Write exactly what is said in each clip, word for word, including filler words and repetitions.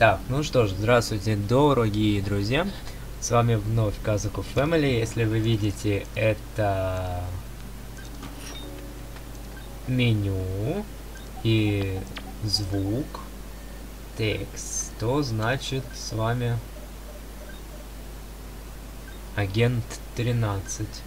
Так, ну что ж, здравствуйте, дорогие друзья. С вами вновь Казаку Family. Если вы видите это меню и звук, текст, то значит с вами агент тринадцать.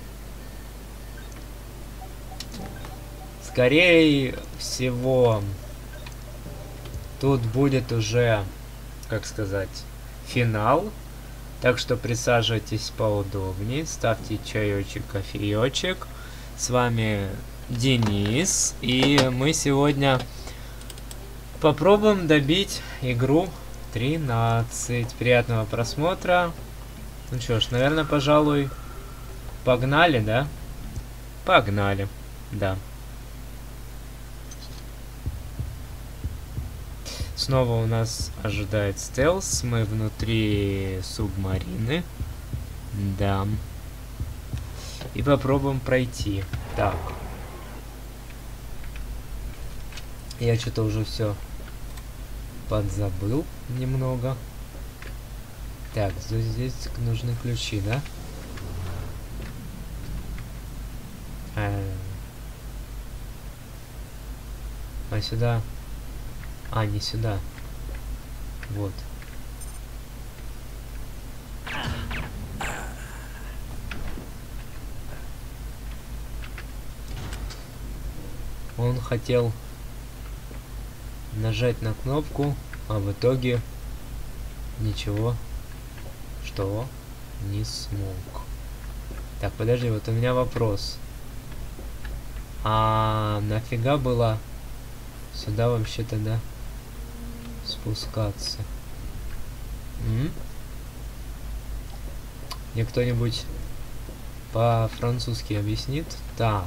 Скорее всего, тут будет уже, как сказать, финал. Так что присаживайтесь поудобнее, ставьте чаечек, кофеечек. С вами Денис, и мы сегодня попробуем добить игру тринадцать. Приятного просмотра. Ну что ж, наверное, пожалуй, погнали, да? Погнали, да. Снова у нас ожидает стелс. Мы внутри субмарины. Да. И попробуем пройти. Так. Я что-то уже все подзабыл немного. Так, здесь, здесь нужны ключи, да? А, а сюда... А, не сюда. Вот. Он хотел нажать на кнопку, а в итоге ничего, что не смог. Так, подожди, вот у меня вопрос. А нафига было сюда вообще-то, да? Спускаться. М? Мне кто-нибудь по-французски объяснит? Так.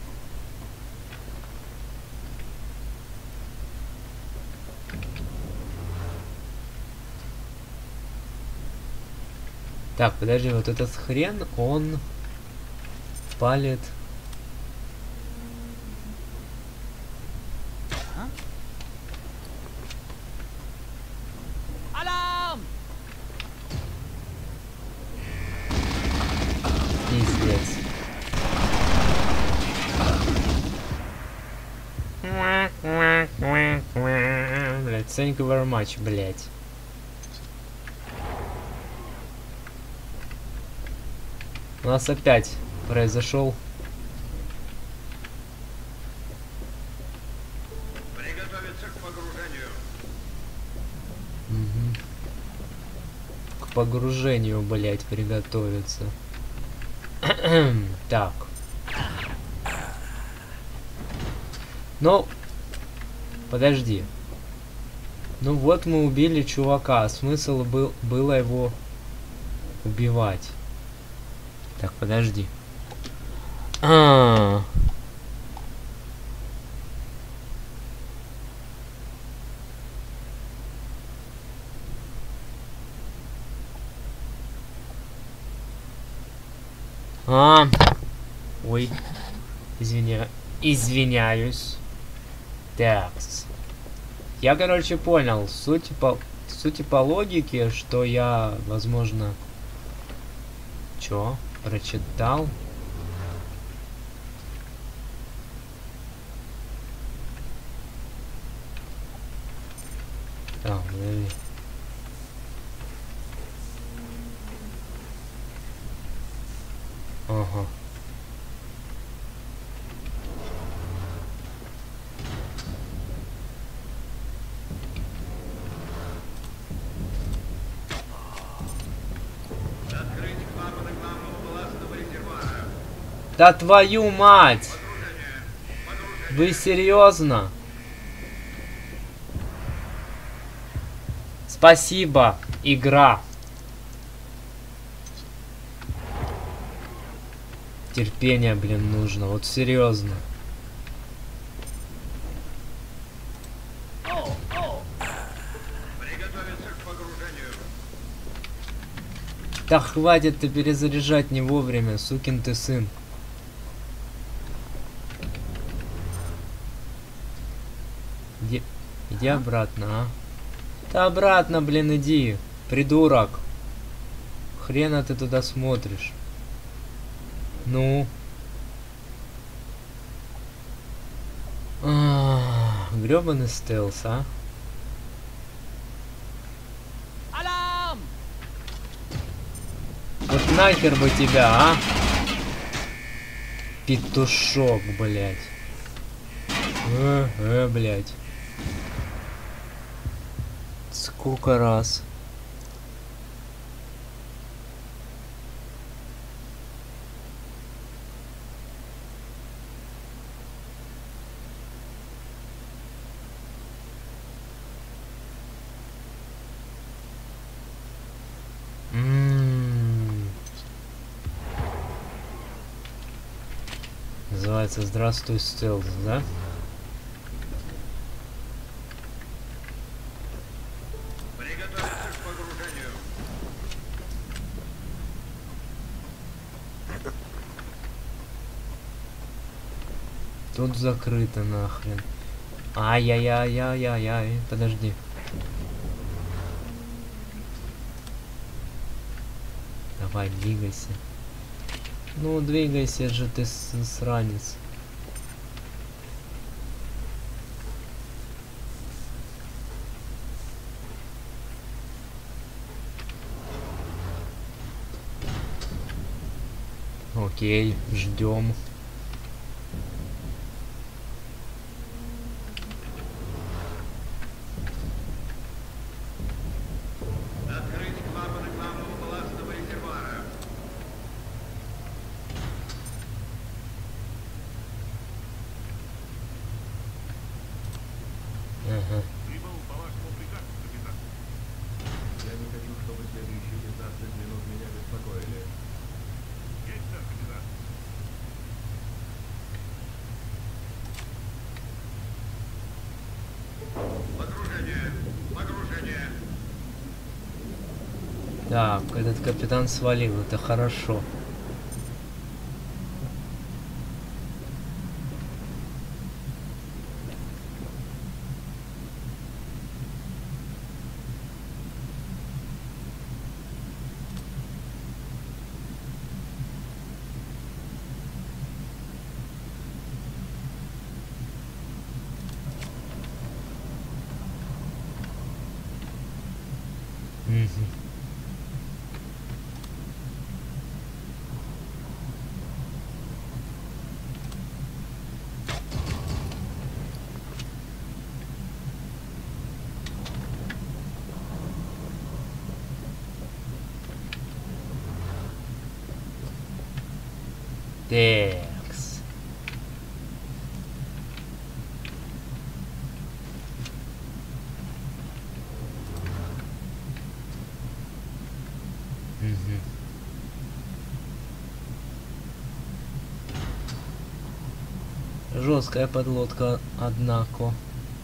Так, подожди, вот этот хрен, он палит. Пиздец. Блять, thank you very much, блять. У нас опять произошел. Приготовиться к погружению. Угу. К погружению, блять, приготовиться. Так. Ну, подожди. Ну вот мы убили чувака. Смысл был было его убивать. Так, подожди. А. А. Ой. Извиня... Извиняюсь. Такс. Я, короче, понял. Суть по... Суть по логике, что я, возможно... Чё? Прочитал. Так, подожди. Ага. Открыть клапаны главного властного резервуара. Да твою мать! Погружение. Погружение. Вы серьезно? Спасибо, игра. Терпение, блин, нужно. Вот серьезно. Приготовиться к погружению. Да хватит ты перезаряжать не вовремя, сукин ты сын. Иди, иди обратно, а. Ты обратно, блин, иди, придурок. Хрена ты туда смотришь. Ну. А, грёбаный стелс, а? Alarm! Вот нахер бы тебя, а? Петушок, блядь. Э, э, блядь. Сколько раз? М-м-м. Называется «Здравствуй, стелс», да? Приготовиться к погружению. Тут закрыто нахрен. Ай-яй-яй-яй-яй-яй. Подожди. Давай, двигайся. Ну, двигайся же ты, сранец. Окей, ждем. Открыть клапаны главного балластного резервуара. Ага. Прибыл по вашему приказу, капитан. Я не хочу, чтобы следующие пятнадцать минут меня беспокоили. Есть, сэр, капитан. Погружение. Погружение. Так, этот капитан свалил, это хорошо. Мгм. Текс. Мгм. Жесткая подлодка, однако.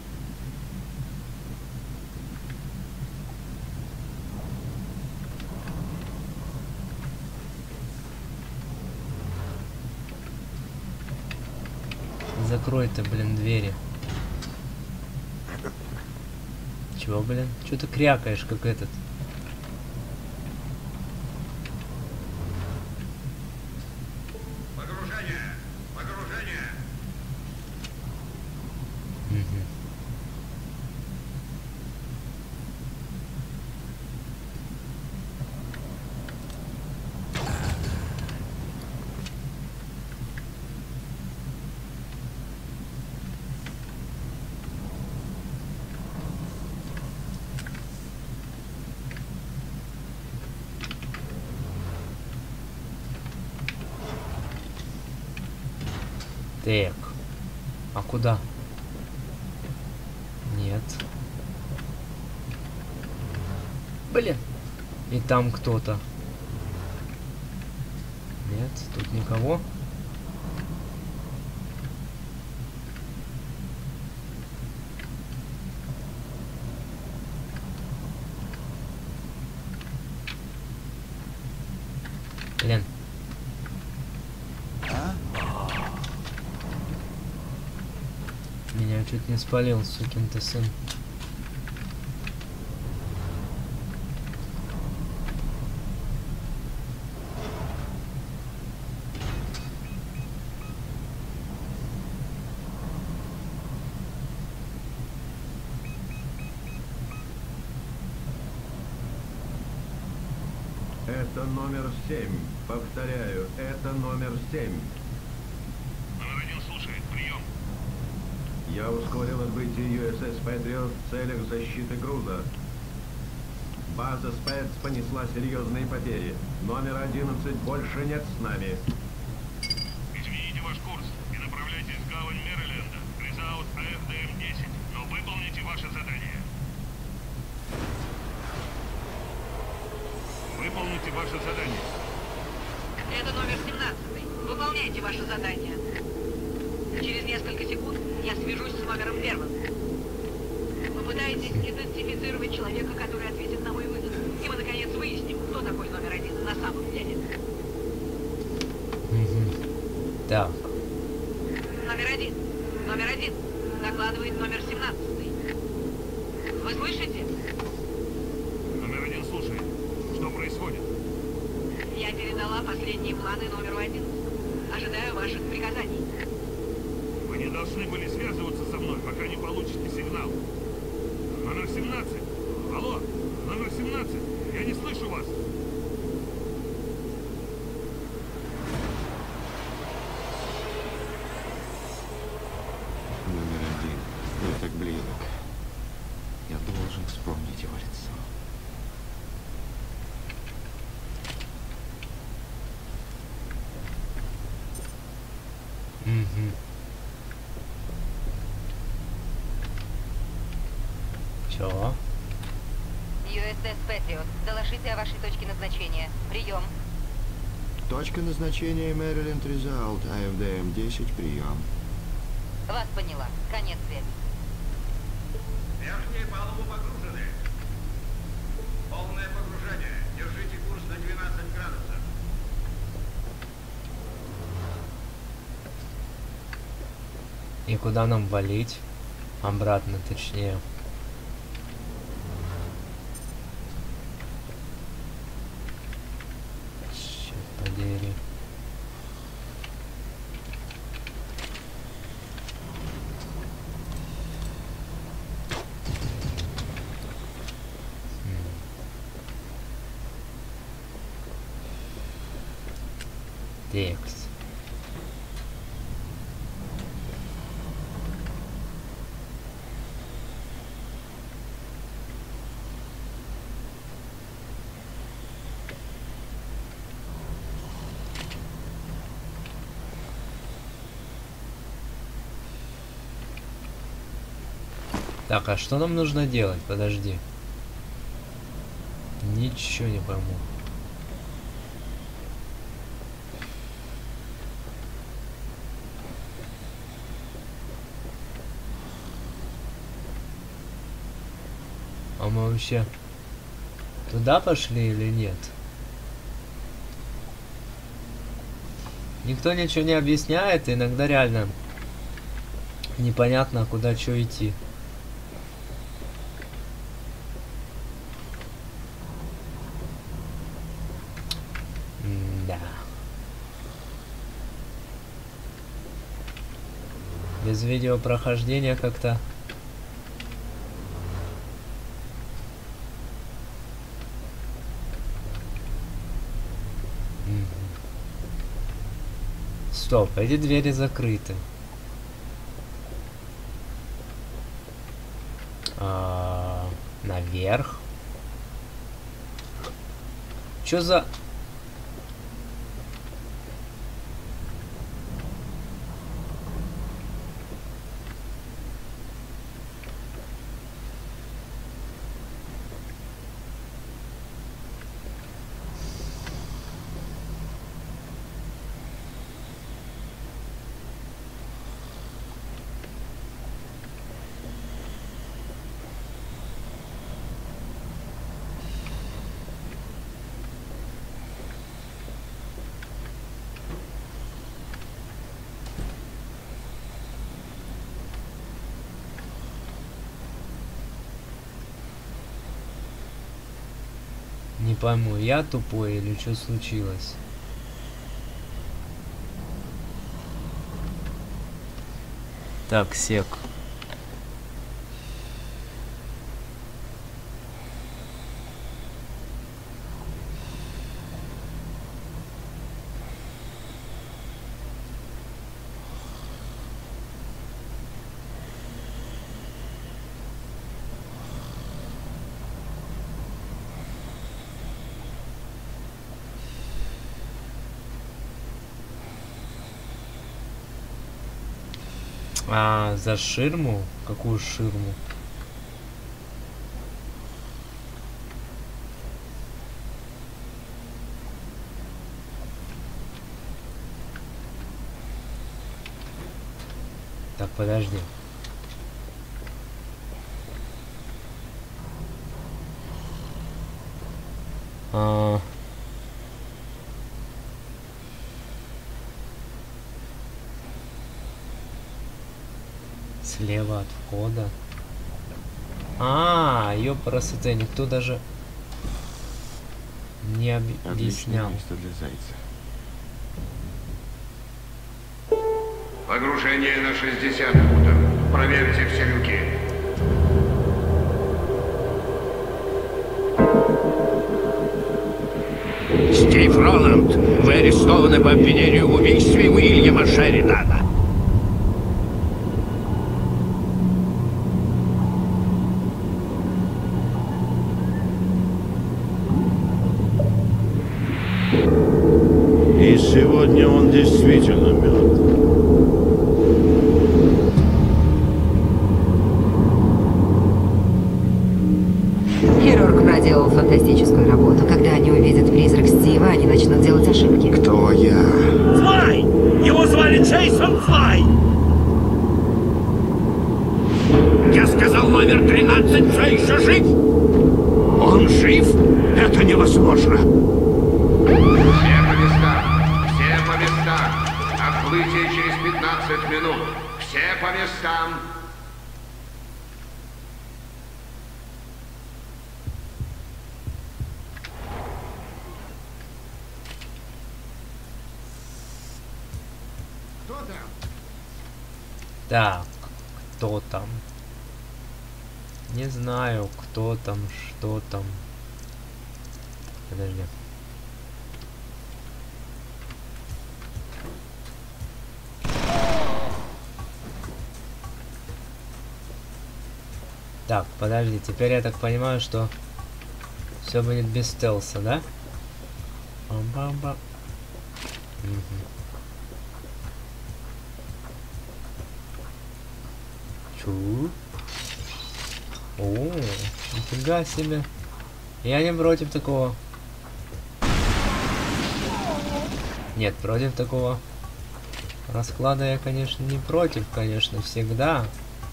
Закрой ты, блин, двери. Чего, блин? Чё ты крякаешь, как этот? Погружение. Погружение. Мгм. Так. А куда? Нет. Блин. И там кто-то. Нет, тут никого. Блин. Меня чуть не спалил, сукин ты сын. Это номер семь. Повторяю, это номер семь. Номер один слушает. Прием. Я ускорил отбытие ю эс эс Patriot в целях защиты груза. База Спец понесла серьезные потери. Номер одиннадцать больше нет с нами. Измените ваш курс и направляйтесь в гавань Мэриленда. Резаут а эф дэ эм десять. Но выполните ваше задание. Выполните ваше задание. Это номер семнадцать. Выполняйте ваше задание. Через несколько секунд я свяжусь с номером первым. Попытайтесь идентифицировать человека, который ответит на мой вызов. И мы, наконец, выясним, кто такой номер один на самом деле. Так. Номер один. Номер один. Докладывает номер семнадцать. Вы слышите? Номер один слушает. Что происходит? Я передала последние планы номеру один. Ожидаю ваших приказаний. Вы не должны были связываться со мной, пока не получите сигнал. Номер семнадцать. Алло, номер семнадцать. Я не слышу вас. Номер один. Я так близок. Я должен вспомнить его лицо. Угу. Чё? ю эс эс Patriot, доложите о вашей точке назначения. Прием. Точка назначения Мэриленд Резаут, а эф дэ эм десять, прием. Вас поняла. Конец связи. Верхние палубы погружены. Полное погружение. Держите курс на двенадцать градусов. И куда нам валить? Обратно, точнее. Черт подери. Текст. Так, а что нам нужно делать? Подожди. Ничего не пойму. А мы вообще туда пошли или нет? Никто ничего не объясняет, и иногда реально непонятно, куда что идти. Да. Без видеопрохождения как-то. Стоп, эти двери закрыты. А, наверх. Чё за... Не пойму, я тупой или что случилось? Так, сек. А, за ширму? Какую ширму? Так, подожди. А... Слева от входа. А, ёпрасоте, никто даже не объяснял. место для зайца. Погружение на шестьдесят футов. Проверьте все люки. Стив Роланд, вы арестованы по обвинению в убийстве Уильяма Шеридана. И сегодня он действительно мертв. Хирург проделал фантастическую работу. Когда они увидят призрак Стива, они начнут делать ошибки. Кто я? Флай! Его звали Джейсон Флай! Я сказал, номер тринадцать все еще жив! Он жив? Это невозможно! Все по местам! Все по местам! Отплытие через пятнадцать минут! Все по местам! Кто там? Так, кто там? Не знаю, кто там, что там. Подожди. Так, подожди, теперь я так понимаю, что все будет без стелса, да? Бам-бам-бам. Мгм. Чу? О, нифига себе. Я не против такого. Нет, против такого расклада я, конечно, не против, конечно, всегда.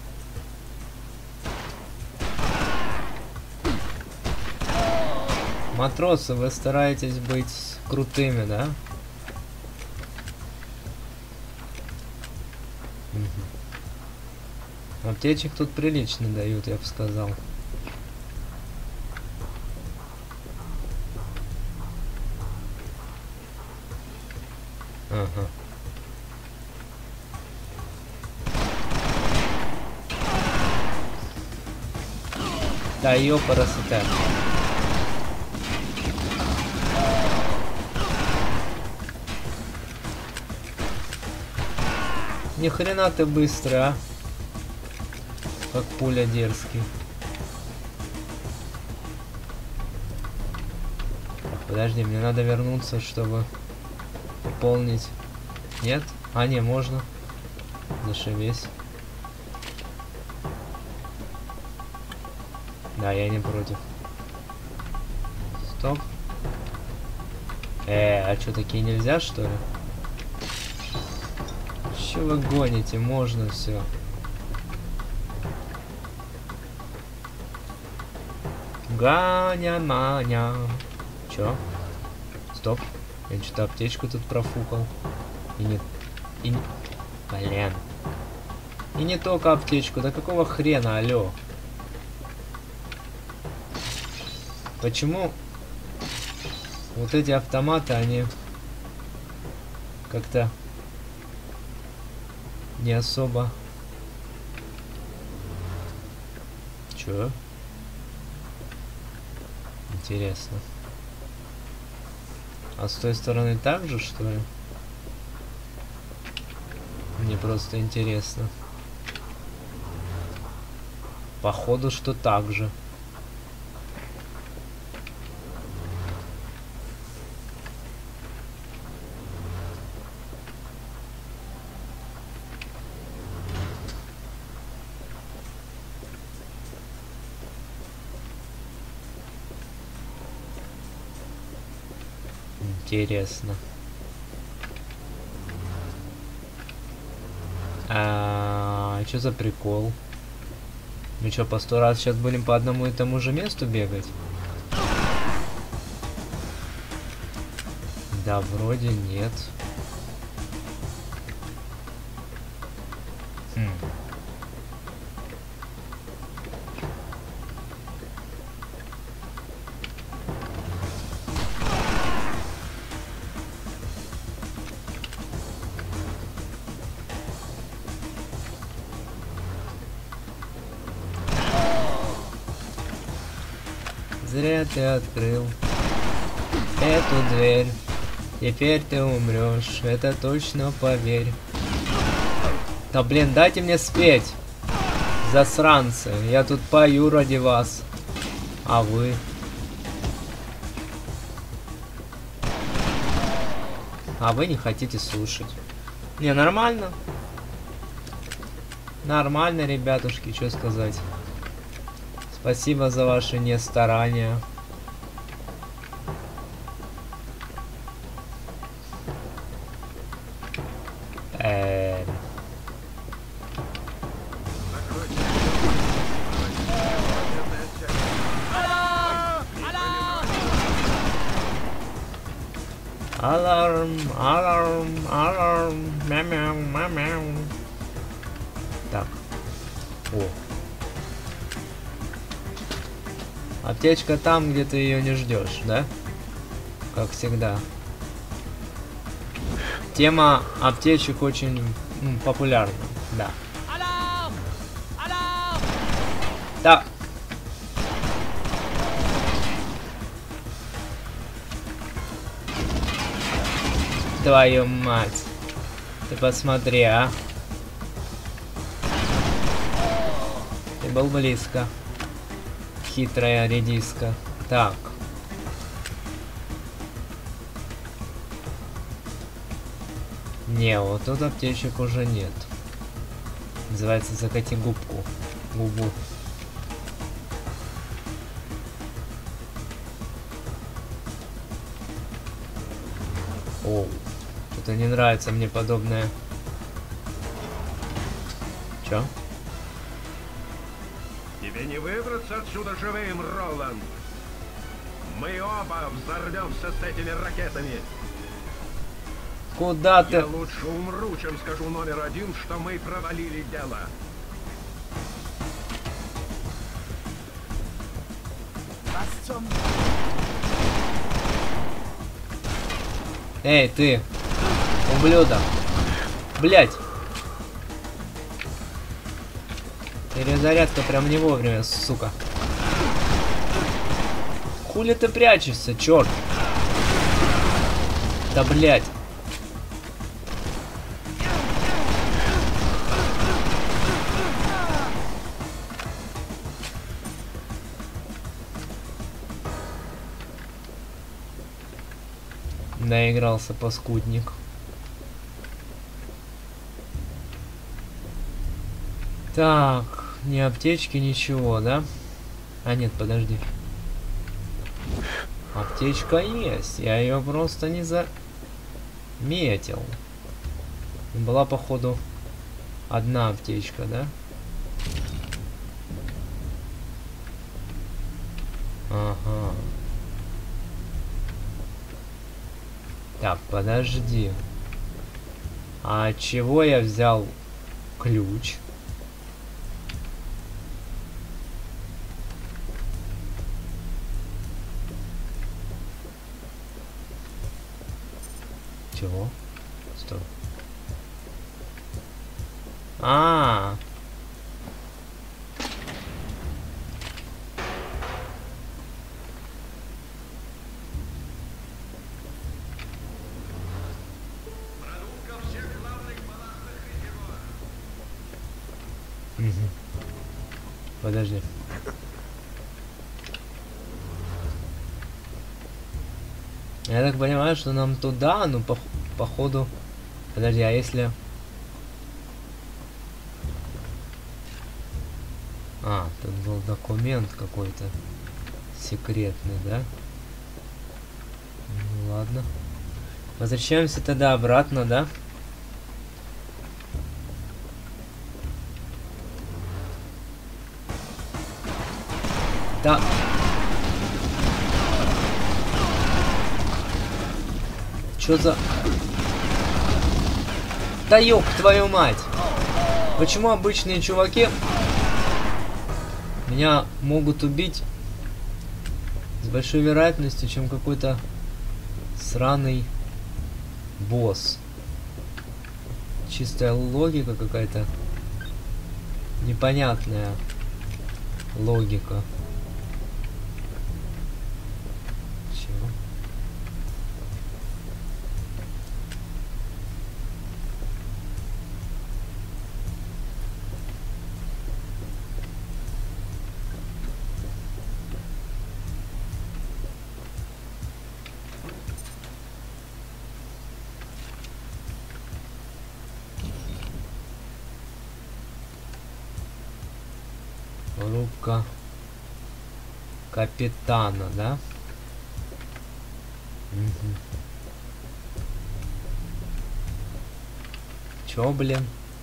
Матросы, вы стараетесь быть крутыми, да? Угу. Аптечек тут прилично дают, я бы сказал. Ага. Да ёпарасоте. Ни хрена ты быстрый, а? Как пуля дерзкий. Подожди, мне надо вернуться, чтобы пополнить. Нет? А, не, можно. Зашибись. Да, я не против. Стоп. Э, а что, такие нельзя, что ли? Че вы гоните? Можно все. Ганя-маня. Чё? Стоп. Я что-то аптечку тут профукал. И не... И не... Блин. И не только аптечку. Да какого хрена, алё? Почему вот эти автоматы, они как-то не особо... Чё? Интересно. А с той стороны так же, что ли? Мне просто интересно. Походу, что так же. Интересно. А, что за прикол? Мы что, по сто раз сейчас будем по одному и тому же месту бегать? Да, вроде нет. Хм. Зря ты открыл эту дверь. Теперь ты умрешь, это точно, поверь. Да блин, дайте мне спеть, засранцы. Я тут пою ради вас. А вы? А вы не хотите слушать. Не, нормально. Нормально, ребятушки, что сказать. Спасибо за ваши нестарания. Эээ... Аларм, аларм, аларм, мяу, мяу, мяу. Так. О. Аптечка там, где ты ее не ждешь, да? Как всегда. Тема аптечек очень м, популярна, да. Alarm! Alarm! Да. Твою мать. Ты посмотри, а. Ты был близко. Хитрая редиска. Так. Не, вот тут аптечек уже нет. Называется закати губку. Губу. О, что-то не нравится мне подобное. Чё? Тебе не выбраться отсюда живым, Роланд. Мы оба взорвемся с этими ракетами. Куда ты? Я лучше умру, чем скажу номер один, что мы провалили дело. Эй, ты, ублюдок. Блять. Перезарядка прям не вовремя, сука. Хули ты прячешься, черт? Да блять. Наигрался паскудник. Так, ни аптечки, ничего, да? А нет, подожди. Аптечка есть, я ее просто не заметил. Была, походу, одна аптечка, да? Ага. Так, подожди. А от чего я взял ключ? Чего? Стоп. А, -а, -а. Угу. Подожди. Я так понимаю, что нам туда, ну по походу. Подожди, а если... А, тут был документ какой-то секретный, да? Ну, ладно. ладно. Возвращаемся тогда обратно, да? Да. Чё за... Да ёб твою мать! Почему обычные чуваки меня могут убить с большой вероятностью, чем какой-то сраный босс? Чистая логика какая-то. Непонятная логика. Чего? Рубка капитана, да? Угу. Чё, блин?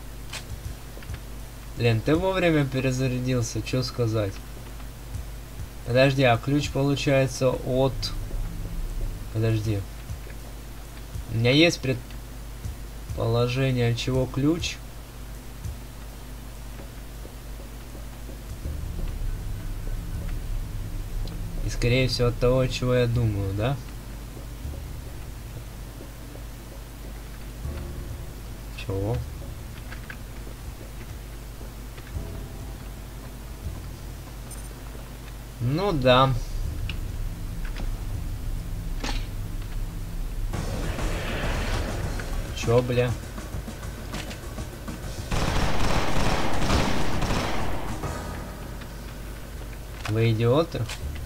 Блин, ты вовремя перезарядился, чё сказать? Подожди, а ключ получается от... Подожди. У меня есть предположение, от чего ключ? И скорее всего от того, чего я думаю, да? Чего? Ну да. Чё, бля? Вы идиоты?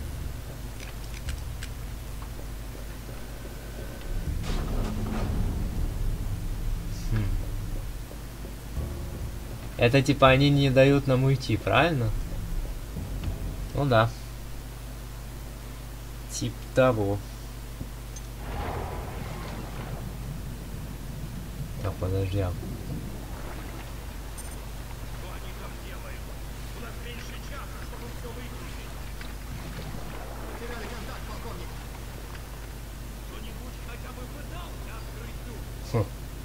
Хм. Это типа они не дают нам уйти, правильно? Ну да. Тип того. Так, подожди. А... Хм.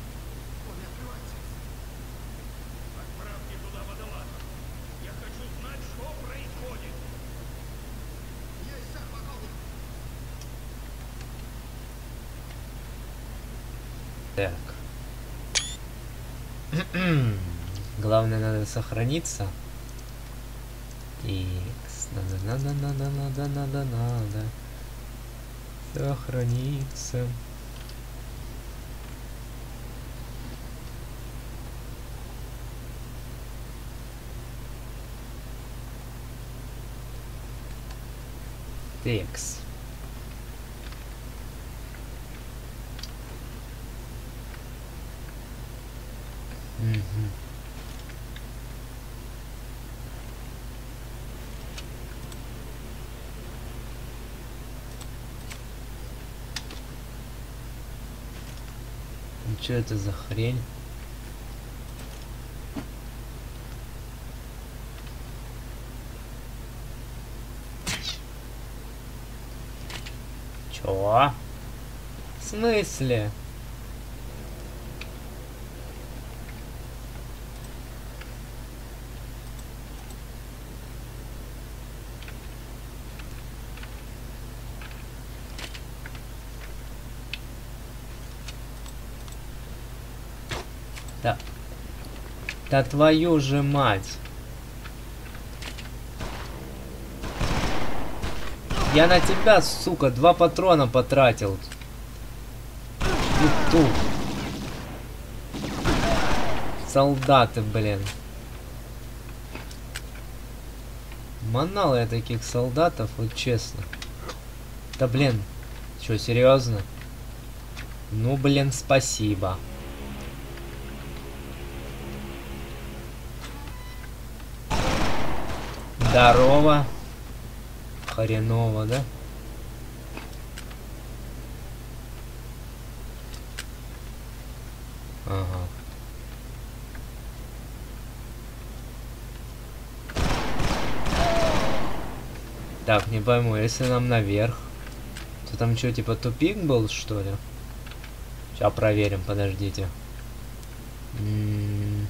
Так. Главное, надо сохраниться. И надо, надо, надо, надо, надо, надо сохраниться. Текс. Угу. Ну, что это за хрень? Чё? В смысле? Да. Да твою же мать. Я на тебя, сука, два патрона потратил. Петух. Солдаты, блин. Манал я таких солдатов, вот честно. Да блин. Чё, серьезно? Ну, блин, спасибо. Здорово. Хреново, да? Ага. Так, не пойму, если нам наверх, то там что, типа тупик был, что ли? Сейчас проверим, подождите. М-м-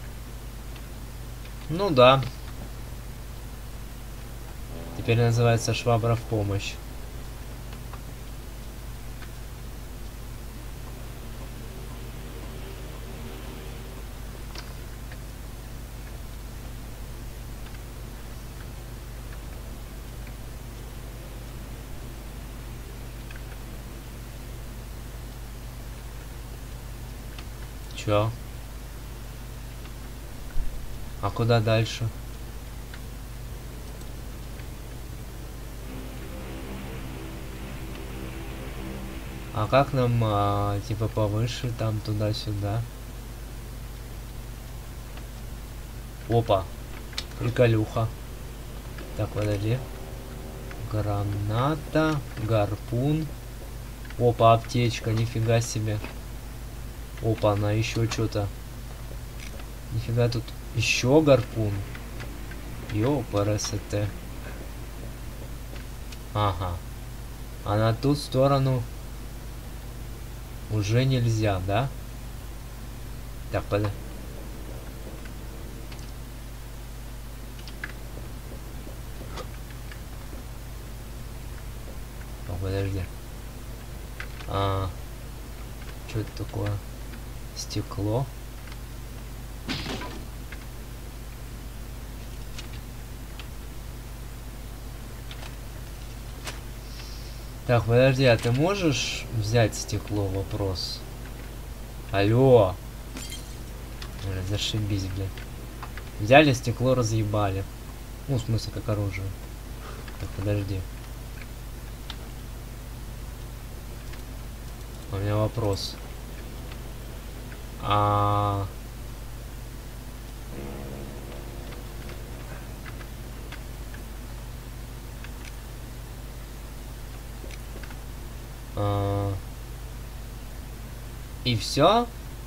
ну да. Теперь называется швабра в помощь. Чё? А куда дальше? А как нам, а, типа, повыше, там, туда-сюда? Опа. Приколюха. Так, подожди. Граната, гарпун. Опа, аптечка, нифига себе. Опа, она еще что-то. Нифига тут еще гарпун. Йо, ПРСТ. Ага. А на ту сторону уже нельзя, да? Так, подожди. О, подожди. А, что это такое? Стекло. Так, подожди, а ты можешь взять стекло? Вопрос. Алло. Бля, зашибись, блядь. Взяли стекло, разъебали. Ну, в смысле, как оружие. Так, подожди. У меня вопрос. А... а... И все?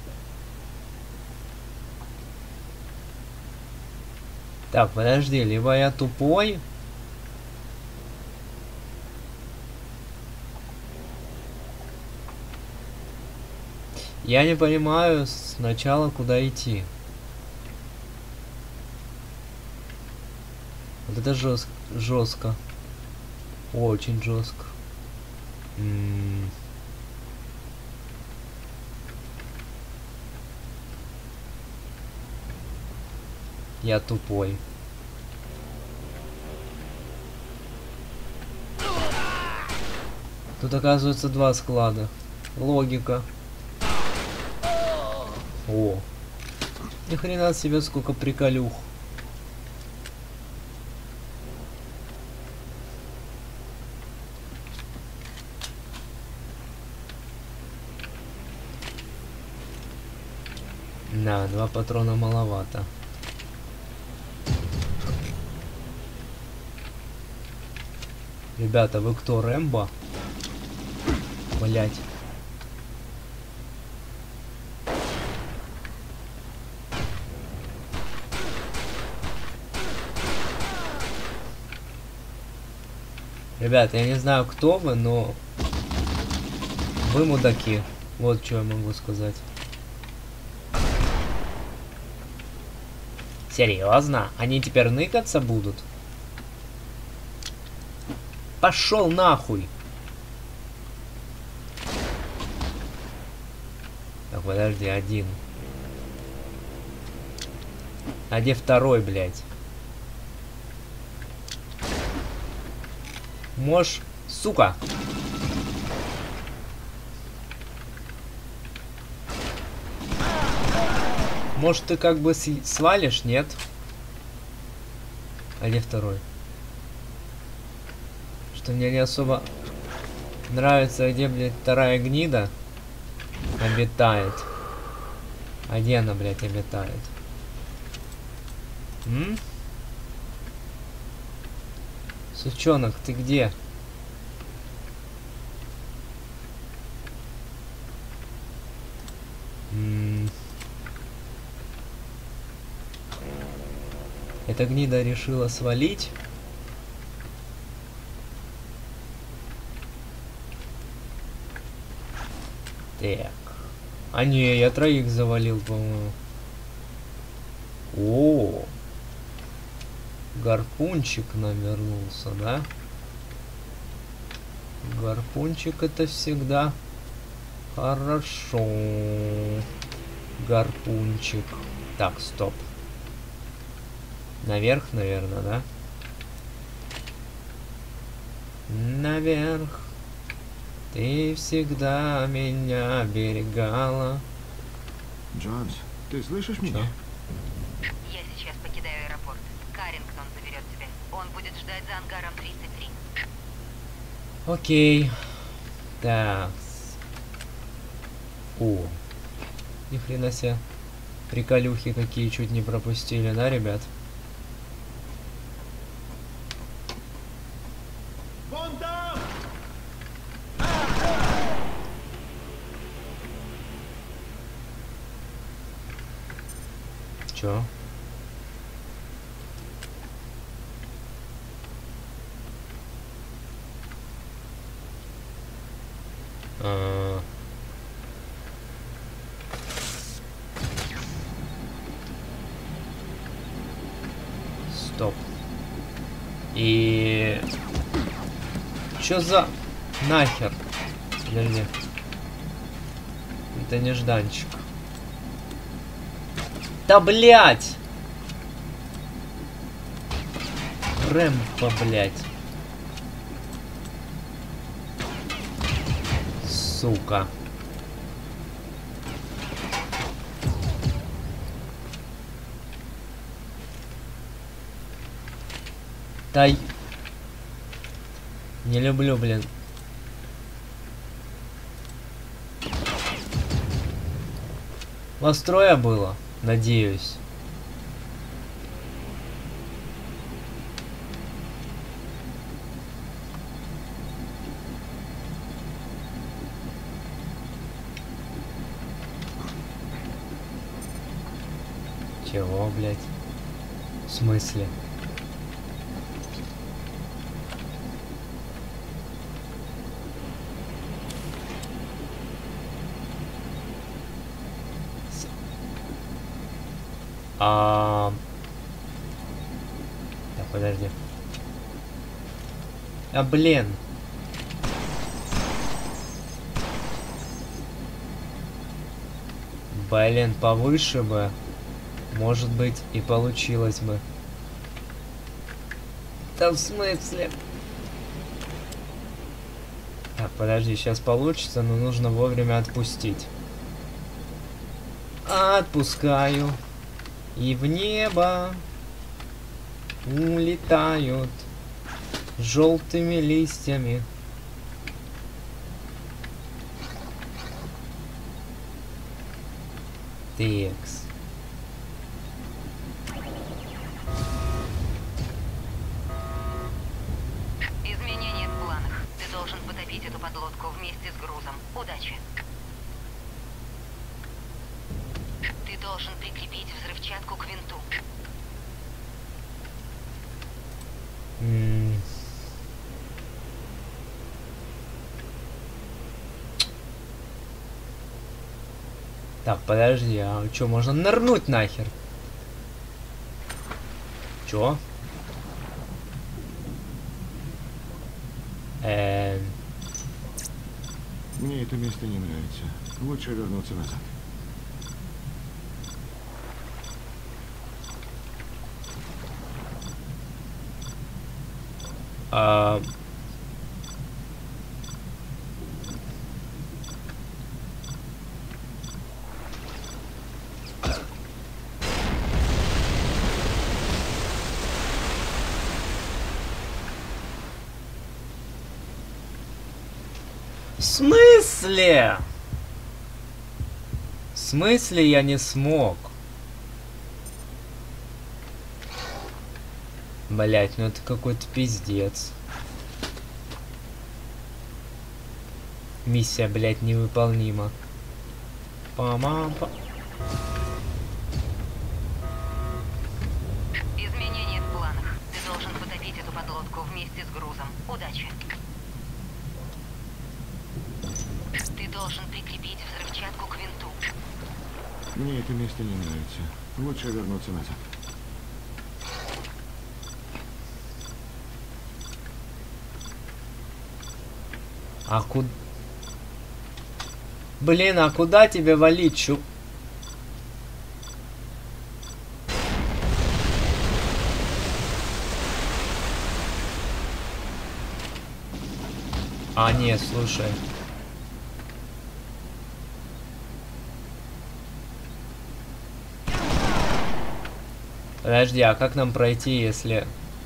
Так, подожди, либо я тупой. Я не понимаю сначала, куда идти. Вот это жестко. Жестко. Очень жестко. М-м. Я тупой. Тут оказывается два склада. Логика. О. Ни хрена себе, сколько приколюх. Да, два патрона маловато. Ребята, вы кто, Рэмбо? Блять. Ребят, я не знаю, кто вы, но вы мудаки. Вот что я могу сказать. Серьезно? Они теперь ныкаться будут? Пошел нахуй! Так, подожди, один. А где второй, блядь? Можешь, сука. Может, ты как бы свалишь, нет? А где второй? Что мне не особо нравится, где, блядь, вторая гнида обитает. А где она, блядь, обитает? М? Сучонок, ты где? М-м Эта гнида решила свалить. Так. А не, я троих завалил, по-моему. О, гарпунчик нам вернулся, да? Гарпунчик это всегда хорошо. Гарпунчик. Так, стоп. Наверх, наверное, да? Наверх. Ты всегда меня оберегала. Джонс, ты слышишь меня? Я сейчас покидаю аэропорт. Каррингтон заберет тебя. Он будет ждать за ангаром тридцать три. Окей. Так. О. Ни хрена себе. Приколюхи какие чуть не пропустили, да, ребят? Вон там! Чё? А... Стоп. И... Чё за... Нахер? Подожди. Это нежданчик. Да блять! Рэмпо, блять. Сука. Да... Не люблю, блин. Вас трое было, надеюсь. Чего, блядь? В смысле? А... Так, подожди. А, блин. Блин, повыше бы. Может быть, и получилось бы. Да в смысле? Так, подожди, сейчас получится, но нужно вовремя отпустить. Отпускаю. И в небо улетают желтыми листьями. Текс. Изменения в планах. Ты должен потопить эту подлодку вместе с грузом. Удачи. Ты должен прикрепить взрывчатку к винту. М. Так, подожди, а что, можно нырнуть нахер? Чё? Эм... Мне это место не нравится. Лучше вернуться назад. А... В смысле? В смысле я не смог? Блять, ну это какой-то пиздец. Миссия, блять, невыполнима. Па-мам-па. Изменения Удачи. Ты должен прикрепить взрывчатку к винту. Мне это место не нравится. Лучше вернуться назад. А куда... Блин, а куда тебе валить, чу? А, нет, слушай. Подожди, а как нам пройти, если...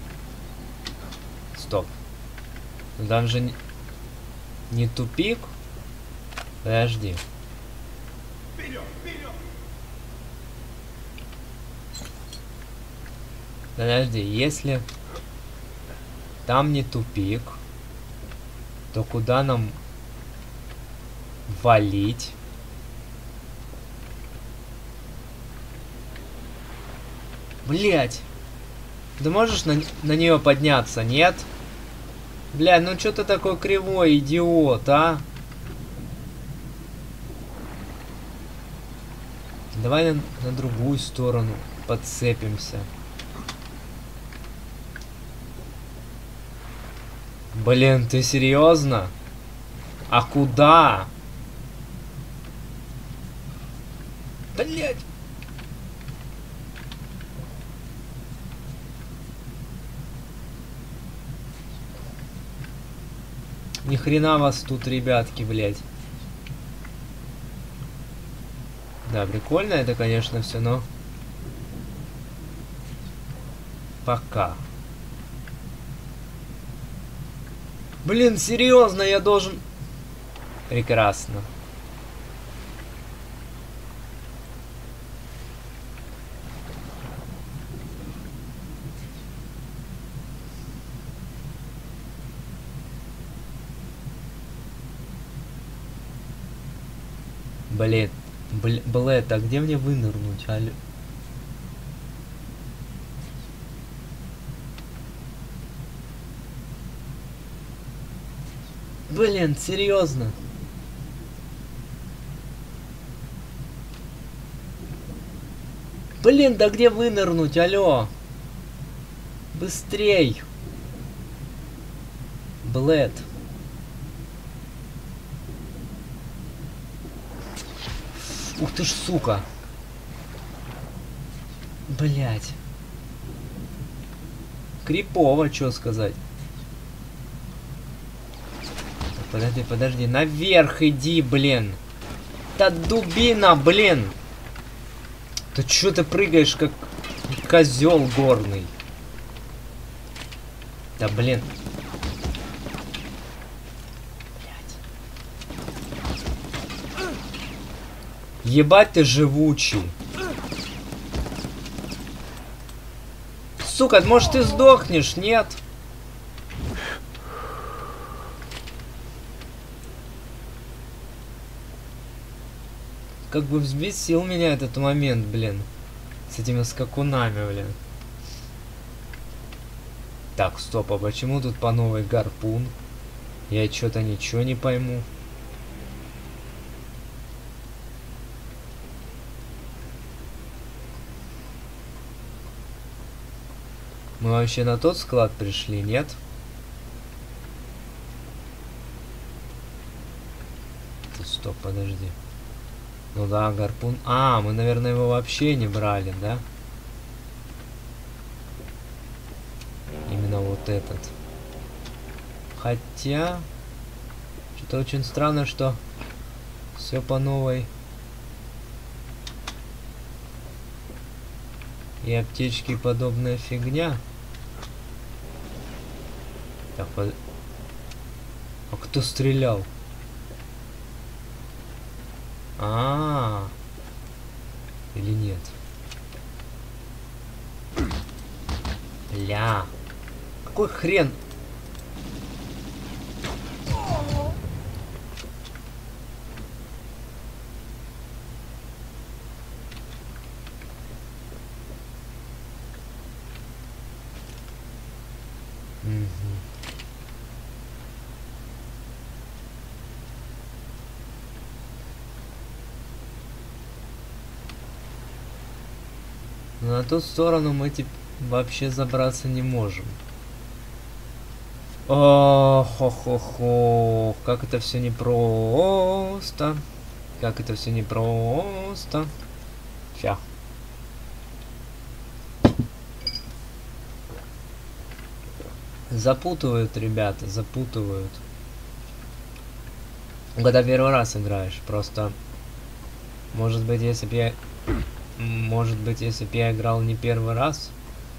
Стоп. Ну там же не, не тупик? Подожди. Подожди, если там не тупик, то куда нам валить? Блять! Ты можешь на, на нее подняться, нет? Бля, ну что ты такой кривой, идиот, а? Давай на, на другую сторону подцепимся. Блин, ты серьезно? А куда? Блять! Ни хрена вас тут, ребятки, блять. Да, прикольно это, конечно, все, но пока. Блин, серьезно, я должен... Прекрасно. Блин, бл блэд, а где мне вынырнуть, алё? Блин, серьезно? Блин, да где вынырнуть, алё? Быстрей! Блэд. Ух ты ж, сука. Блять. Крипово, чё сказать. Подожди, подожди. Наверх иди, блин. Да дубина, блин. Да чё ты прыгаешь, как козел горный? Да блин. Ебать ты живучий. Сука, может ты сдохнешь, нет? Как бы взбесил меня этот момент, блин. С этими скакунами, блин. Так, стоп, а почему тут по новой гарпун? Я что-то ничего не пойму. Мы вообще на тот склад пришли, нет? Стоп, подожди. Ну да, гарпун. А, мы, наверное, его вообще не брали, да? Именно вот этот. Хотя... Что-то очень странно, что все по новой. И аптечки и подобная фигня. Так, под... А кто стрелял? А, -а, а или нет? Ля. Какой хрен? Но на ту сторону мы типа вообще забраться не можем. О, хо хо хо как это все непросто. Как это все непросто. Ща. Запутывают, ребята, запутывают. Когда первый раз играешь, просто... Может быть, если бы я... Может быть, если бы я играл не первый раз...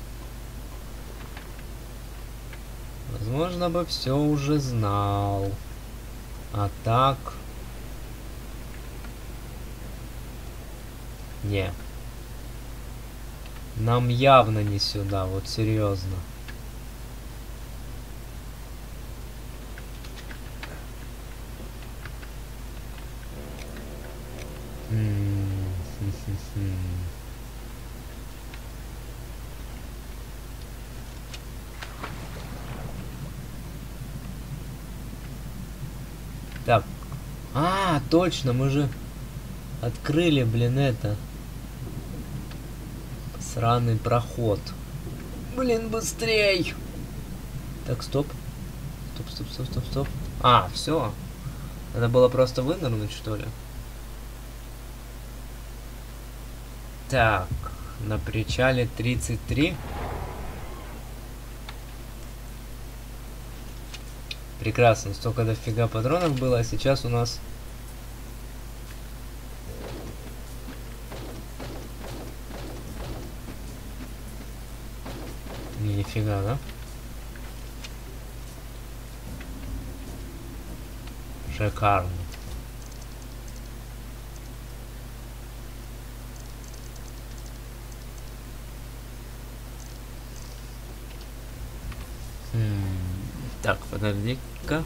Возможно, бы все уже знал. А так... Не. Нам явно не сюда, вот серьезно. Так. А, точно, мы же открыли, блин, это. Сраный проход. Блин, быстрей! Так, стоп. Стоп, стоп, стоп, стоп, стоп. А, все. Надо было просто вынырнуть, что ли? Так, на причале тридцать три. Прекрасно, столько дофига патронов было, а сейчас у нас... Нифига, да? Шикарно. Так, подожди-ка.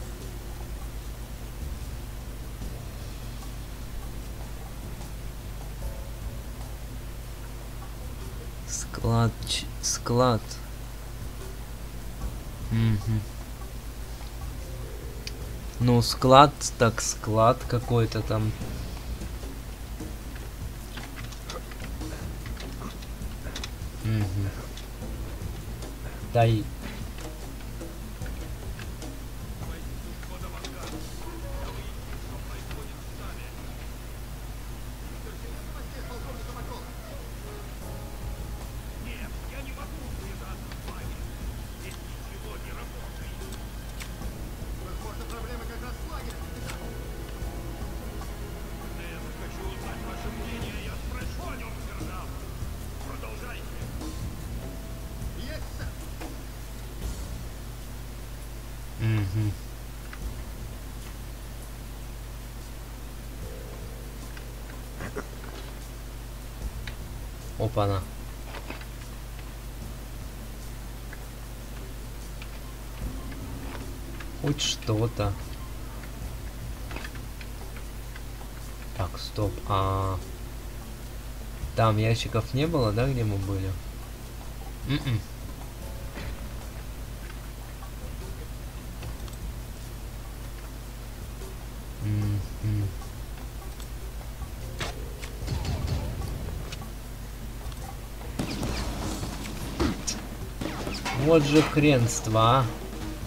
Склад, ч... склад. Угу. Ну, склад, так склад какой-то там. Угу. Дай. Угу. Опа-на. Хоть что-то. Так, стоп. А, там ящиков не было, да, где мы были? М-м. М-м. Вот же хренство, а.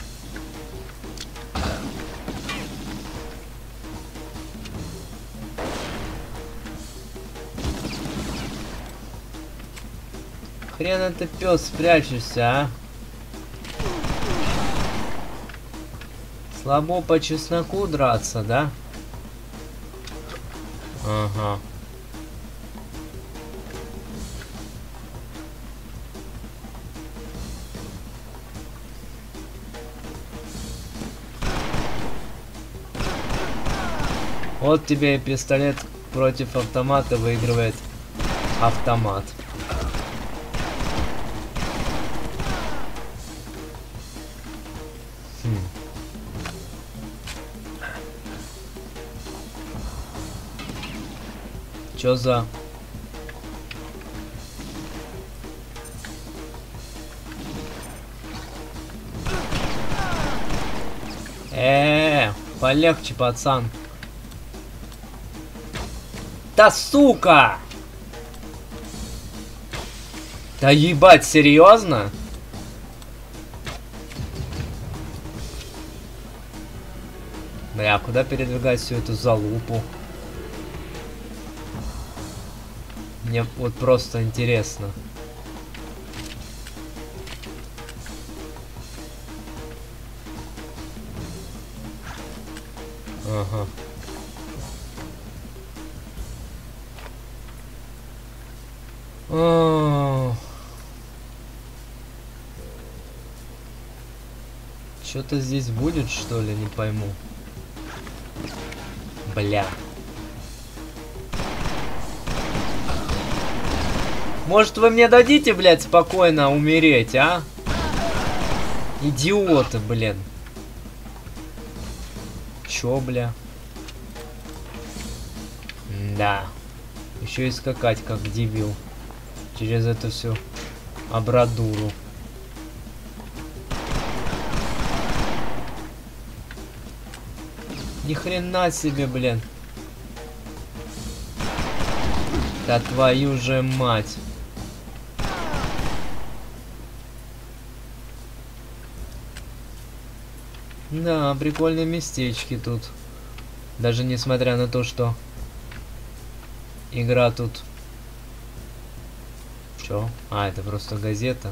Хрен это пес, спрячешься, а? Слабо по чесноку драться, да? Ага. Вот тебе и пистолет против автомата выигрывает автомат. Хм. Чё за... Э-э-э, полегче, пацан. Да сука! Да ебать, серьезно? Бля, куда передвигать всю эту залупу? Мне вот просто интересно. Ага. О, что-то здесь будет, что ли, не пойму. Бля. Может, вы мне дадите, блядь, спокойно умереть, а? Идиоты, блин. Чё, бля? Да. Еще и скакать, как дебил. Через эту всю абрадуру. Ни хрена себе, блин. Да твою же мать. Да, прикольные местечки тут. Даже несмотря на то, что игра тут... Чё? А, это просто газета.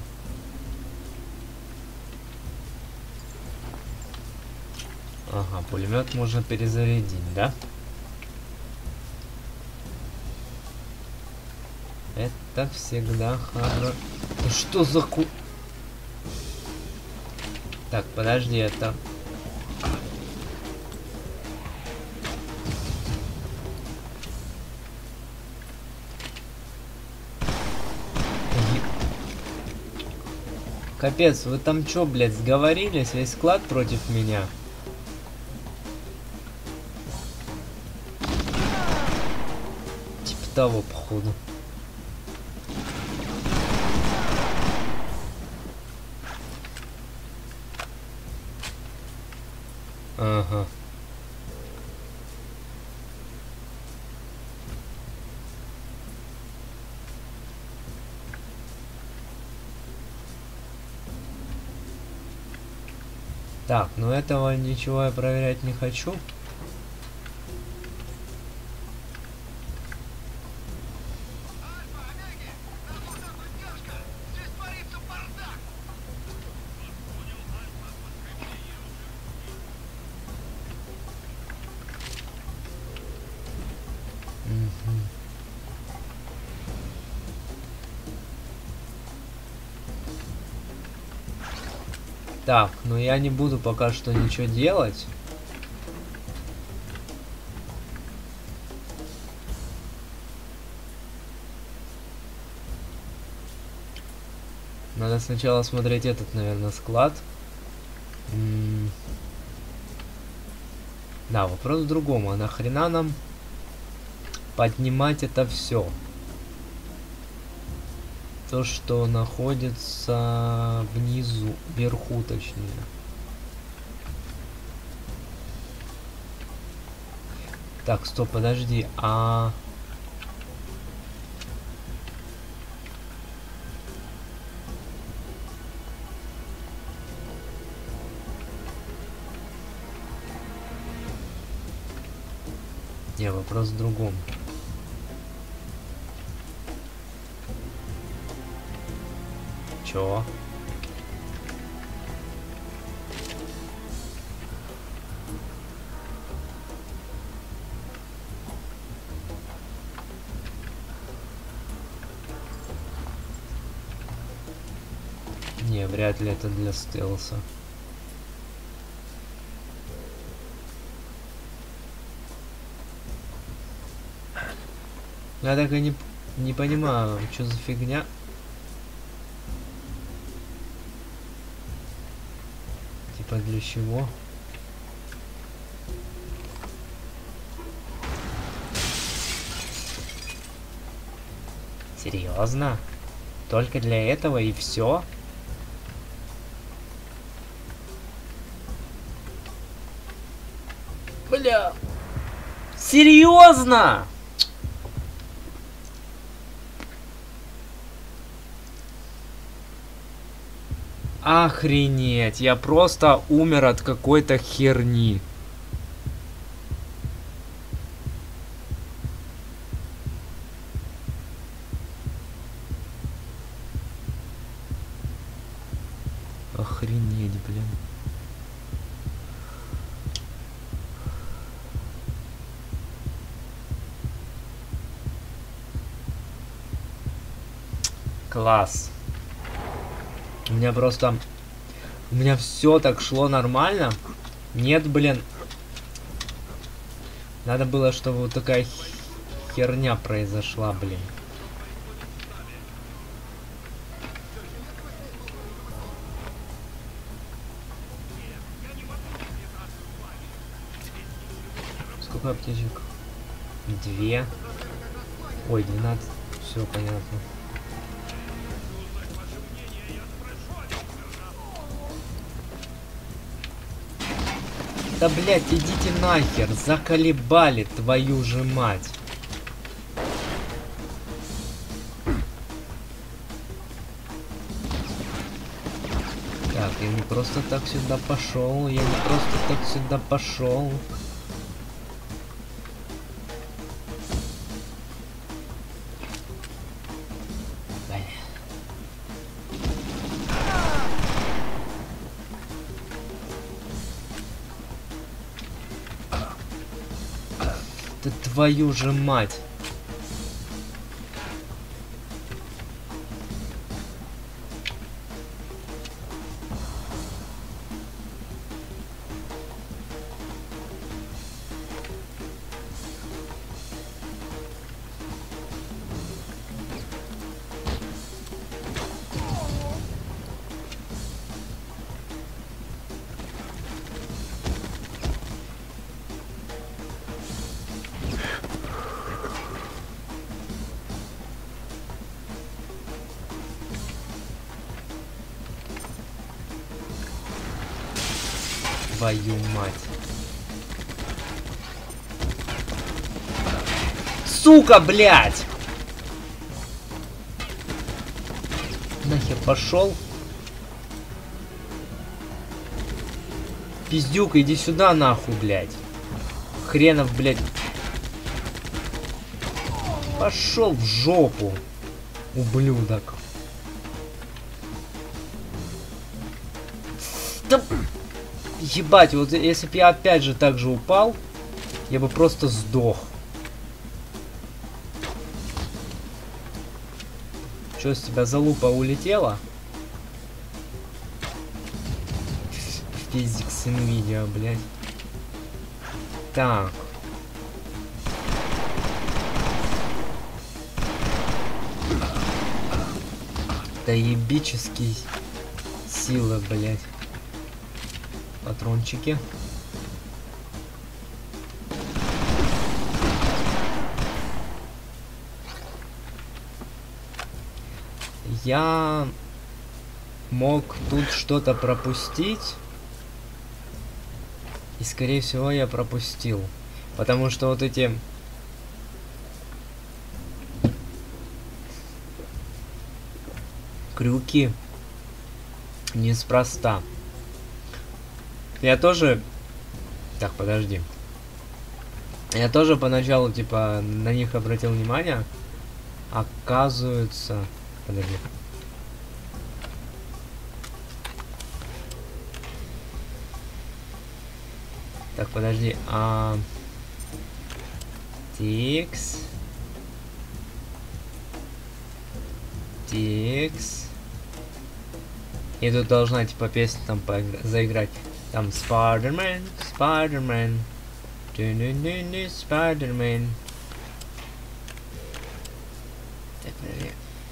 Ага, пулемет можно перезарядить, да? Это всегда хорошо. Ну что за ку... Так, подожди, это... Капец, вы там чё, блядь, сговорились? Весь склад против меня? Типа того, походу. Ага. Так, ну этого ничего я проверять не хочу. Так, ну я не буду пока что ничего делать. Надо сначала смотреть этот, наверное, склад. М-м- да, вопрос в другом. А нахрена нам поднимать это все? То, что находится внизу, вверху точнее. Так, стоп, подожди, а... Не, вопрос в другом. Чё? Не, вряд ли это для стелса. Я так и не, не понимаю, что за фигня. Типа для чего? Серьезно? Только для этого и все? Бля. Серьезно? Охренеть, я просто умер от какой-то херни. Охренеть, блин. Класс. У меня просто... У меня все так шло нормально. Нет, блин. Надо было, чтобы вот такая херня произошла, блин. Сколько аптечек? Две. Ой, двенадцать. Все понятно. Да, блядь, идите нахер, заколебали, твою же мать. Так, я не просто так сюда пошел, я не просто так сюда пошел. Твою же мать. Твою мать. Сука, блядь! Нахер пошел. Пиздюк, иди сюда нахуй, блядь. Хренов, блядь. Пошел в жопу, ублюдок. Да... Ебать, вот если бы я опять же так же упал, я бы просто сдох. Чё, с тебя залупа улетела? Физикс Nvidia, блядь. Так. Доебические силы, блядь. Патрончики. Я мог тут что-то пропустить. И скорее всего я пропустил. Потому что вот эти... крюки неспроста. Я тоже... Так, подожди. Я тоже поначалу, типа, на них обратил внимание. Оказывается... Подожди. Так, подожди. А... Тикс. Тикс. И тут должна, типа, песня там заиграть. Там Spider-Man, Spider-Man, Spider-Man. Так, подожди.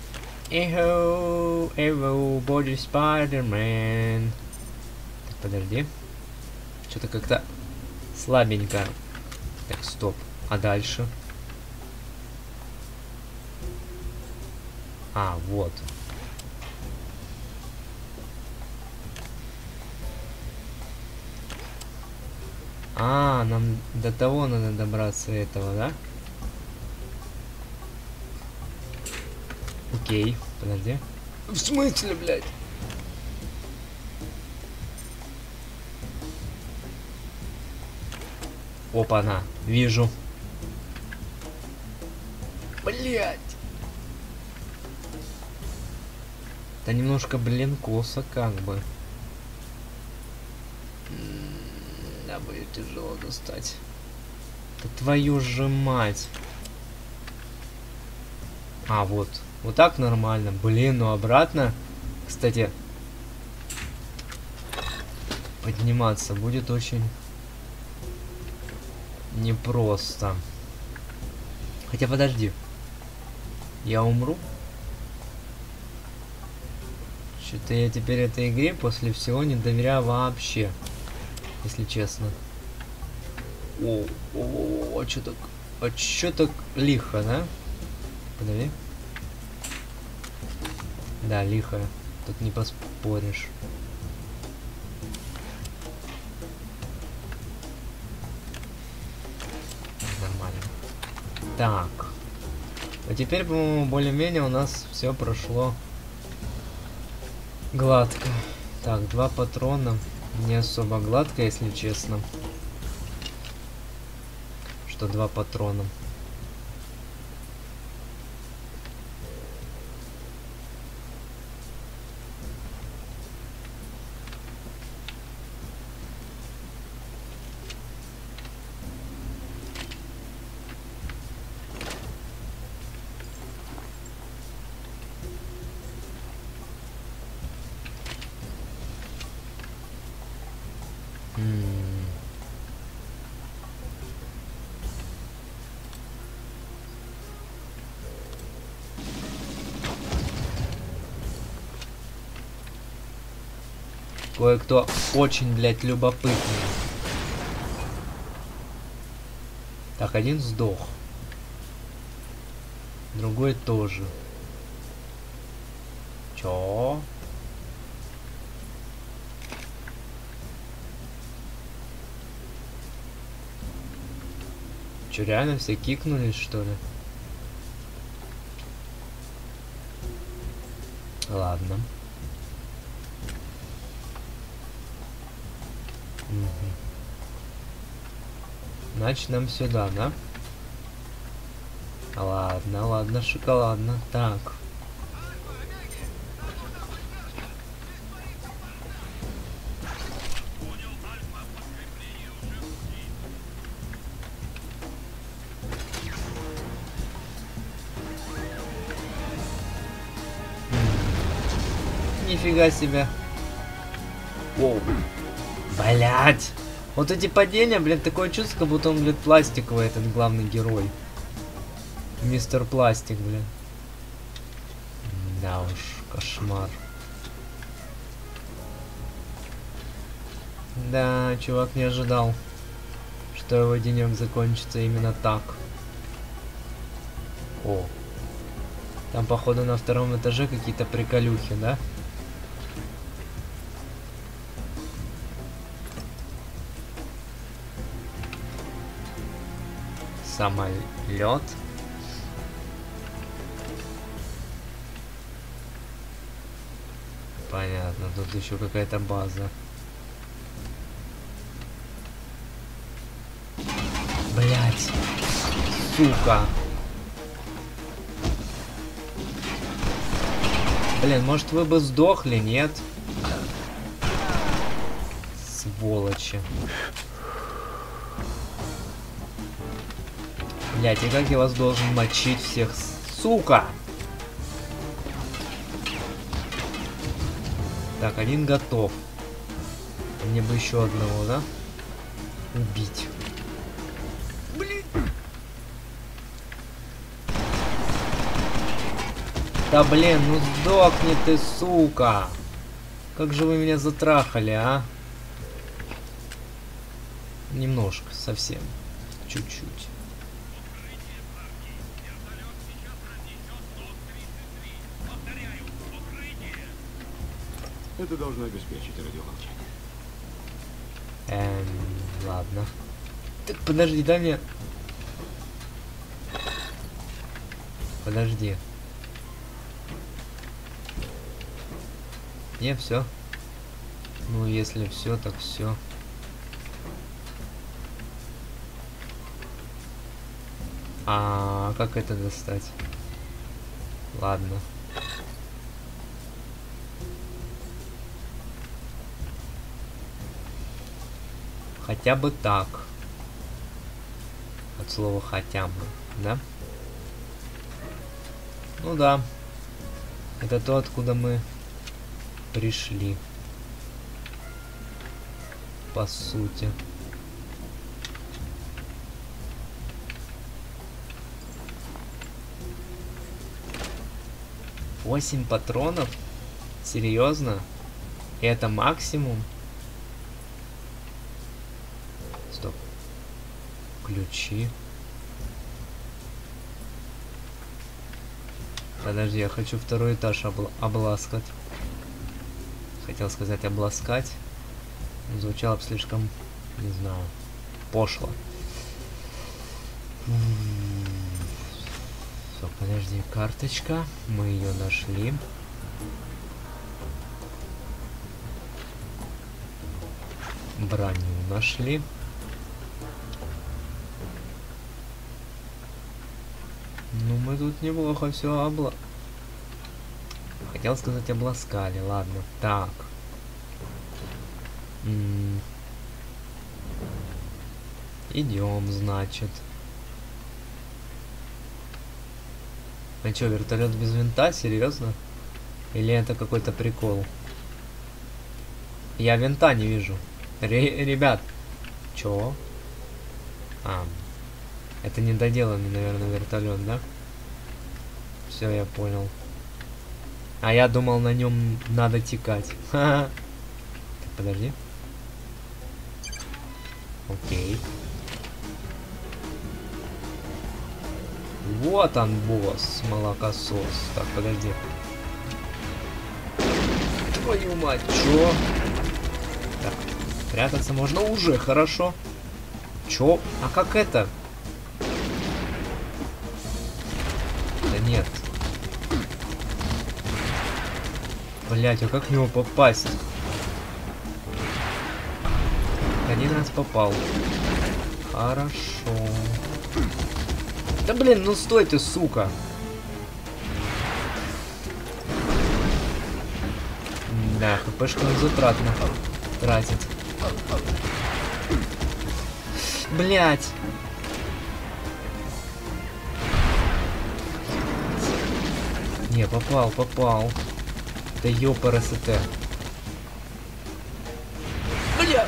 Эхо, эво, боди Spider-Man. Так, подожди. Что-то как-то слабенько. Так, стоп. А дальше? А, вот. А, нам до того надо добраться этого, да? Окей, подожди. В смысле, блядь? Опа-на, вижу. Блять. Да немножко, блин, косо как бы. Да, будет тяжело достать. Да твою же мать. А, вот. Вот так нормально. Блин, ну обратно. Кстати, подниматься будет очень непросто. Хотя подожди. Я умру? Что-то я теперь этой игре после всего не доверяю вообще. Если честно. О, о, о, а чё так? А чё так лихо, да? Подожди. Да, лихо. Тут не поспоришь. Нормально. Так. А теперь, по-моему, более-менее у нас все прошло гладко. Так, два патрона. Не особо гладко, если честно. Что два патрона. Кое-кто очень, блядь, любопытный. Так, один сдох. Другой тоже. Чё? Чё, реально все кикнулись, что ли? Ладно. Угу. Значит, нам сюда, да? Ладно, ладно, шоколадно. Так. Нифига себе. Воу. Блять. Вот эти падения, блин, такое чувство, как будто он, блин, пластиковый, этот главный герой. Мистер Пластик, блин. Да уж, кошмар. Да, чувак не ожидал, что его денек закончится именно так. О. Там, походу, на втором этаже какие-то приколюхи, да? Самолет. Понятно, тут еще какая-то база. Блять, сука. Блин, может вы бы сдохли, нет? Сволочи. Блять, и как я вас должен мочить всех, сука? Так, один готов. Мне бы еще одного, да? Убить. Блин. Да блин, ну сдохни ты, сука. Как же вы меня затрахали, а? Немножко, совсем. Чуть-чуть. Это должно обеспечить радиомолчание. Эм, ладно. Так, подожди, дай мне... Подожди. Не, все. Ну, если все, так все. А как это достать? Ладно. Хотя бы так. От слова хотя бы, да? Ну да. Это то, откуда мы пришли. По сути. Восемь патронов? Серьезно? И это максимум? Стоп. Ключи. Подожди, я хочу второй этаж обла обласкать. Хотел сказать обласкать. Звучало бы слишком, не знаю, пошло. Все, подожди, карточка. Мы ее нашли. Броню нашли. Ну, мы тут неплохо все обла... Хотел сказать обласкали, ладно. Так. М-м. Идем, значит. А чё, вертолет без винта? Серьезно? Или это какой-то прикол? Я винта не вижу. Ре ребят. Чё? А. Это недоделанный, наверное, вертолет, да? Все, я понял. А я думал, на нем надо текать. Ха-ха. Подожди. Окей. Вот он, босс, молокосос. Так, подожди. Твою мать, чё? Так, прятаться можно уже, хорошо. Чё? А как это? Да нет. Блять, а как в него попасть? Один раз попал. Хорошо. Да блин, ну стой ты, сука. Да, хпшку он затратно тратит. Блять. Не, попал, попал. Да ёпарасоте. Бля.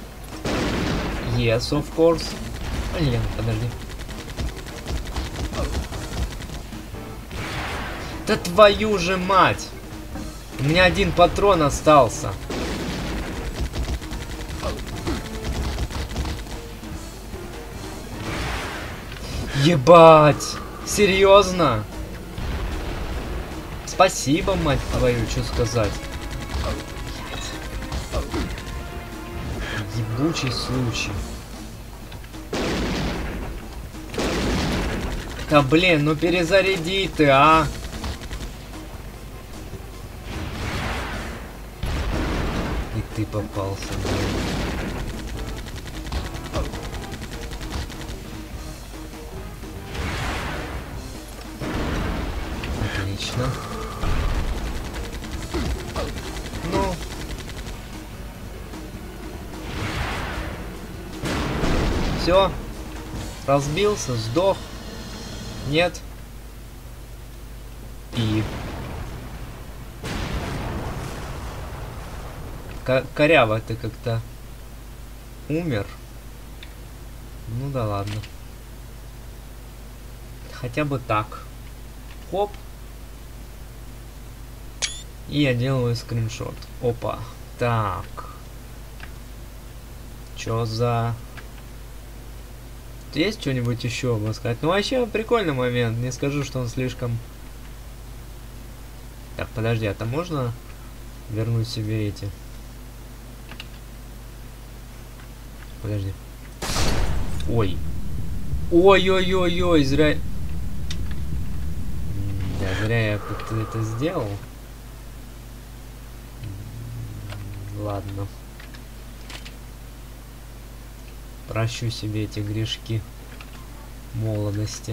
Yes, of course. Блин, подожди. Да твою же мать! У меня один патрон остался. Ебать! Серьезно? Спасибо, мать твою, что сказать. Ебучий случай. Да блин, ну перезаряди ты, а! И ты попался. Отлично. Ну. Все. Разбился, сдох. Нет. И. К коряво ты как-то умер. Ну да ладно. Хотя бы так. Хоп. И я делаю скриншот. Опа. Так. Чё за... Есть что-нибудь еще, можно сказать? Ну, вообще, прикольный момент. Не скажу, что он слишком... Так, подожди, а там можно вернуть себе эти? Подожди. Ой. Ой-ой-ой-ой, зря... Да, зря я как-то это сделал. Ладно. Прощу себе эти грешки. молодости.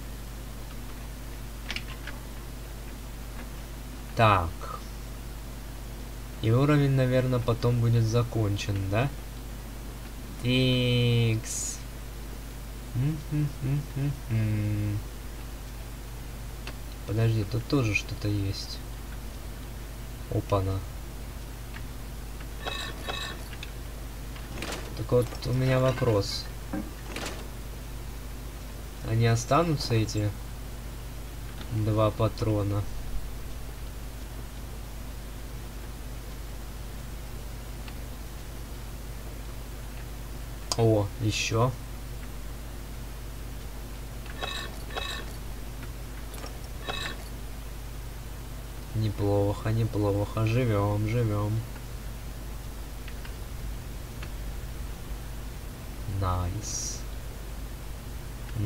Так. И уровень, наверное, потом будет закончен, да? Тикс. Подожди, тут тоже что-то есть. Опа-на. Так вот, у меня вопрос. Они останутся, эти два патрона? О, еще. Неплохо, неплохо. Живем, живем. Найс. Угу.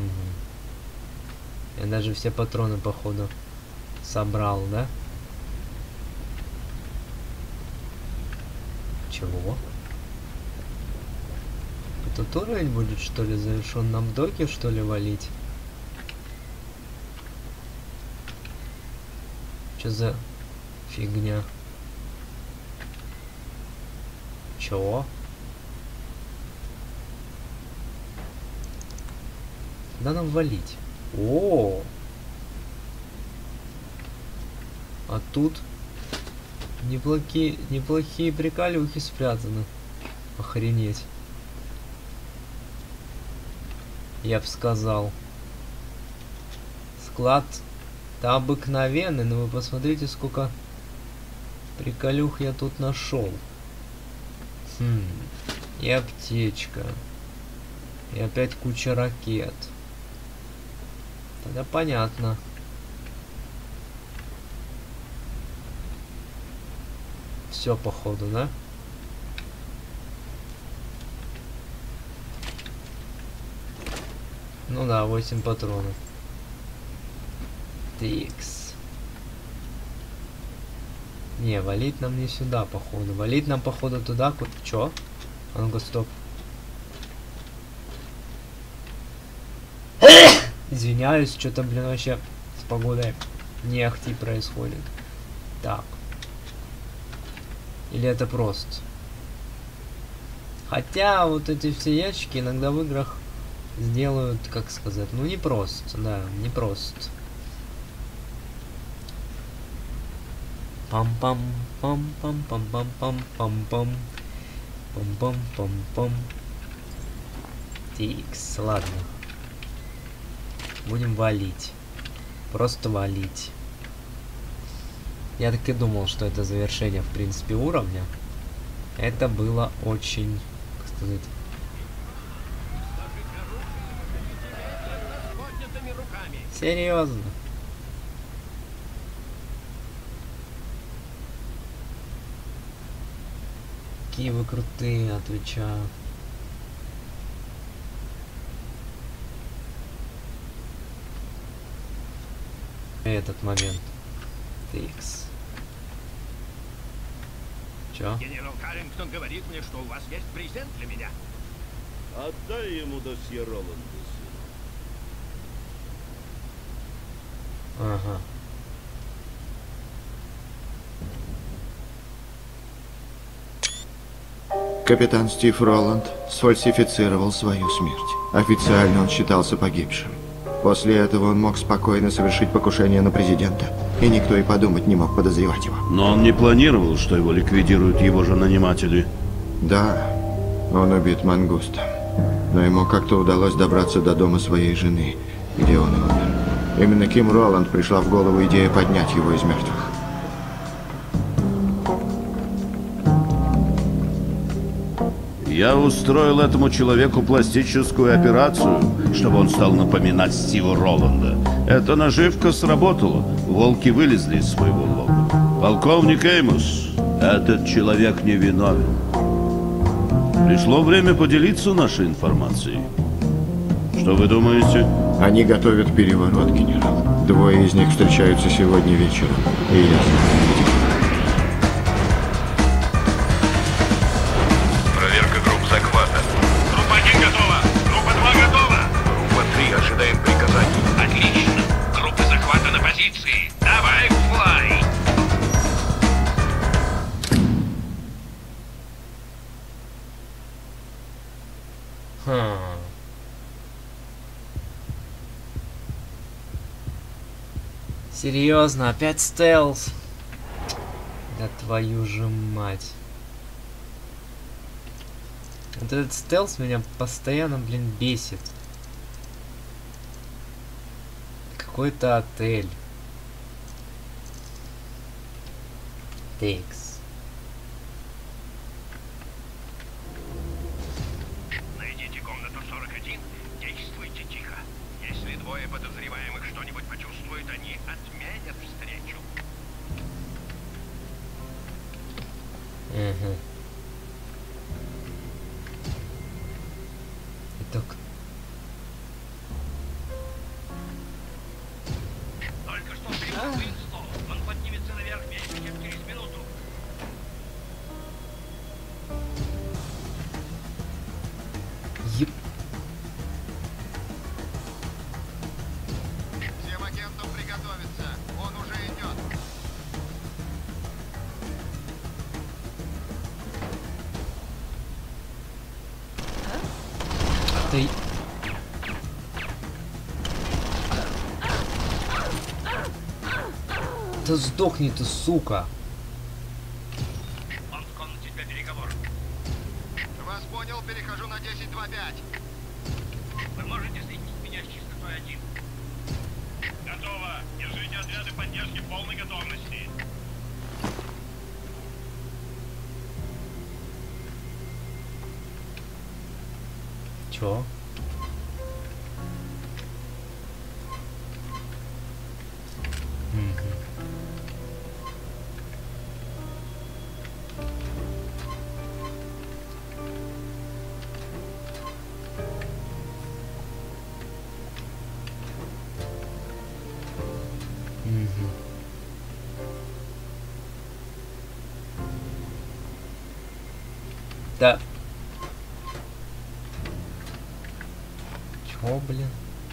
Я даже все патроны, походу, собрал, да? Чего? Этот уровень будет, что ли, завершен? Нам доки, что ли, валить? Что за фигня? Чего? Куда нам валить? О! А тут неплохие, неплохие приколюхи спрятаны. Охренеть. Я бы сказал. Склад-то обыкновенный, но вы посмотрите, сколько приколюх я тут нашел. Хм. И аптечка. И опять куча ракет. Тогда понятно. Все, походу, да? Ну да, восемь патронов. Тикс. Не, валить нам не сюда, походу. Валить нам, походу, туда. Куда... Чё? А ну-ка, стоп. Извиняюсь, что-то, блин, вообще с погодой не ахти происходит. Так. Или это просто? Хотя вот эти все ящики иногда в играх сделают, как сказать, ну не просто, да, не просто. Пам-пам, пам-пам, пам-пам, пам-пам, пам-пам, пам-пам. Тикс, ладно. Будем валить. Просто валить. Я так и думал, что это завершение, в принципе, уровня. Это было очень, как сказать... Серьезно. Какие вы крутые, отвечаю. Этот момент. Тикс. Чё? Генерал Каррингтон говорит мне, что у вас есть презент для меня. Отдай ему досье Роланда. Ага. Капитан Стив Роланд сфальсифицировал свою смерть. Официально он считался погибшим. После этого он мог спокойно совершить покушение на президента, и никто и подумать не мог подозревать его. Но он не планировал, что его ликвидируют его же наниматели. Да, он убит мангустом. Но ему как-то удалось добраться до дома своей жены, где он и умер. Именно Ким Роланд пришла в голову идея поднять его из мертвых. Я устроил этому человеку пластическую операцию, чтобы он стал напоминать Стива Роланда. Эта наживка сработала. Волки вылезли из своего лога. Полковник Эймус, этот человек не виновен. Пришло время поделиться нашей информацией. Что вы думаете? Они готовят переворот, генерал. Двое из них встречаются сегодня вечером. И я знаю. Проверка групп захвата. Группа один готова. Группа два готова. Группа три ожидает Серьезно, опять стелс? Да твою же мать. Вот этот стелс меня постоянно, блин, бесит. Какой-то отель. Текс. Найдите комнату сорок один, действуйте тихо. Если двое подозреваемых что-нибудь почувствуют, они отменят встречу. Угу. Это кто? Только что прибыл Уинслоу. Он поднимется наверх меньше, чем через минуту. Еп. Всем агентам приготовиться. Он уже идет. Ты... Да сдохни ты, сука! Он в комнате для переговоров. Вас понял, перехожу на десять два пять. Вы можете соединить меня с частотой один. Готово. Держите отряды поддержки в полной готовности. Чё? Угу. Угу. Да. Чё, блин?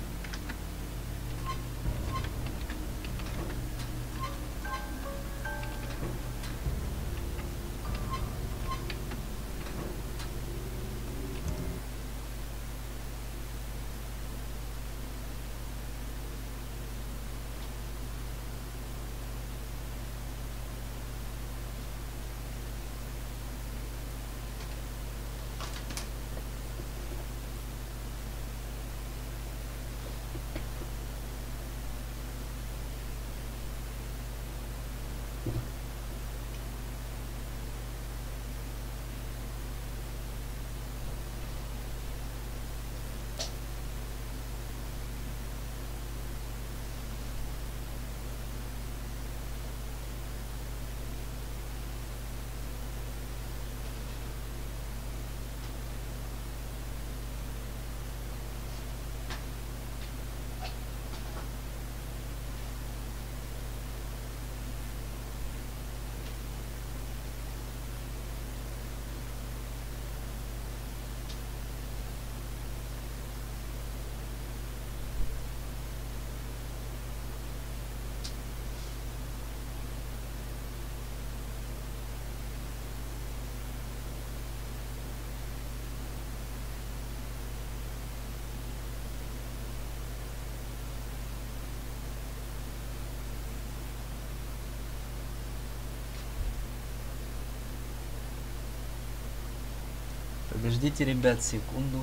Подождите, ребят, секунду.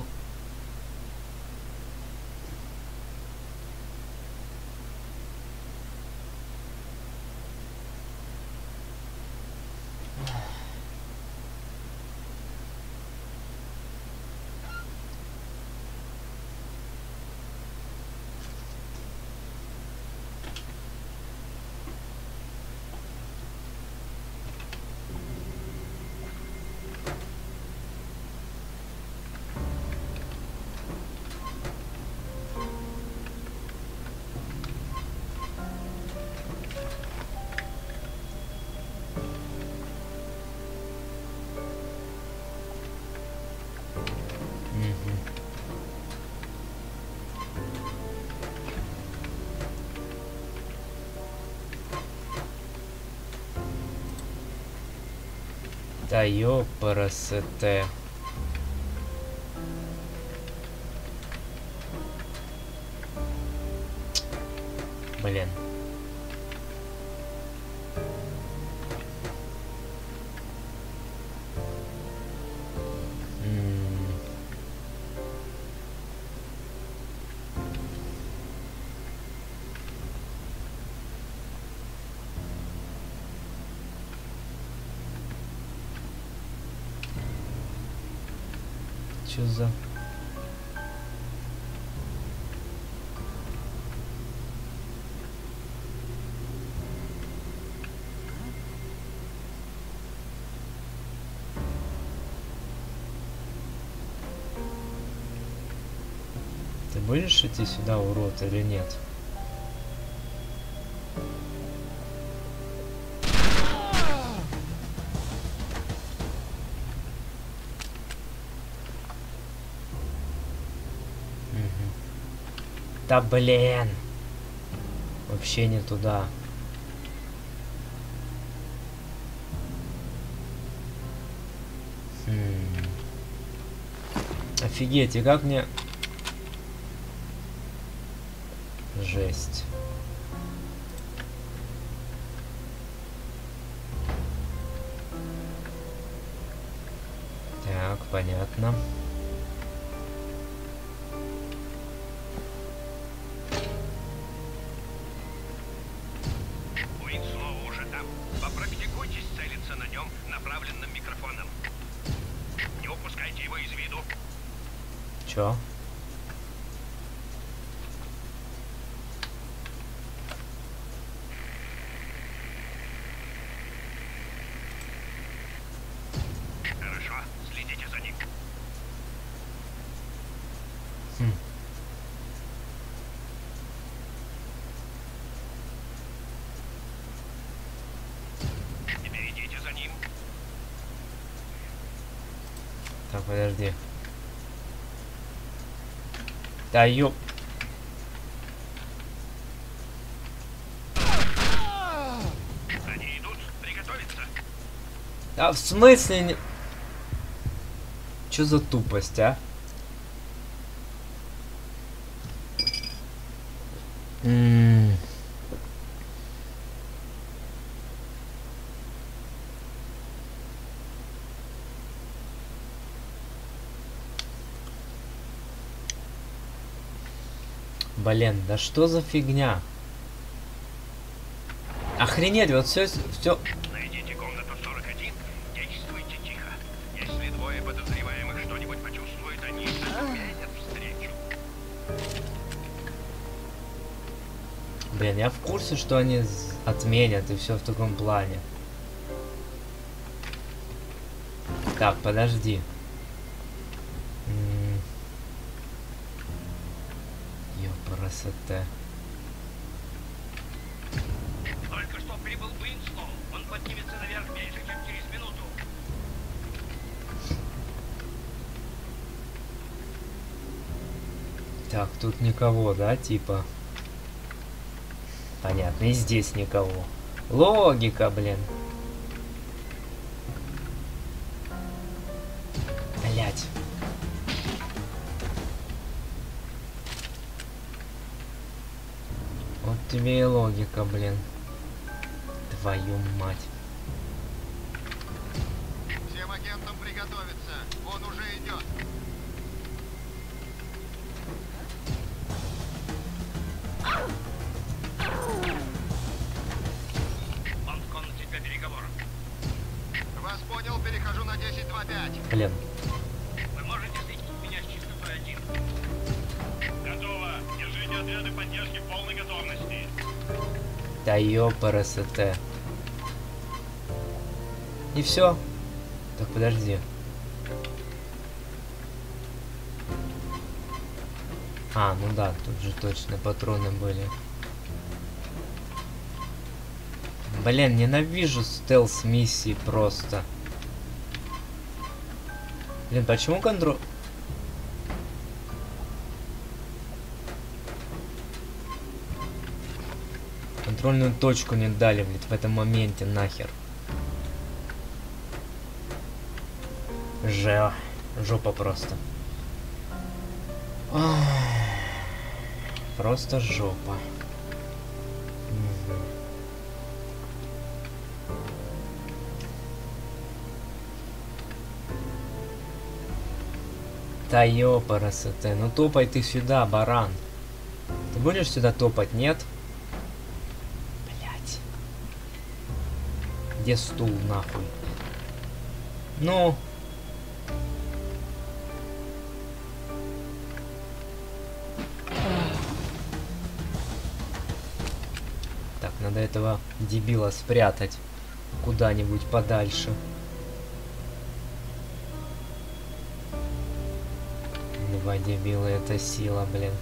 Да ёпарасете. Блин. Чё за... Ты будешь идти сюда, урод, или нет? Да блин! Вообще не туда. Хм. Офигеть, и как мне... Жесть. Так, понятно. Уинслоу уже там. Попрактикуйтесь целиться на нем направленным микрофоном. Не упускайте его из виду. Чё? Хорошо, следите за ним. Хм. Теперь идите за ним. Так, подожди. Да ёп. Они идут. Приготовиться. А в смысле не... Чё за тупость, а? М. Блин, да что за фигня? Охренеть, вот все, все. Найдите комнату сорок один. Действуйте тихо. Если двое подозреваемых что-нибудь почувствуют, они отменят встречу. Блин, я в курсе, что они отменят и все в таком плане. Так, подожди. Ёпрасоте. Только что прибыл Уинслоу. Он поднимется наверх меньше, чем через минуту. Так, тут никого, да, типа? Понятно, и здесь никого. Логика, блин. Блять. Вот тебе и логика, блин. Твою мать. Всем агентам приготовиться. Он уже идет. Он в комнате для переговоров. Вас понял, перехожу на десять два пять. Блин. Вы можете соединить меня с частотой один. Готово. Держите отряды поддержки в полной готовности. Да ёпрст. И все. Так, подожди. А, ну да, тут же точно патроны были. Блин, ненавижу стелс-миссии просто. Блин, почему контроль... Контрольную точку не дали, блядь, в этом моменте, нахер. Же... Жопа просто. Ах. Просто жопа. Угу. Да ёпарасоте, ну топай ты сюда, баран. Ты будешь сюда топать, нет? Блять. Где стул, нахуй? Ну... Надо этого дебила спрятать куда-нибудь подальше. Два дебила, это сила, блин.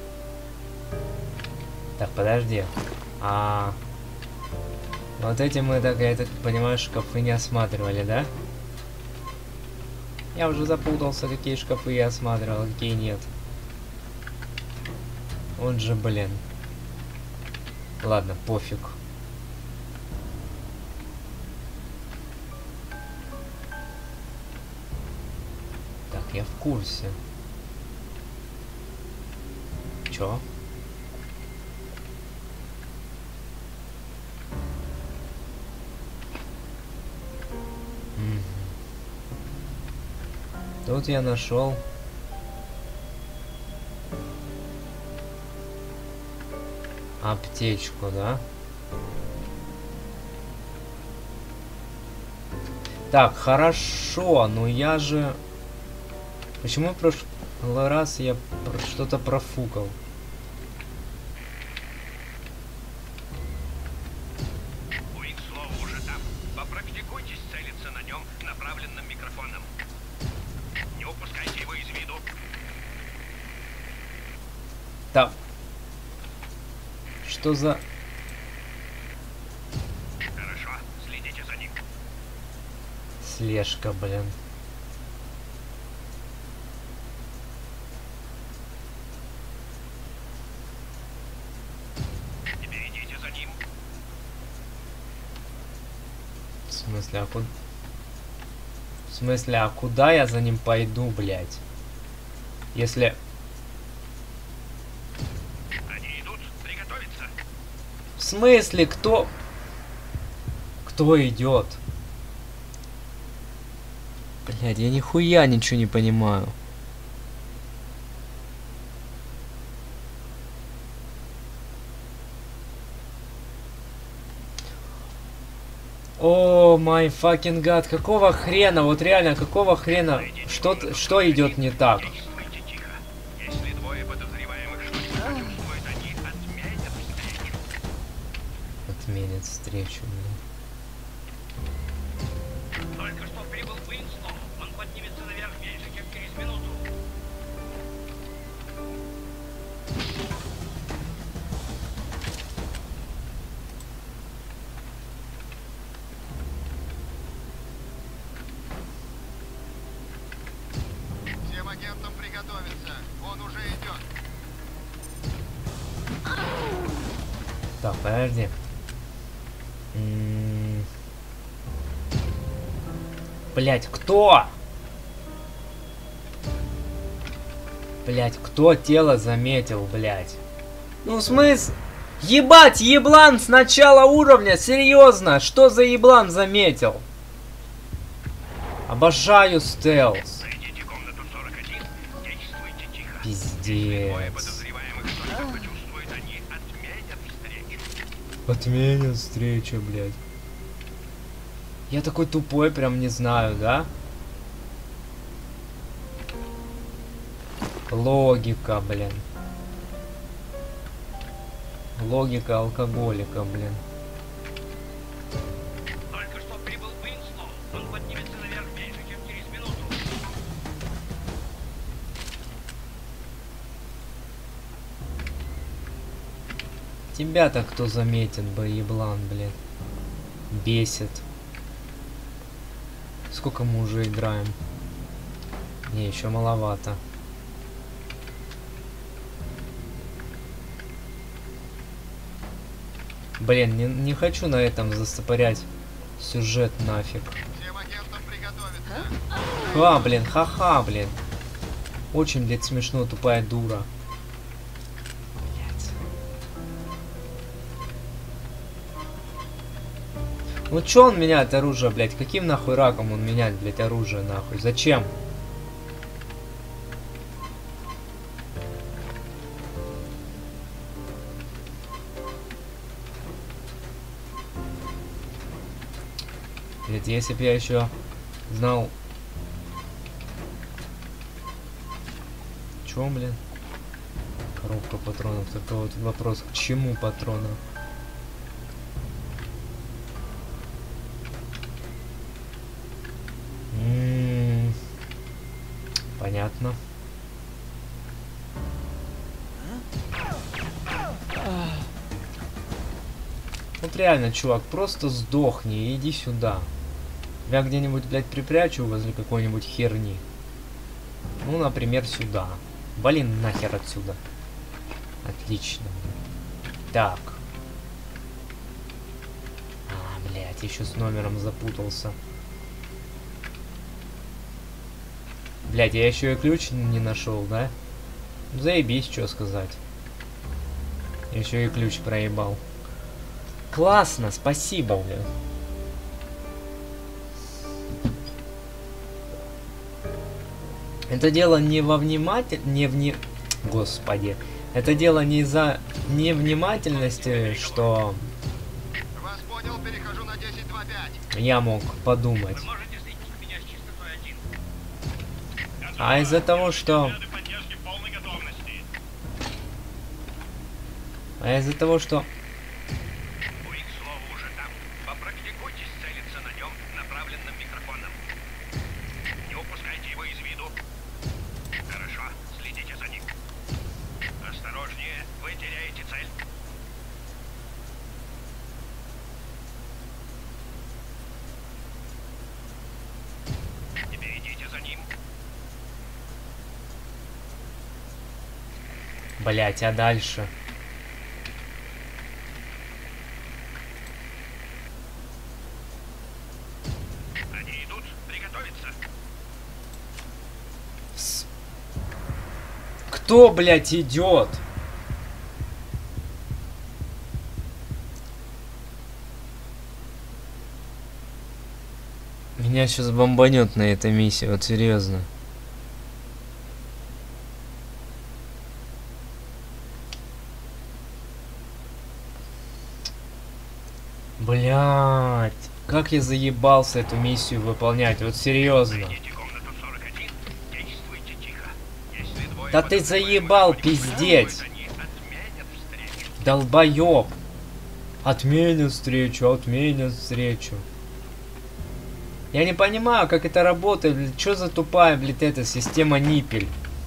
Так, подожди. А, вот эти мы, так, я так понимаю, шкафы не осматривали, да? Я уже запутался, какие шкафы я осматривал, какие нет. Вот же, блин. Ладно, пофиг. Так, я в курсе. Чё? М-м. Тут я нашел аптечку, да? Так, хорошо, но я же... Почему в прошлый раз я про что-то профукал? Уинслоу уже там. Попрактикуйтесь целиться на нем направленным микрофоном. Не упускайте его из виду. Так. Что за... Хорошо, следите за ним. Слежка, блин. Теперь идите за ним. В смысле, а куда... В смысле, а куда я за ним пойду, блядь? Если... Они идут, приготовиться. В смысле, кто... Кто идет? Блядь, я нихуя ничего не понимаю. О, май факинг гад, какого хрена, вот реально, какого хрена, что, что идет не так? Действуйте тихо. Если двое подозреваемых что-нибудь почувствуют, они отменят встречу. Отменят встречу, блин. Только что прибыл Уинслоу. Он поднимется наверх меньше, чем через минуту. Всем агентам приготовиться. Он уже идет. Так, подожди. М-м-м. Блять, кто? Блять, кто тело заметил, блять? Ну, в смысле? Ебать, еблан с начала уровня, серьезно? Что за еблан заметил? Обожаю стелс. Найдите комнату сорок один. Действуйте тихо. Пиздец. Двое подозреваемых что-нибудь почувствуют, они отменят встречу. Отменят встречу, блядь. Я такой тупой, прям не знаю, да? Логика, блин. Логика алкоголика, блин. Только что прибыл Уинслоу. Он поднимется наверх меньше, чем через минуту. Тебя-то кто заметит бы, еблан, блин. Бесит. Сколько мы уже играем? Не, еще маловато. Блин, не, не хочу на этом застопорять сюжет нафиг. Всем агентам приготовиться. Ха, блин, ха-ха, блин. Очень, блядь, смешно, тупая дура. Блядь. Ну чё он меняет оружие, блядь? Каким нахуй раком он меняет, блядь, оружие, нахуй? Зачем? Блядь, если бы я еще знал... Чё, блин? Коробка патронов. Только вот вопрос, к чему патроны? Понятно. Вот реально, чувак, просто сдохни и иди сюда. Я где-нибудь, блядь, припрячу возле какой-нибудь херни. Ну, например, сюда. Блин, нахер отсюда. Отлично. Так. А, блядь, еще с номером запутался. Блядь, я еще и ключ не нашел, да? Заебись, что сказать. Еще и ключ проебал. Классно, спасибо, блядь. Это дело не во вниматель... Не вне... Господи. Это дело не из-за невнимательности, что... Вас понял, перехожу на десять два пять. Я мог подумать. Вы можете соединить меня с частотой один. А из-за того, что... Отряды поддержки в полной готовности. А из-за того, что... У их слова уже там. Попрактикуйтесь целиться на нем направленным микрофоном. Не упускайте его из виду. Хорошо, следите за ним. Осторожнее, вы теряете цель. Теперь идите за ним. Блять, а дальше? Они идут, приготовиться. С- Кто, блять, идет? Меня сейчас бомбанет на этой миссии, вот серьезно. Блять, как я заебался эту миссию выполнять, вот серьезно. Найдите комнату сорок один, действуйте тихо. Если двое Да ты подозреваемых заебал никого не пиздеть. потребуют, они отменят встречу. Долбоёб. Отменят встречу, отменят встречу. Я не понимаю, как это работает, блядь. Чё за тупая, блядь, эта система ниппель?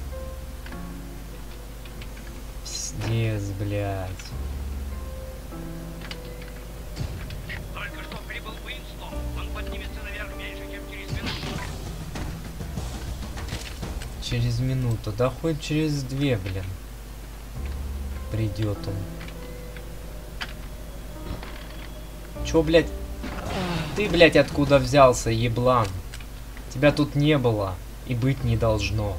Пиздец, блядь. Только что прибыл Уинслоу. Он поднимется наверх меньше, чем через минуту. Через минуту, да хоть через две, блин. Придет он. Чё, блядь? Ты, блядь, откуда взялся, еблан? Тебя тут не было и быть не должно.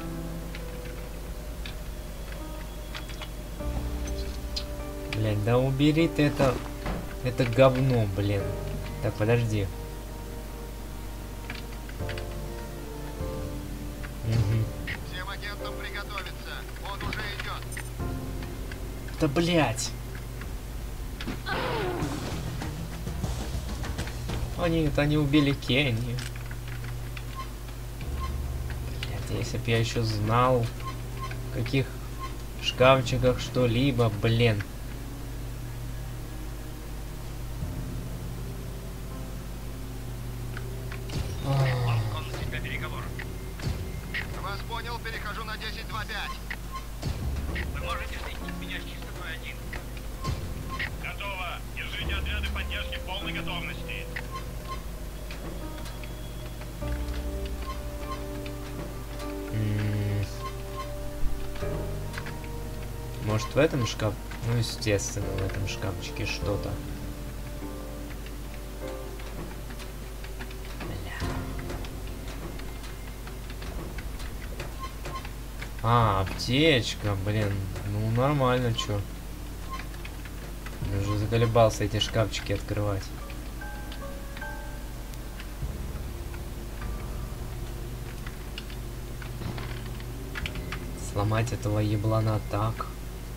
Блядь, да убери ты это... Это говно, блин. Так, подожди. Угу. Всем агентам приготовиться. Он уже идет. Да, блядь. Они, это они убили Кенни. Блядь, если бы я еще знал, в каких шкафчиках что-либо, блин. Он на тебя переговор. Вас понял, перехожу на десять два пять. Вы можете соединить меня с частотой один. Готово. Держите отряды поддержки в полной готовности. М. Может, в этом шкаф... Ну, естественно, в этом шкафчике что-то. Бля. А, аптечка, блин. Ну, нормально, чё. Я уже заколебался эти шкафчики открывать. Сломать этого еблана так.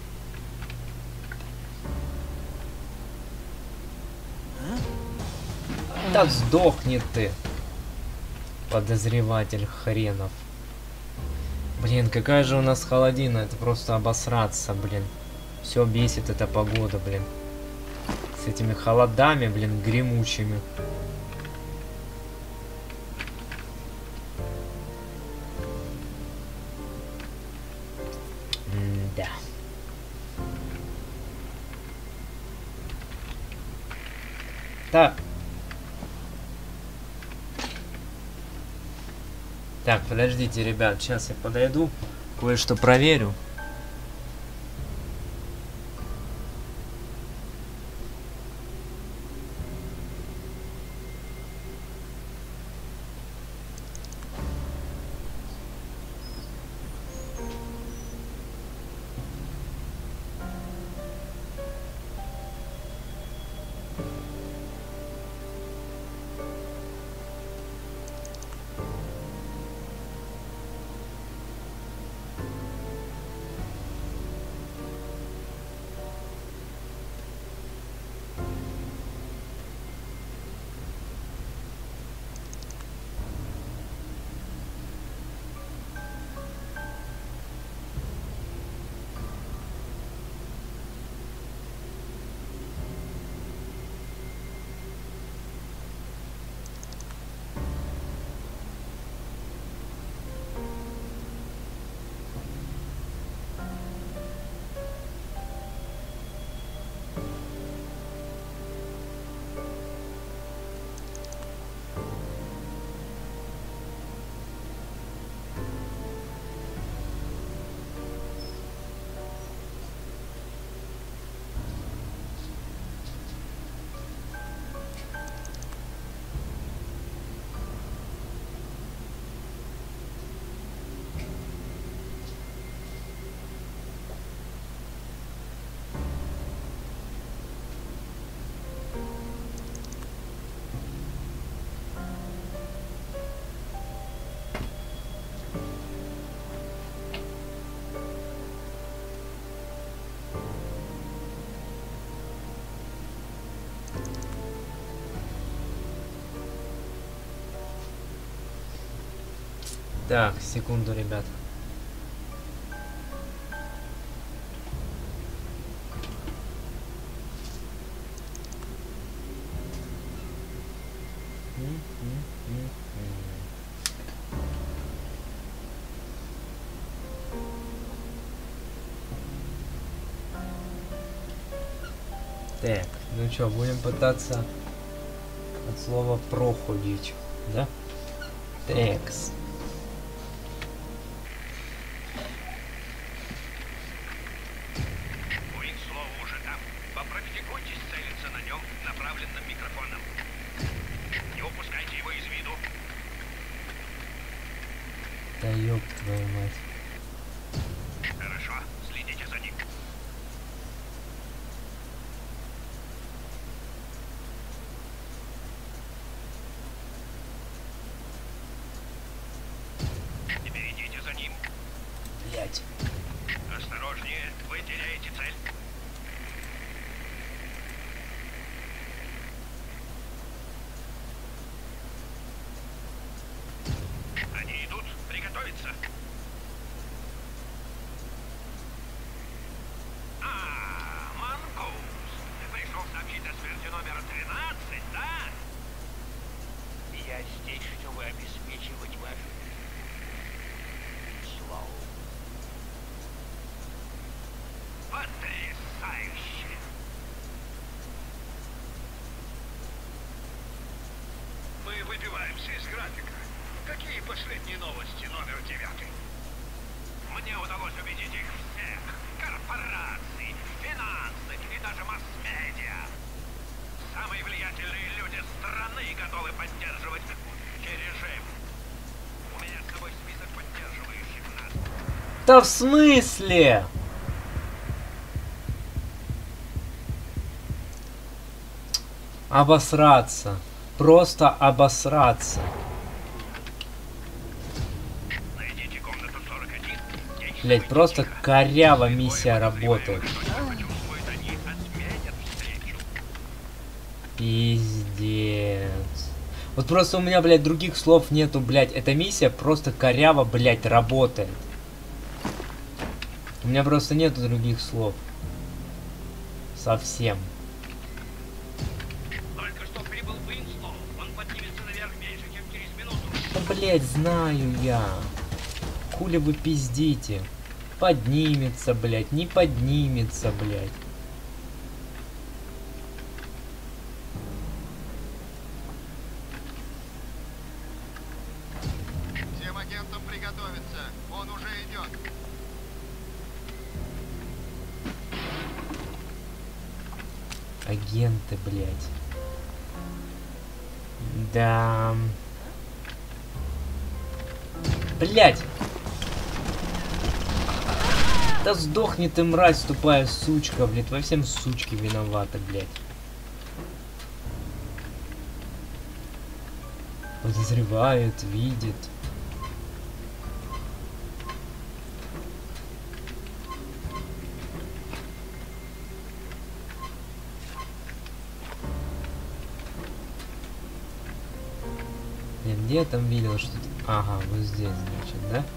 Да сдохни ты, подозреватель хренов. Блин, какая же у нас холодина, это просто обосраться, блин. Все бесит эта погода, блин. С этими холодами, блин, гремучими. Так. Так, подождите, ребят, сейчас я подойду, кое-что проверю. Так, секунду, ребят. Так, ну что, будем пытаться от слова проходить, да? Текс. Да ёб твою мать. Хорошо, следите за ним. Теперь идите за ним. Блять. Осторожнее, вы теряете цель. Они идут, приготовиться. А, Монкоус, ты пришел сообщить о смерти номера тринадцать, да? Я здесь, чтобы обеспечивать вашу славу. Потрясающе! Мы выбиваемся из графика. Какие последние новости, номер девятый? Мне удалось убедить их всех. Корпораций, финансов и даже масс-медиа. Самые влиятельные люди страны готовы поддерживать режим. У меня с собой список поддерживающих нас. Да в смысле? Обосраться. Просто обосраться. Блять, просто коряво миссия работает. Пиздец. Вот просто у меня, блядь, других слов нету, блядь. Эта миссия просто коряво, блядь, работает. У меня просто нету других слов. Совсем. Только что прибыл Уинслоу. Он поднимется наверх меньше, чем через минуту. Да, блядь, знаю я. Хули вы пиздите? Поднимется, блядь, не поднимется, блядь. Агенты, блядь. Да. Блядь! Да сдохни ты, мразь, тупая сучка, блядь. Во всем сучки виноваты, блядь. Подозревает, видит. Я где я там видел что-то? Ага, вот здесь, значит, да?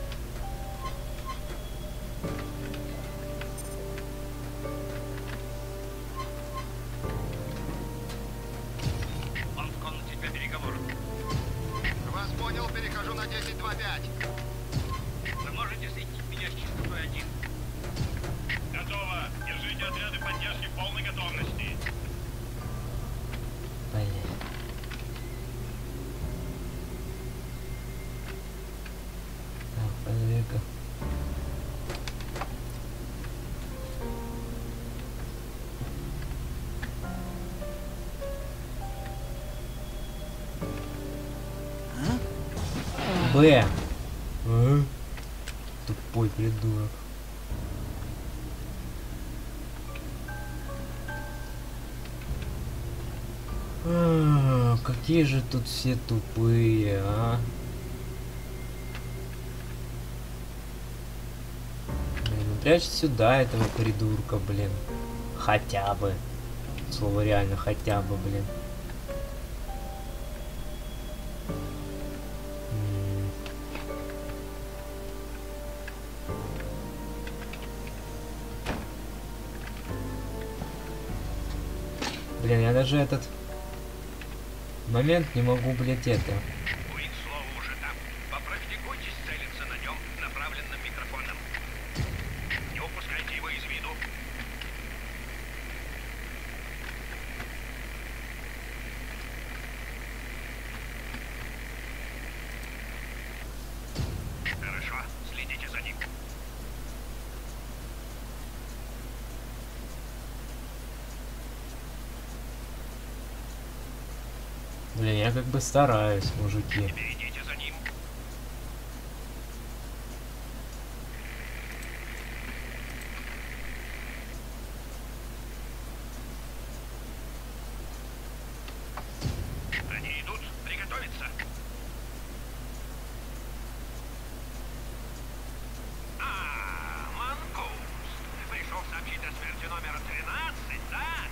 Он в комнате для переговоров. Вас понял, перехожу на десять два пять. Вы можете соединить меня с частотой один? Готово. Держите отряды поддержки в полной готовности. Блин. Так, подожди-ка. Б. А? Тупой придурок. А, какие же тут все тупые, а? Блин, ну прячь сюда этого придурка, блин. Хотя бы. Слово реально хотя бы, блин. М. Блин, я даже этот момент не могу, блять, это. Уинслоу уже там. Попрактикуйтесь целиться на нем направленным микрофоном. Не упускайте его из виду. Хорошо, следите за ним. Блин, я как бы стараюсь, мужики. Теперь идите за ним. Они идут. Приготовиться. А, Манкус. Пришел сообщить о смерти номера тринадцать, да?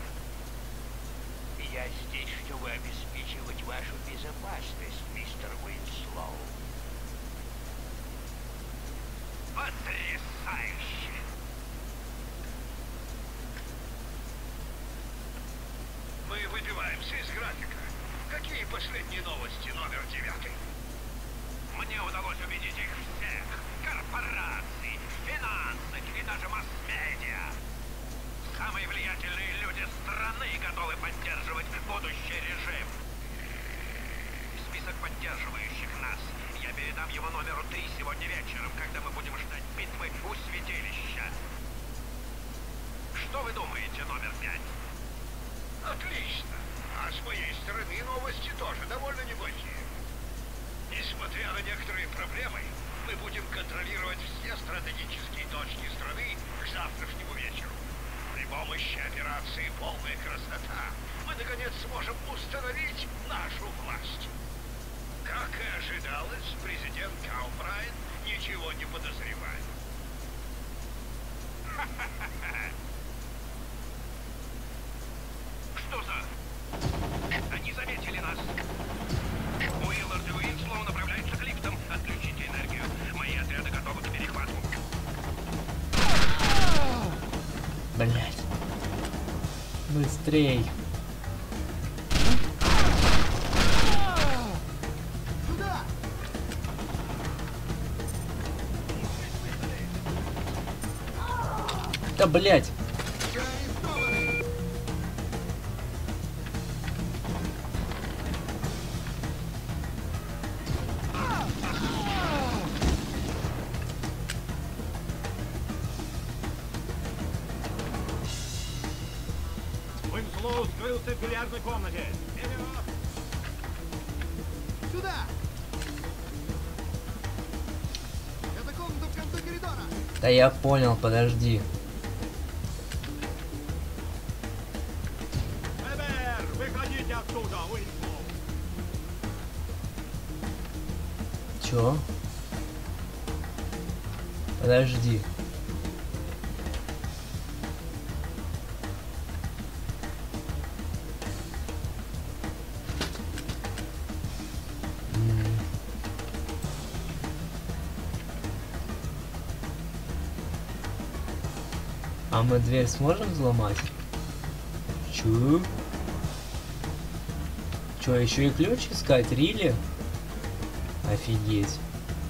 Я здесь, чтобы обеспечивать вашу безопасность, мистер Уинслоу. Потрясающе! Мы выбиваемся из графика. Какие последние новости, номер девятый? Мне удалось убедить их всех. Корпорации, финансы и даже масс-медиа. Самые влиятельные люди страны готовы поддерживать будущий режим. Список поддерживающих нас. Я передам его номеру три сегодня вечером, когда мы будем ждать битвы у святилища. Что вы думаете, номер пять? Отлично. А с моей стороны новости тоже довольно неплохие. Несмотря на некоторые проблемы, мы будем контролировать все стратегические точки страны к завтрашнему вечеру. При помощи операции «Полная красота» мы, наконец, сможем установить нашу власть. Как и ожидалось, президент Калбрайн ничего не подозревает. Что за... Они заметили нас. Уиллард и Уинслоу направляются к лифтам. Отключите энергию. Мои отряды готовы к перехвату. Блять. Быстрей. Да блять. Уинслоу скрылся в бильярдной комнате. Сюда! Это комната в конце коридора. Да я понял, подожди. Эбер, выходите оттуда, Уинслоу. Чё? Подожди. А мы дверь сможем взломать? Чё? Чё, еще и ключ искать? Рили? Офигеть.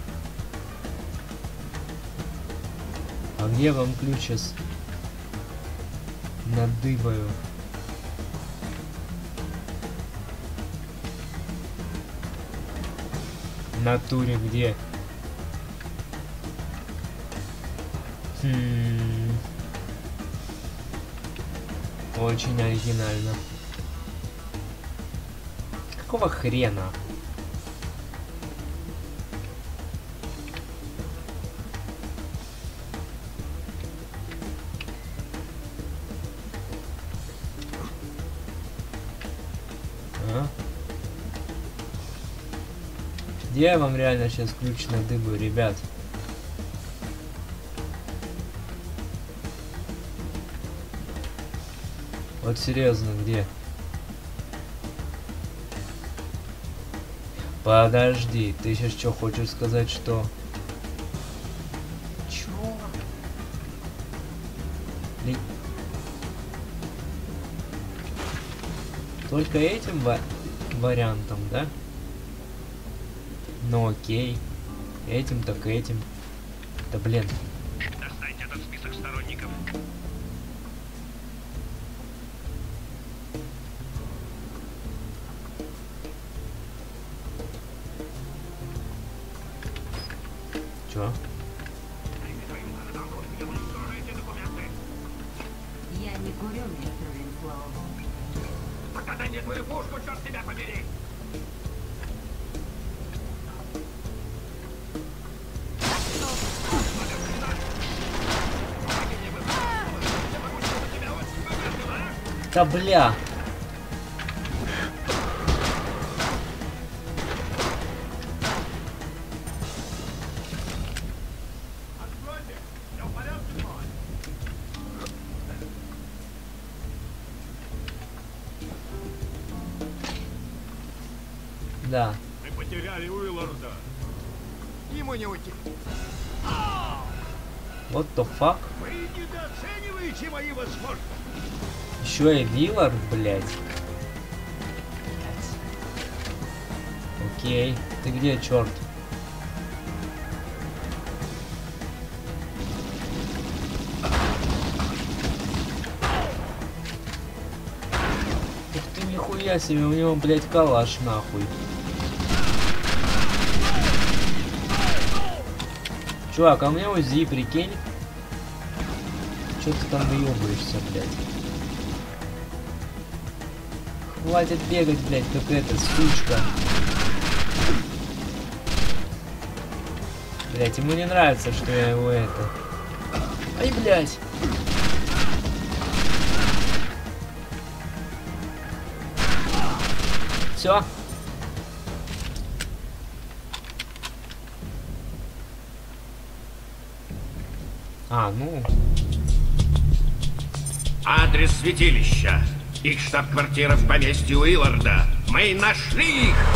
А где вам ключ сейчас? Надыбаю. В натуре где? Хм. Очень оригинально. Какого хрена? А? Где я вам реально сейчас ключ надыбаю, ребят? Вот серьезно, где? Подожди, ты сейчас что, хочешь сказать, что... Чё? Ли... Только этим ва... вариантом, да? Ну окей. Этим так этим. Да блин. Достаньте этот список сторонников. Чё? Я не курю, мистер Уинслоу. Покатай мне твою пушку, черт тебя побери! Да бля! Да. Мы потеряли Уилларда. Ему не уйти. What the fuck? Вы недооцениваете мои возможности. Еще и Виллард, блядь. Окей. Ты где, черт? Ух ты, нихуя себе, у него, блядь, калаш нахуй. Чувак, а у меня УЗИ, прикинь. Чё ты там выебываешься, блядь? Хватит бегать, блядь, как эта сучка. Блядь, ему не нравится, что я его это... Ай, блядь! Все. А, ну... Адрес святилища. Их штаб-квартира в поместье Уилларда. Мы нашли их!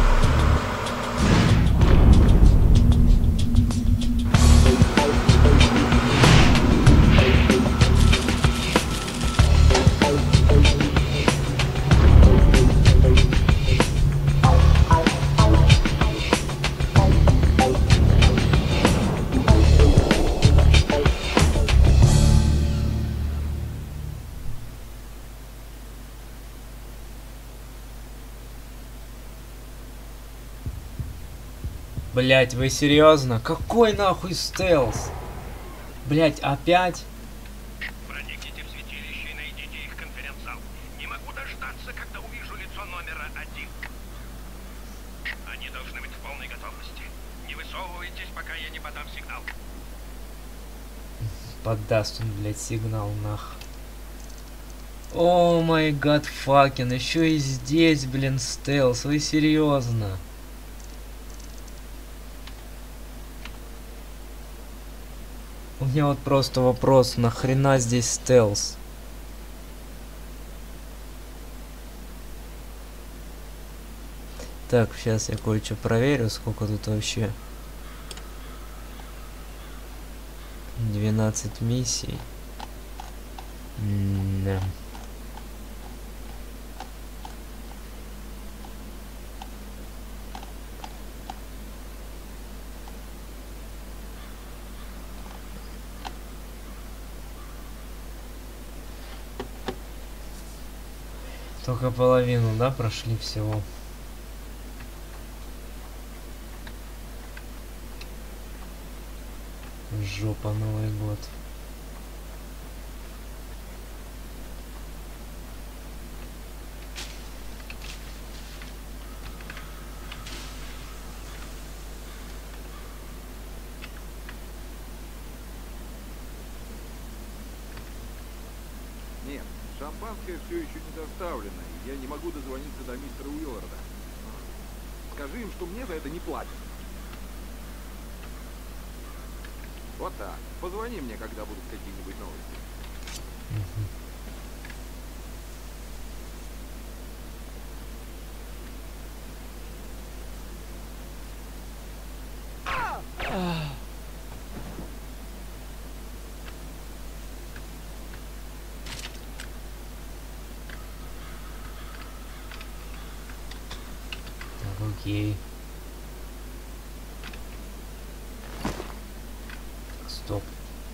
Блять, вы серьезно? Какой нахуй стелс? Блять, опять? Проникните в святилище и найдите их конференц-зал. полной готовности. Не высовывайтесь, пока я не подам сигнал. Подаст он, блядь, сигнал, нах. О май гад факин, еще и здесь, блин, стелс. Вы серьезно? У меня вот просто вопрос, нахрена здесь стелс? Так, сейчас я кое-что проверю, сколько тут вообще. двенадцать миссий. М-да. Только половину, да, прошли всего. Жопа, Новый год. Нет, шампанское все еще не доставлено, и я не могу дозвониться до мистера Уилларда. Скажи им, что мне за это не платят. Вот так. Позвони мне, когда будут какие-нибудь новости. Так, окей. Стоп.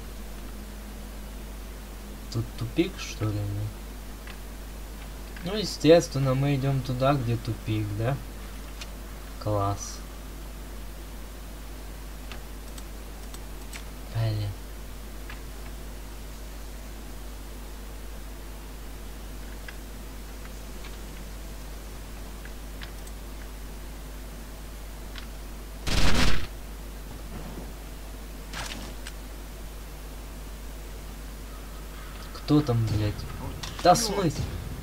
Тут тупик, что ли? Ну, естественно, мы идем туда, где тупик, да? Класс. Блин. Кто там, блядь? Да в смысле?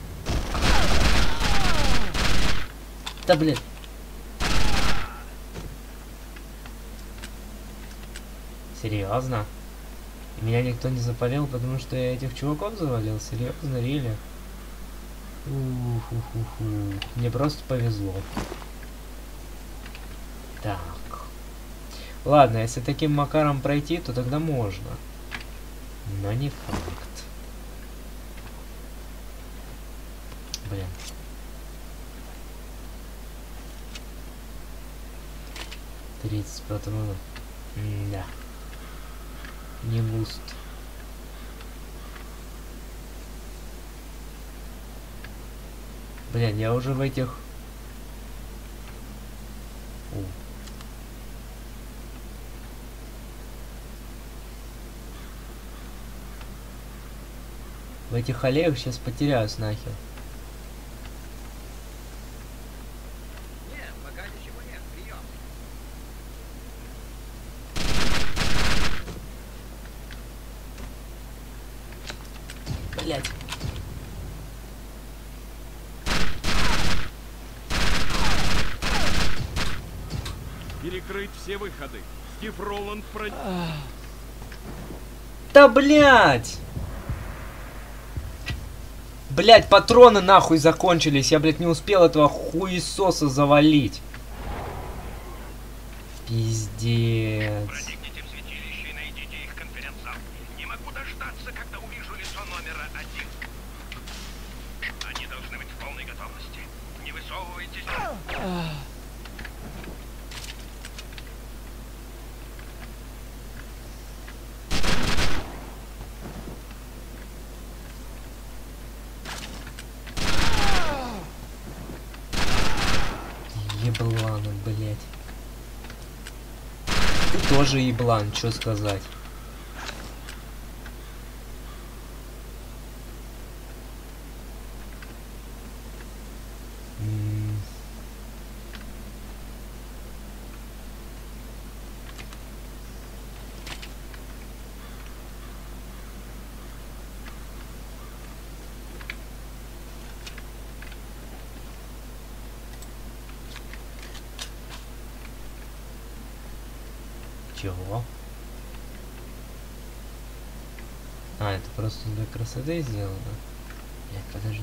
Да, блядь. Серьезно? Меня никто не запалил, потому что я этих чуваков завалил? Серьезно, рили? Ух-ух-ух-ух. Мне просто повезло. Так. Ладно, если таким макаром пройти, то тогда можно. Но не факт. Блин. тридцать патронов. М-да. Не густ. Блин, я уже в этих... О. В этих аллеях сейчас потеряюсь нахер. Нет, пока ничего нет, прием. Блять. Перекрыть все выходы. Стив Роланд про... Да блять! Блять, патроны нахуй закончились. Я, блядь, не успел этого хуесоса завалить. Пиздец. Проникните в святилище и найдите их конференц-зал. Не могу дождаться, когда увижу лицо номера один. Они должны быть в полной готовности. Не высовывайтесь. Ебланы, блять. Ты тоже еблан, что сказать. М Чего? А, это просто для красоты сделано? Нет, подожди.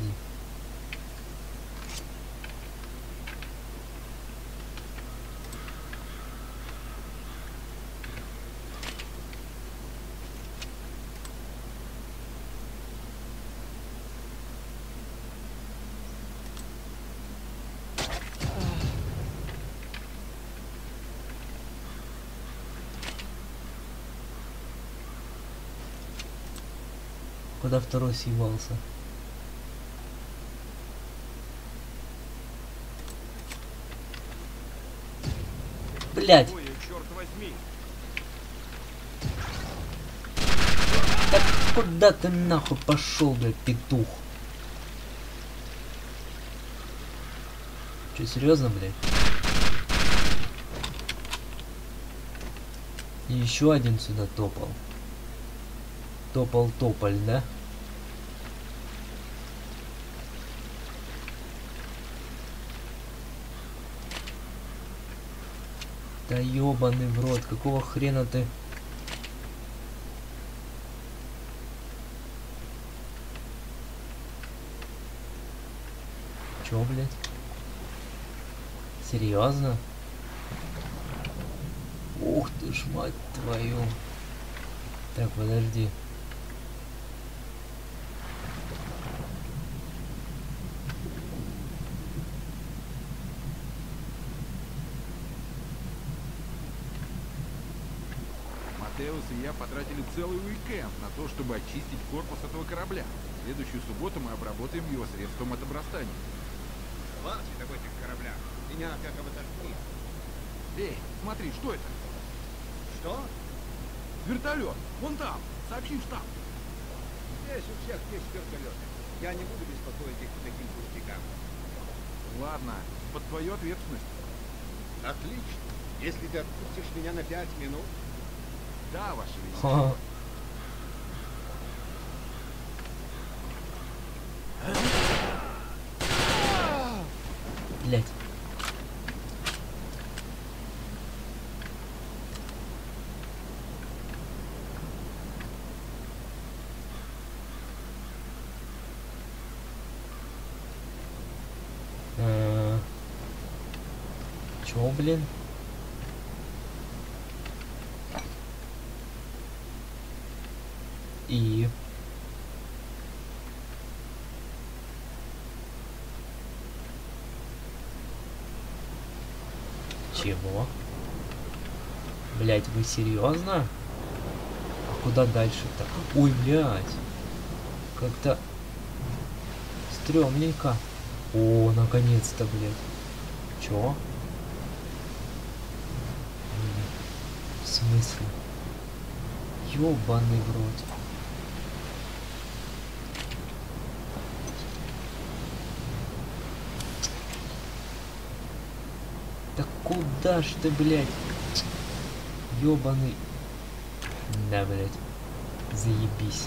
Куда второй съебался? Блять! Ой, черт возьми! Так куда ты нахуй пошел, блядь, петух? Че, серьезно, блядь? И еще один сюда топал. Топал тополь, да? Да ёбаный в рот, какого хрена ты? Чё, блядь? Серьезно? Ух ты ж, мать твою. Так, подожди. Матеус и я потратили целый уикенд на то, чтобы очистить корпус этого корабля. В следующую субботу мы обработаем его средством от обрастания. Хватит об этих кораблях. Меня как об отожгли. Эй, смотри, что это? Что? Вертолет. Вон там. Сообщи в штаб. Здесь у всех есть вертолеты. Я не буду беспокоить их по таким пустякам. Ладно, под твою ответственность. Отлично. Если ты отпустишь меня на пять минут. Да, ваше величество. Блять. А, чё, блин? И чего? Блять, вы серьезно? А куда дальше-то? Ой, блять. Как-то стрёмненько. О, наконец-то, блять. Чё? В смысле? Ёбаный в рот. Да куда ж ты, блядь? Ёбаный. Да, блядь. Заебись.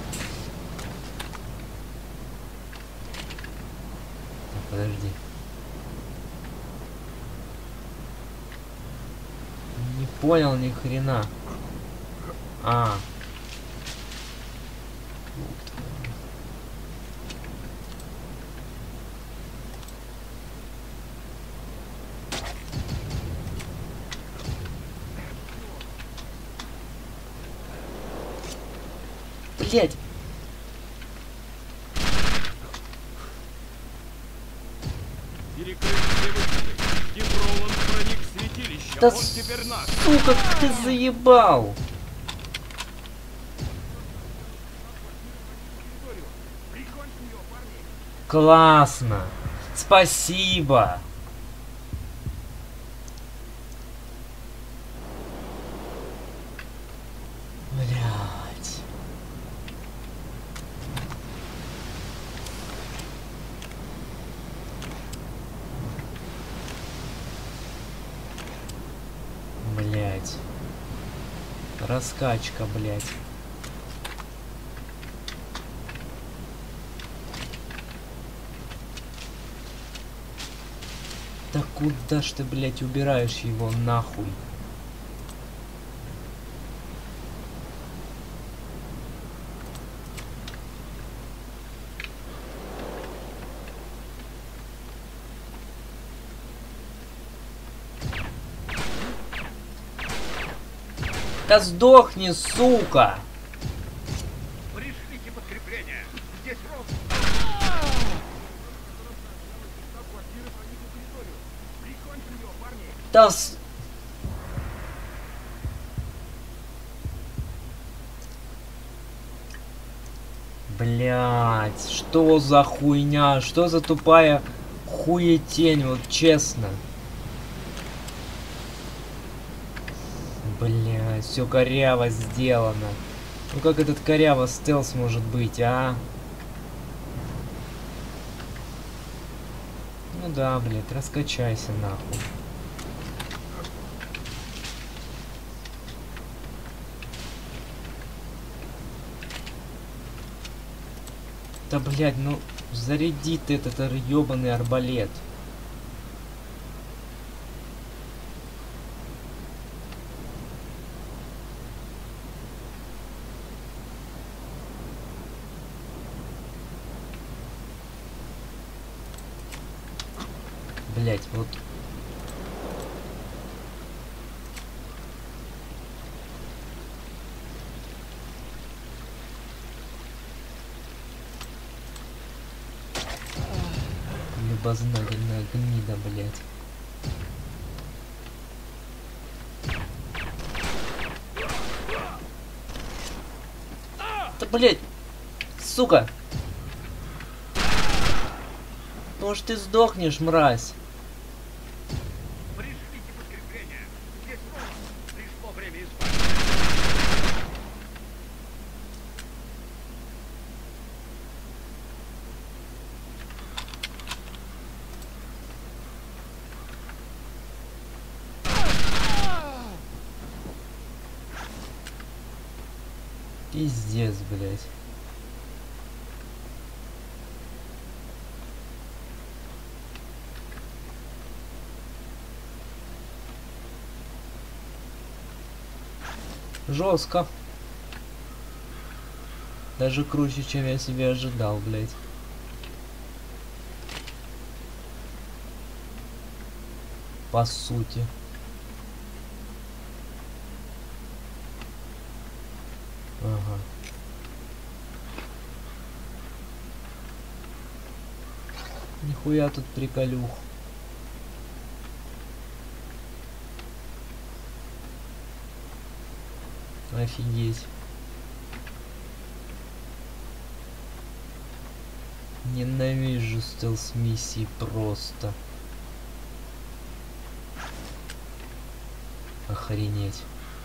Так, подожди. Не понял ни хрена. А. Блять. Да сука, ты заебал! Классно! Спасибо! Блять. Блять. Раскачка, блять. Да куда ж ты, блять, убираешь его нахуй? Да сдохни, сука! Пришлите подкрепление. Здесь ров. Да с... Блять, что за хуйня? Что за тупая хуетень, вот честно. Блять, все коряво сделано. Ну как этот коряво стелс может быть, а? Ну да, блять, раскачайся нахуй. Да, блядь, ну заряди ты этот ёбаный арбалет. Блядь, вот. Любознательная гнида, блядь. Да, блядь, сука. Может, ты сдохнешь, мразь. Пришлите подкрепление. Здесь ров. Пришло время избавиться. Пиздец, блядь. Жестко. Даже круче, чем я себе ожидал, блядь. По сути. Ага. Нихуя тут приколюх. Офигеть. Ненавижу стелс-миссии просто. Охренеть.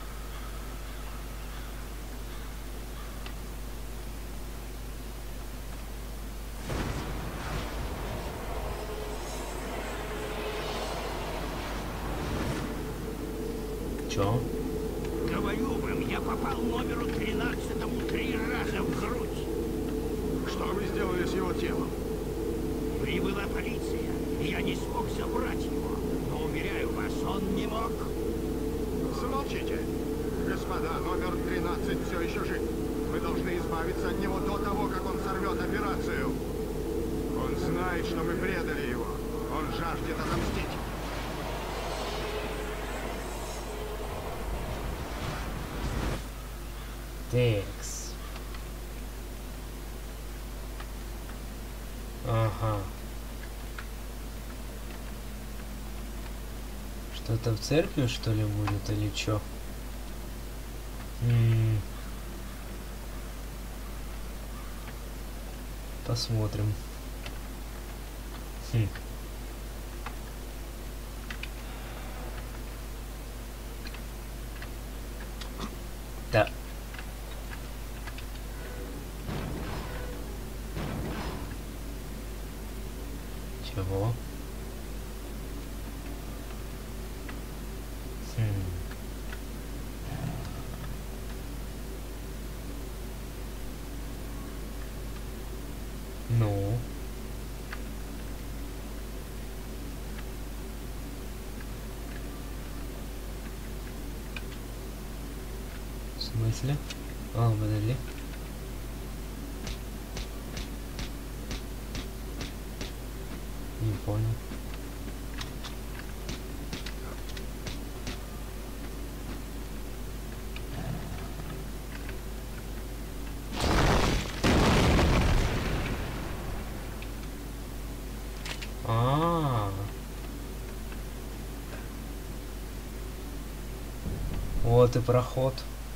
Чё? Говорю вам, я попал номеру тринадцатому три раза в грудь. Что вы сделали с его телом? Прибыла полиция, и я не смог забрать его. Но, уверяю вас, он не мог. Замолчите. Господа, номер тринадцать все еще жив. Мы должны избавиться от него до того, как он сорвет операцию. Он знает, что мы предали его. Он жаждет отомстить. Текс. Ага. Что-то в церкви, что ли, будет, или чё? М-м. Посмотрим. Хм. Да. Чего? Хм. Ну. В смысле? А, подожди. Не понял. А-а-а. Вот и проход.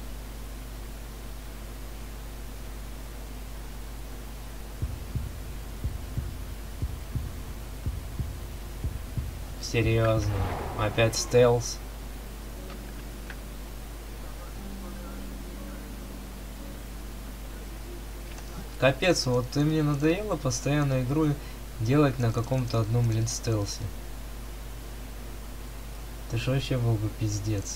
Серьезно. Опять стелс. Капец, вот ты мне надоело постоянно игру делать на каком-то одном, блин, стелсе. Это ж вообще был бы пиздец.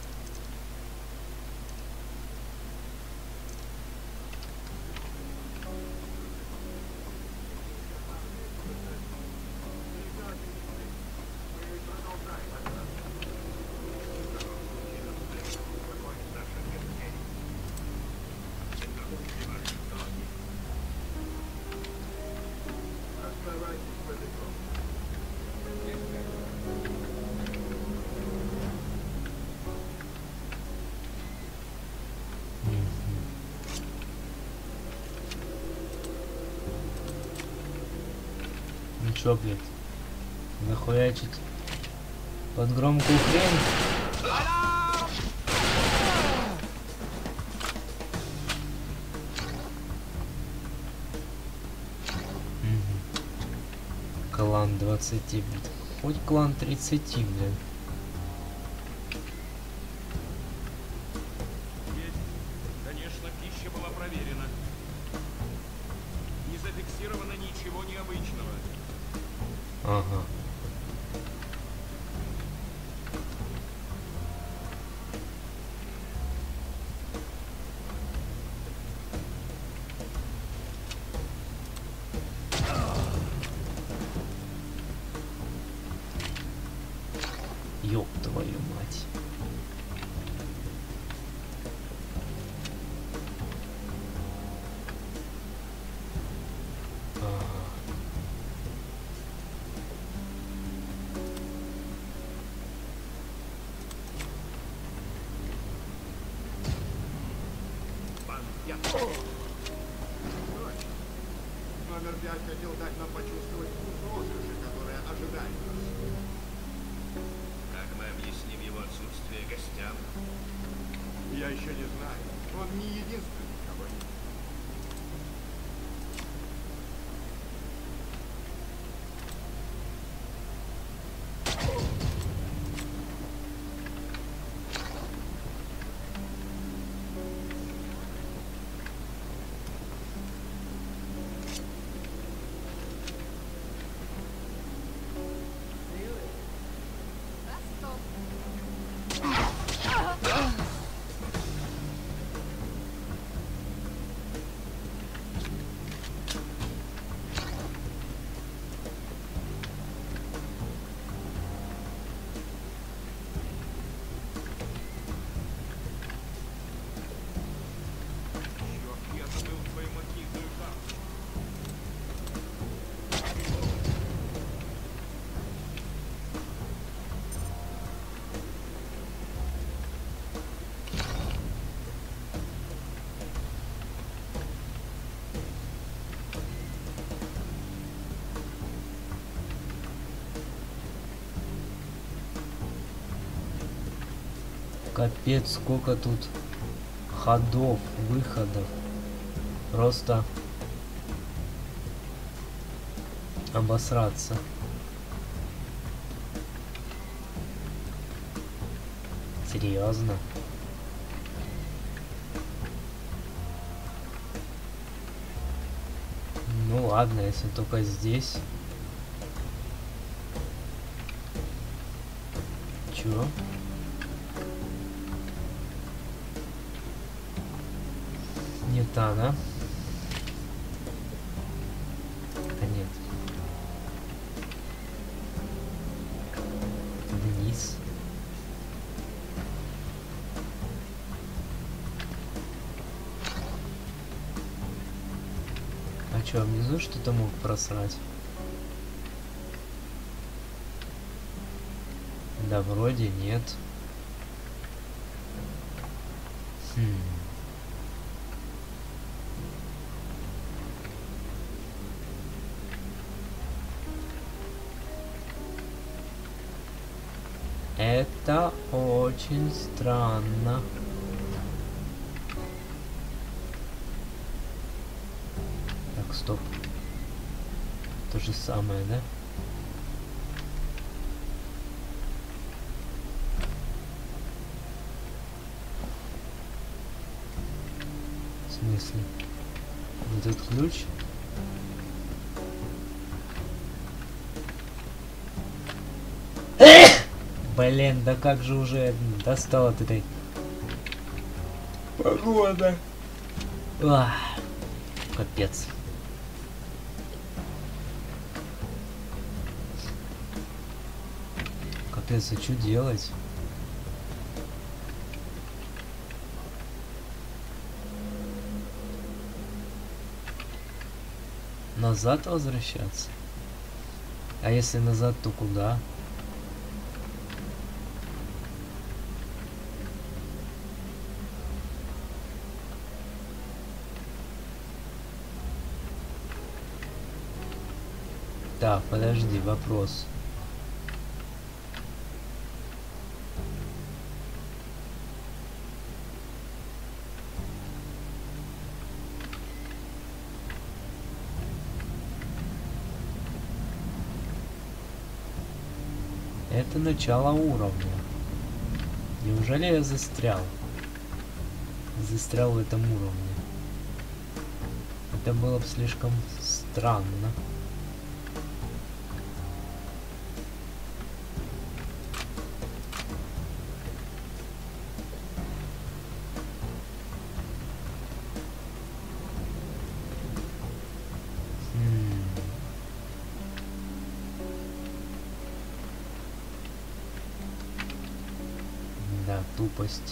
Ну чё, блядь, захуячить под громкую хрень? Угу. Клан двадцати, блядь. Хоть клан тридцати, блядь. Конечно, пища была проверена. Не зафиксировано ничего необычного. Ага. Ёб твою мать. Номер пять хотел дать нам почувствовать вкус роскоши, которая ожидает нас. Как мы объясним его отсутствие гостям? Я еще не знаю. Он не единственный, кого нет. Капец, сколько тут ходов, выходов. Просто обосраться. Серьезно? Ну ладно, если только здесь. Чё? Не та, да? А нет. Вниз. А чё, внизу что-то мог просрать? Да вроде нет. Хм. Это очень странно. Так, стоп. То же самое, да? В смысле? Вот этот ключ? Блин, да как же уже достал от этой погода. Ах, капец. Капец, а что делать? Назад возвращаться? А если назад, то куда? Так, подожди, вопрос. Это начало уровня. Неужели я застрял? Застрял в этом уровне. Это было бы слишком странно. Да, тупость.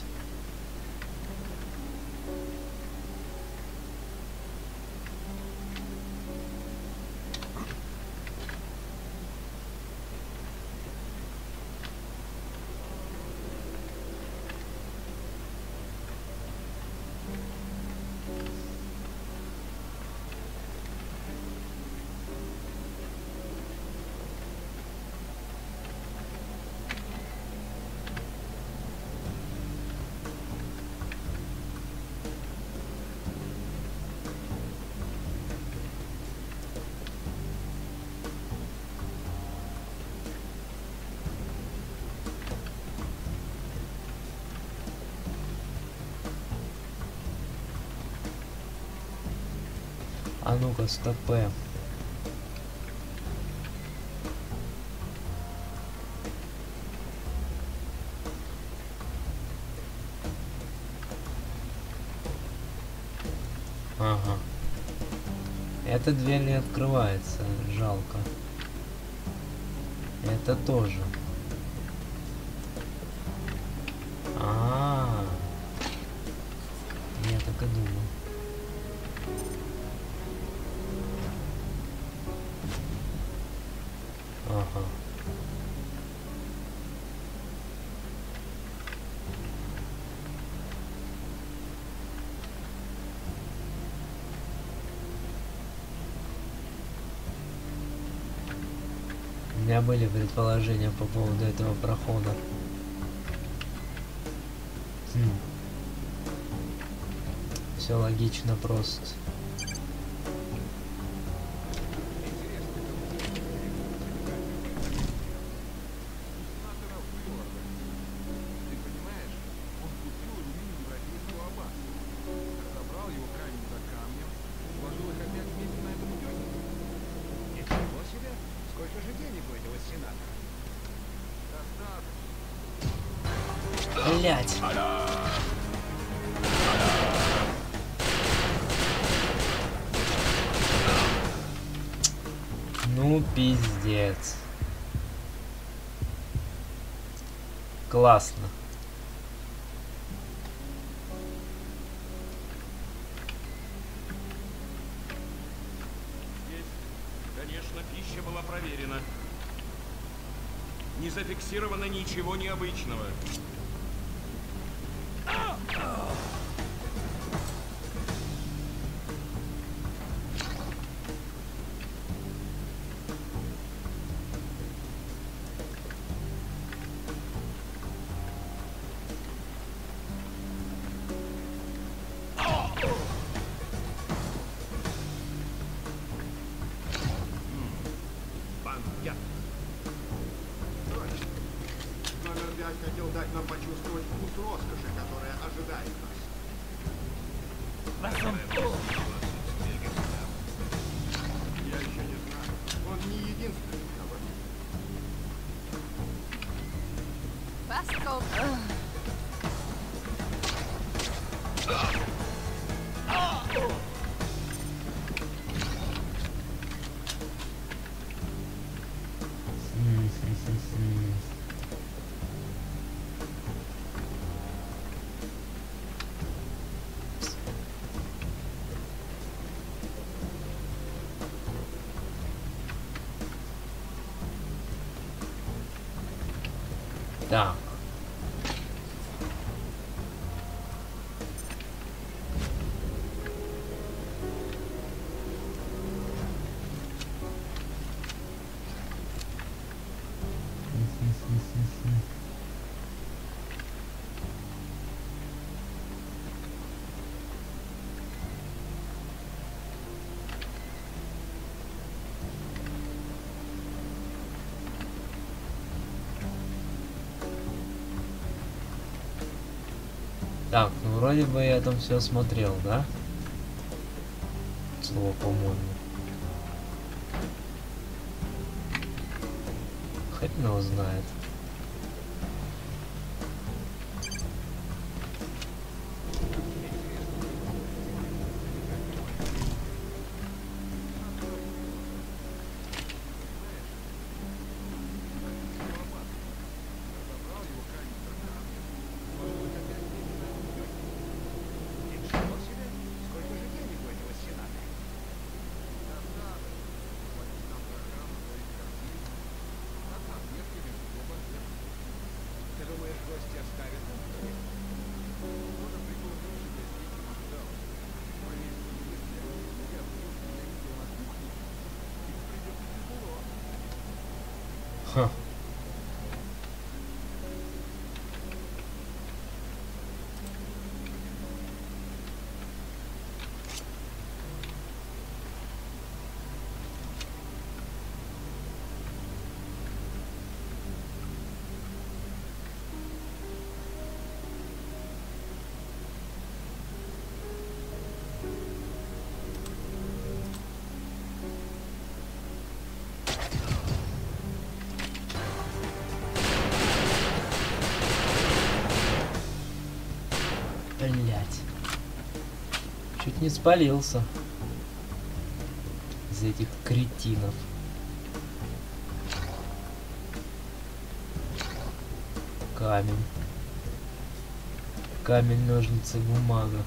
А ну-ка, стопэ. Ага. Эта дверь не открывается, жалко. Это тоже. А, -а, -а. Я так и думал. Ага. У меня были предположения по поводу этого прохода. Хм. Все логично просто. Блять. Ну, пиздец. Классно. Конечно, пища была проверена. Не зафиксировано ничего необычного. Я. Точно. Номер пять хотел дать нам почувствовать вкус роскоши, которая ожидает нас. Я еще не знаю. Он не единственный, кого нет. Vasco. Так. Так, ну вроде бы я там все смотрел, да? Слово, по-моему. Хрен его знает. Ха. Блять. Чуть не спалился. Из-за этих кретинов. Камень. Камень, ножницы, бумага.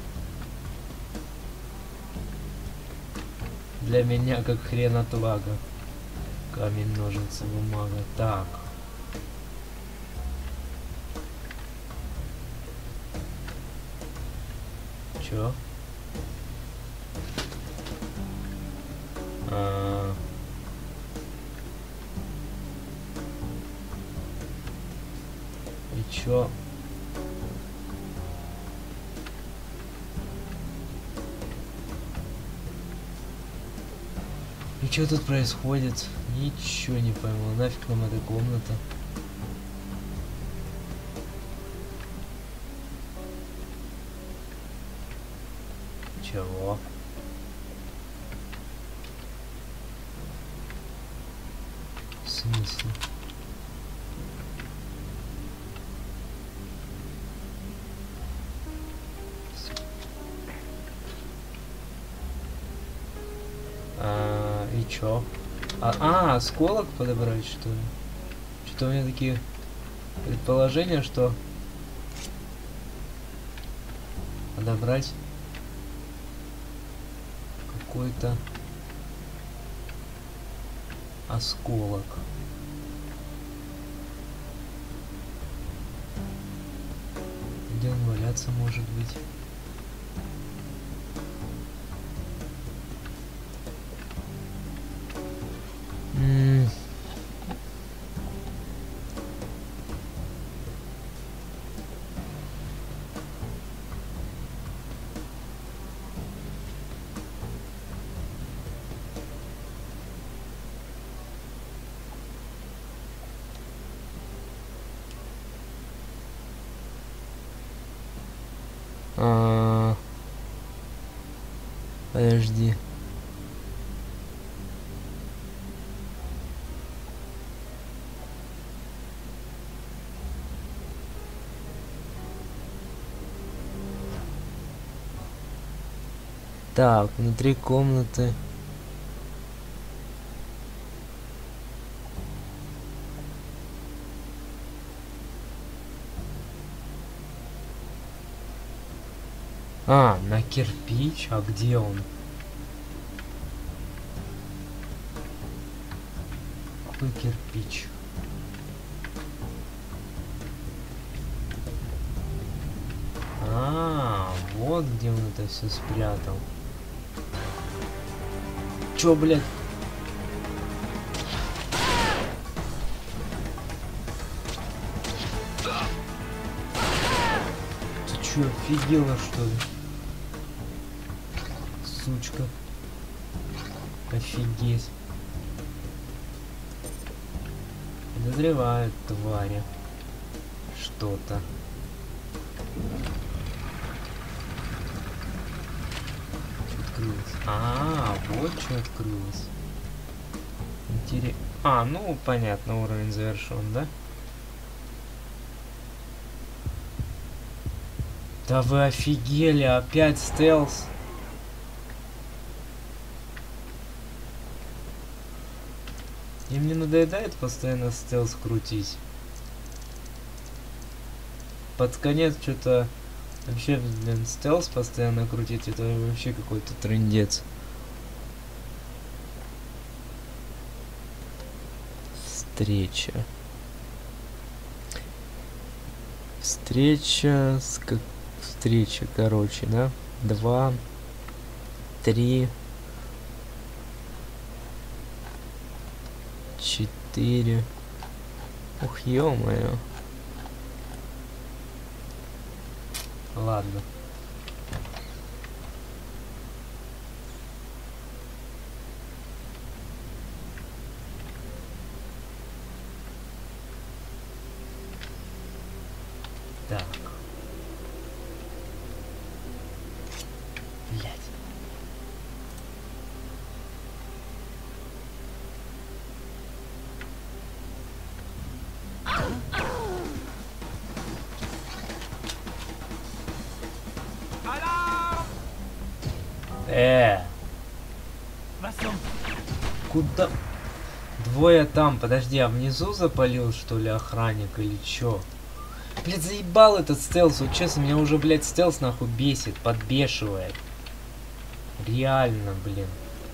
Для меня как хрен отвага. Камень, ножницы, бумага. Так. Чё? А... И чё? И чё тут происходит? Ничего не пойму. Нафиг нам эта комната? Чего? В смысле? А, и чё? А, а, осколок подобрать, что ли? Что-то у меня такие предположения, что подобрать какой-то осколок. Где он валяться может быть? М-м. А... Подожди. Так, внутри комнаты. А, на кирпич? А где он? Какой кирпич? А, вот где он это все спрятал. Чё, блядь? Ты чё, офигела, что ли? Сучка. Офигеть. Подозревают твари. Что-то. Открылось. А, вот что открылось. Интересно. А, ну понятно, уровень завершен, да? Да вы офигели, опять стелс. И мне надоедает постоянно стелс крутить. Под конец что-то вообще, блин, стелс постоянно крутить, это вообще какой-то трындец. Встреча. Встреча с как встреча, короче, да? Два, три, четыре. Ух, ё-моё. Ладно. Так. Блядь. Э. Куда? Двое там. Подожди, а внизу запалил, что ли, охранник или чё? Блядь, заебал этот стелс. Вот честно, меня уже, блядь, стелс нахуй бесит, подбешивает. Реально, блин.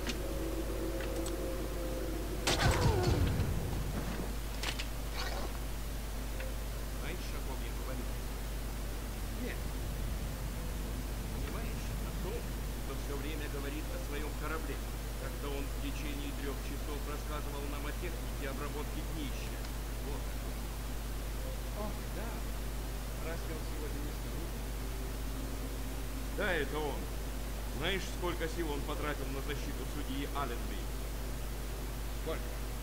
Да, это он. Знаешь, сколько сил он потратил на защиту судьи Алленби? Сколько?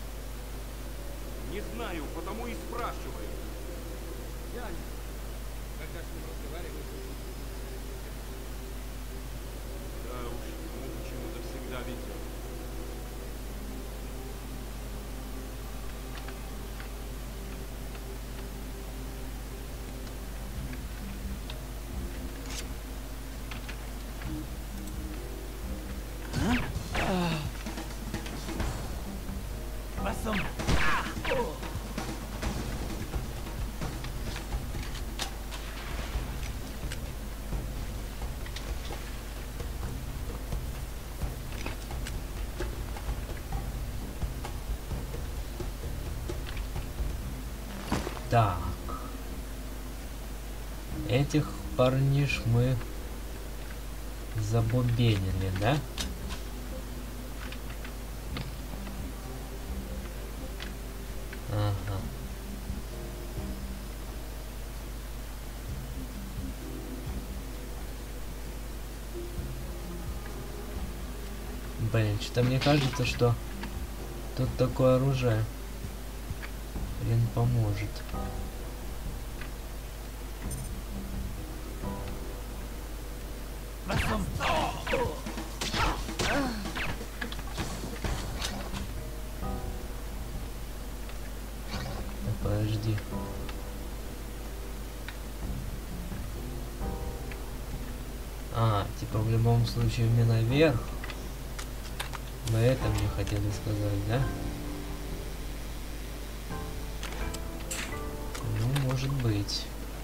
Не знаю, потому и спрашиваю. Я не знаю. Когда с ним разговариваю, да уж, ему почему-то всегда везет. Так. Этих парниш мы забубенили, да? Ага. Блин, что-то мне кажется, что тут такое оружие, блин, поможет. Подожди. А, типа в любом случае мне наверх. Вы это мне хотели сказать, да? Ну, может быть.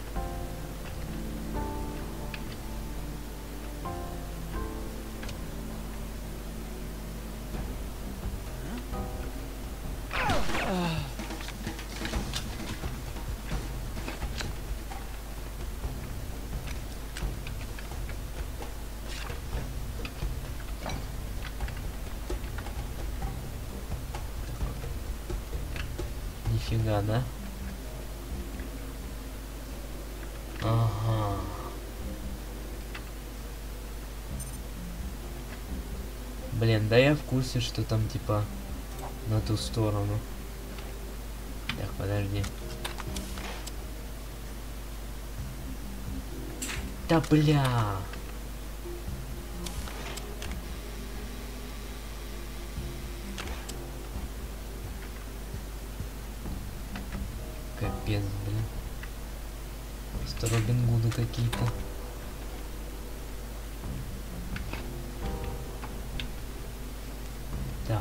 Нифига, да? Ага. Блин, да я в курсе, что там типа на ту сторону. Так, подожди. Да бля. Капец, блин. Просто Робин Гуды какие-то. Так.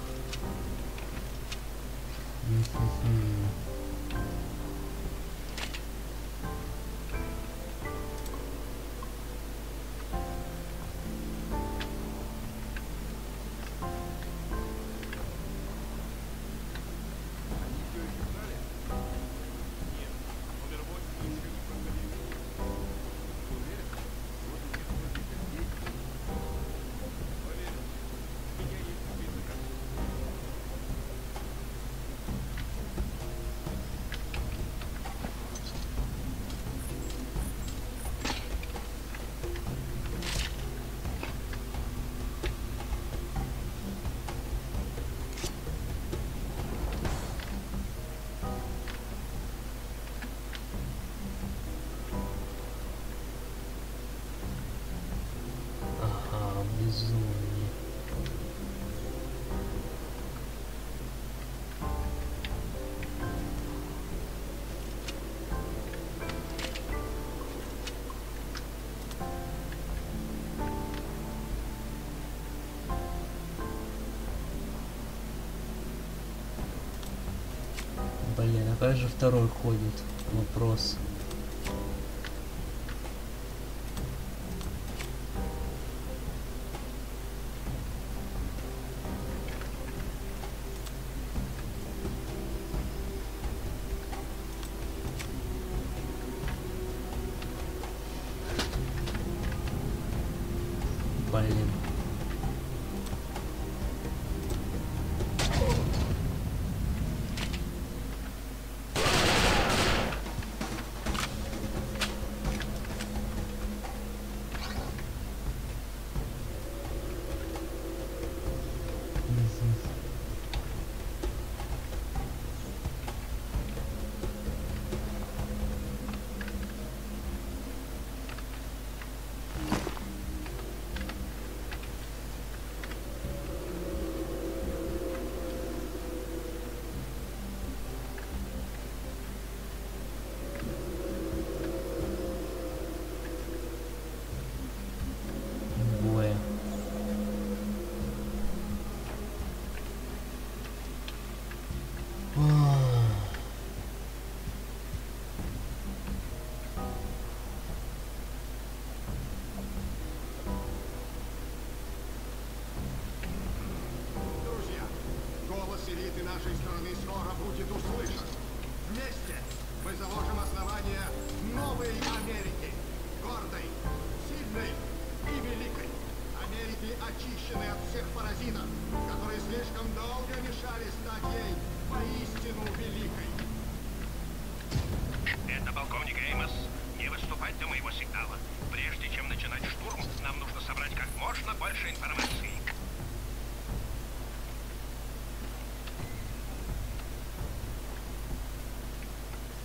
М-м-м. Ага, безумие. Блин, а как же второй ходит? Вопрос. Блин. Боя. Друзья, голос элиты нашей страны скоро будет услышан. Вместе мы заложим основания новой Америки. Гордой, сильной и великой. Америки, очищенной от всех паразитов, которые слишком долго мешали стать ей поистину великой. Это полковник Эймос. Не выступать до моего сигнала. Прежде чем начинать штурм, нам нужно собрать как можно больше информации.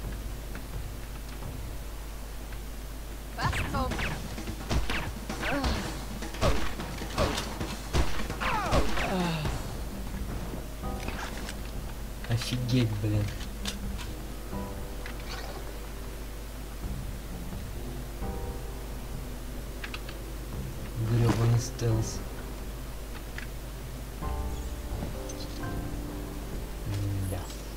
Was zum... Офигеть, блин. Грёбаный стелс. Да.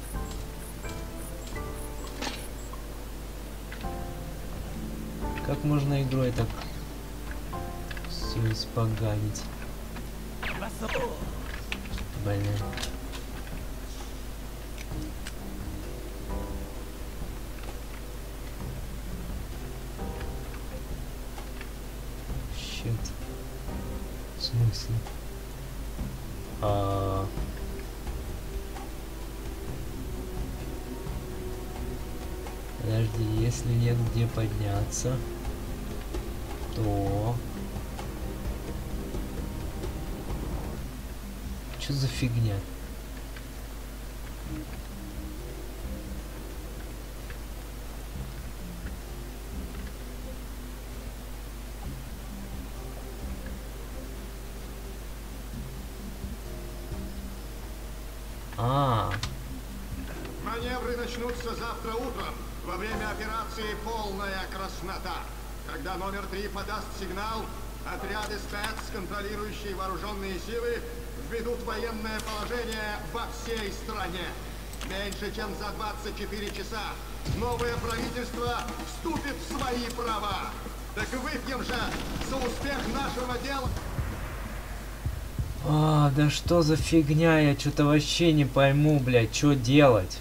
Как можно игрой так все испоганить? Блин. Щит. В смысле? А... Подожди, если нет где подняться, то... Что за фигня? А. Маневры начнутся завтра утром, во время операции «Полная краснота». Когда номер три подаст сигнал, отряды спец, контролирующие вооруженные силы, введут военное положение во всей стране. Меньше чем за двадцать четыре часа новое правительство вступит в свои права. Так выпьем же за успех нашего дела. А, да что за фигня, я что-то вообще не пойму, блядь, что делать?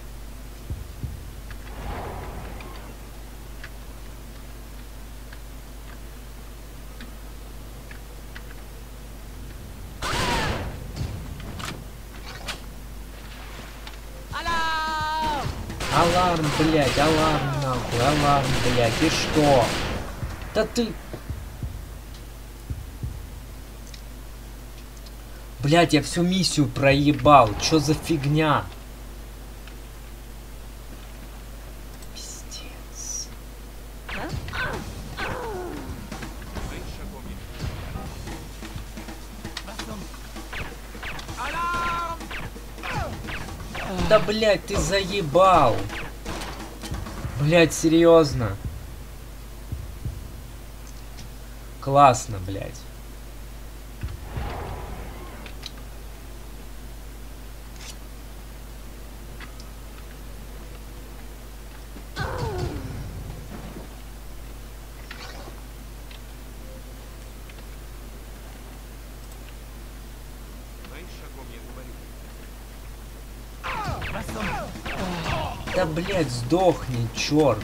Аларм, блядь, аларм нахуй, аларм, блядь, и что? Да ты... Блядь, я всю миссию проебал, чё за фигня? Пиздец. Да, блядь, ты заебал. Блядь, серьезно. Классно, блядь. Да, блядь, сдохни, черт.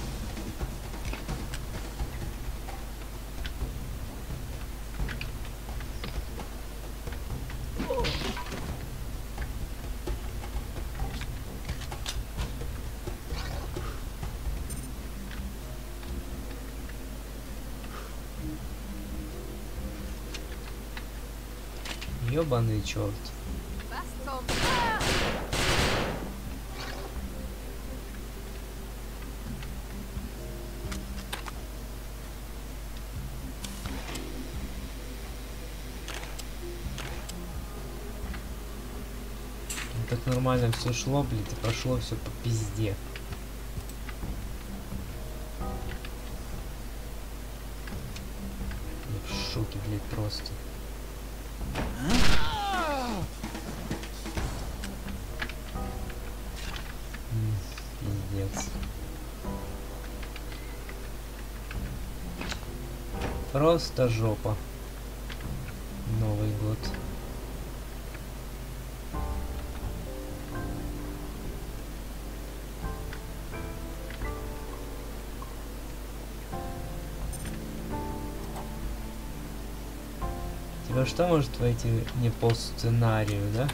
Ёбаный черт. Так нормально все шло, блядь, и прошло все по пизде. Я в шоке, блядь, просто. М, пиздец. Просто жопа. Новый год. Тебя что может войти не по сценарию, да?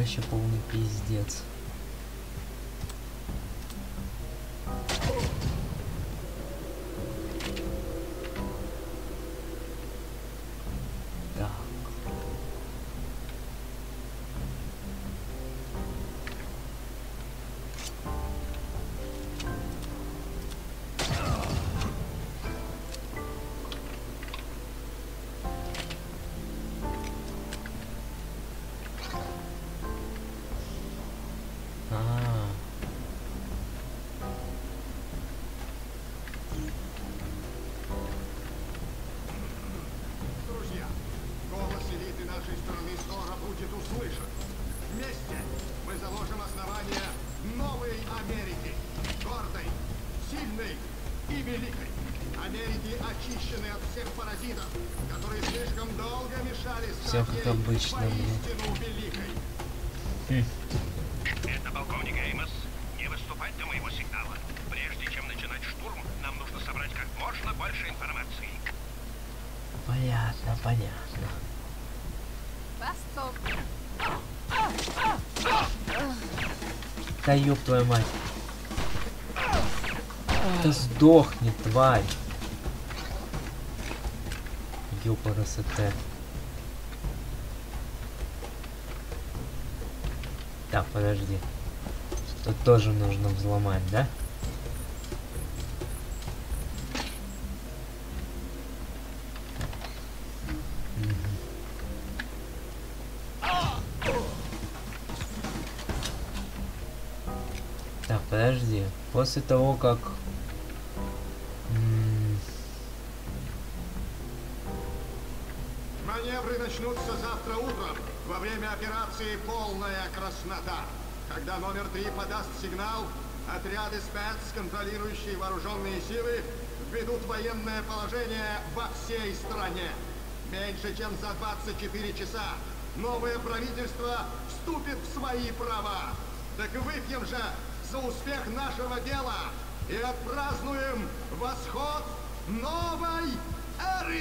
вообще полный пиздец. Так. А. Друзья, голос элиты нашей страны скоро будет услышан. Вместе мы заложим основания новой Америки. Гордой, сильной и великой. Америки, очищенной от всех паразитов, которые слишком долго мешали Все стать как ей обычно, блин. воистину великой. Хм. Это полковник Эймос. Не выступать до моего сигнала. Прежде чем начинать штурм, нам нужно собрать как можно больше информации. Понятно, понятно. Восток. Да ёб твою мать. Да сдохни, тварь. Ёпарасоте. Так, подожди. Тут тоже нужно взломать, да? Так, подожди. После того, как... М, Маневры начнутся завтра утром, во время операции «Полная краснота». Когда номер три подаст сигнал, отряды спец, контролирующие вооруженные силы, введут военное положение во всей стране. Меньше чем за двадцать четыре часа новое правительство вступит в свои права. Так выпьем же за успех нашего дела и отпразднуем восход новой эры!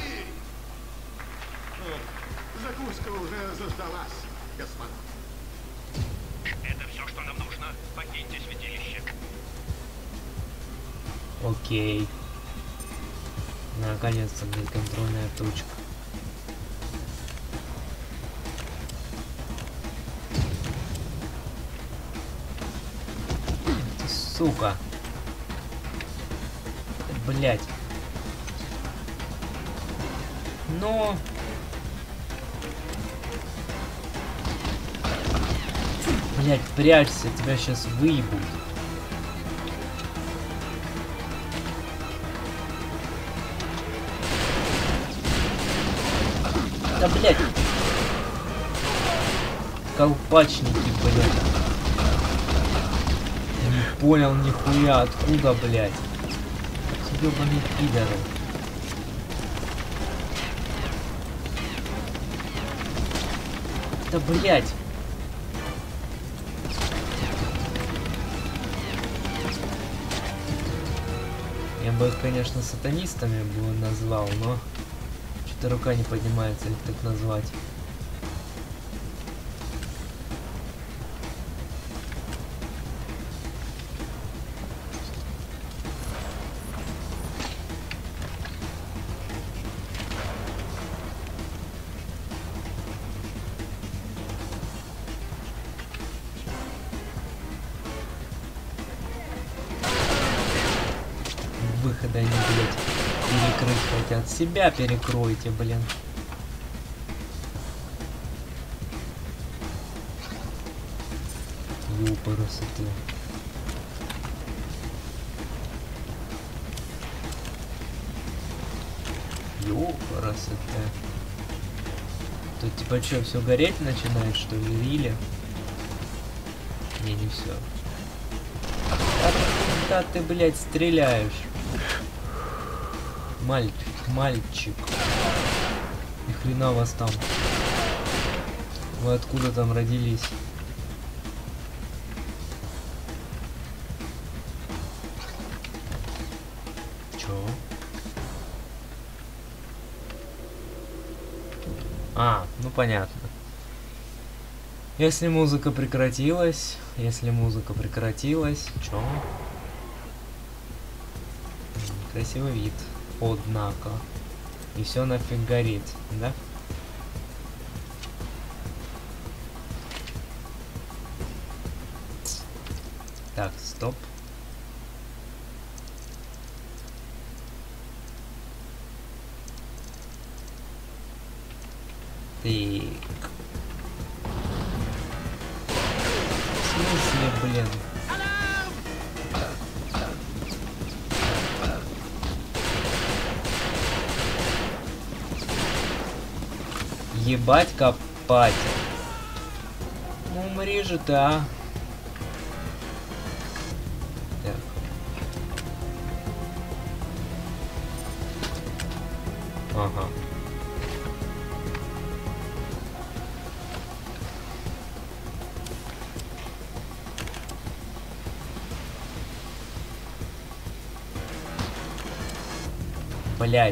Закуска уже заждалась, господа. Это все, что нам нужно. Покиньте святилище. Окей. Наконец-то, блин, контрольная точка. Ты, сука. Блять. Но... Блять, прячься, тебя сейчас выебут. Да, блять. Колпачники, блять. Не понял нихуя, откуда, блять. Ёбаные пидоры. Да, блять. Я бы их, конечно, сатанистами бы назвал, но что-то рука не поднимается их так назвать. Выхода они, блядь, перекрыть хотят. Себя перекройте, блин. Ёпарасоте. Ёпарасоте. Тут типа что, все гореть начинает, что ли, или? Не, не все. Да ты, блядь, стреляешь. Мальчик, мальчик. Ни хрена вас там. Вы откуда там родились? Чё? А, ну понятно. Если музыка прекратилась, если музыка прекратилась, чё? Красивый вид, однако. И все нафиг горит, да? Так, стоп. Так. В смысле, блин? Ебать копать. Ну умри же ты, а. Так. Ага. Блять.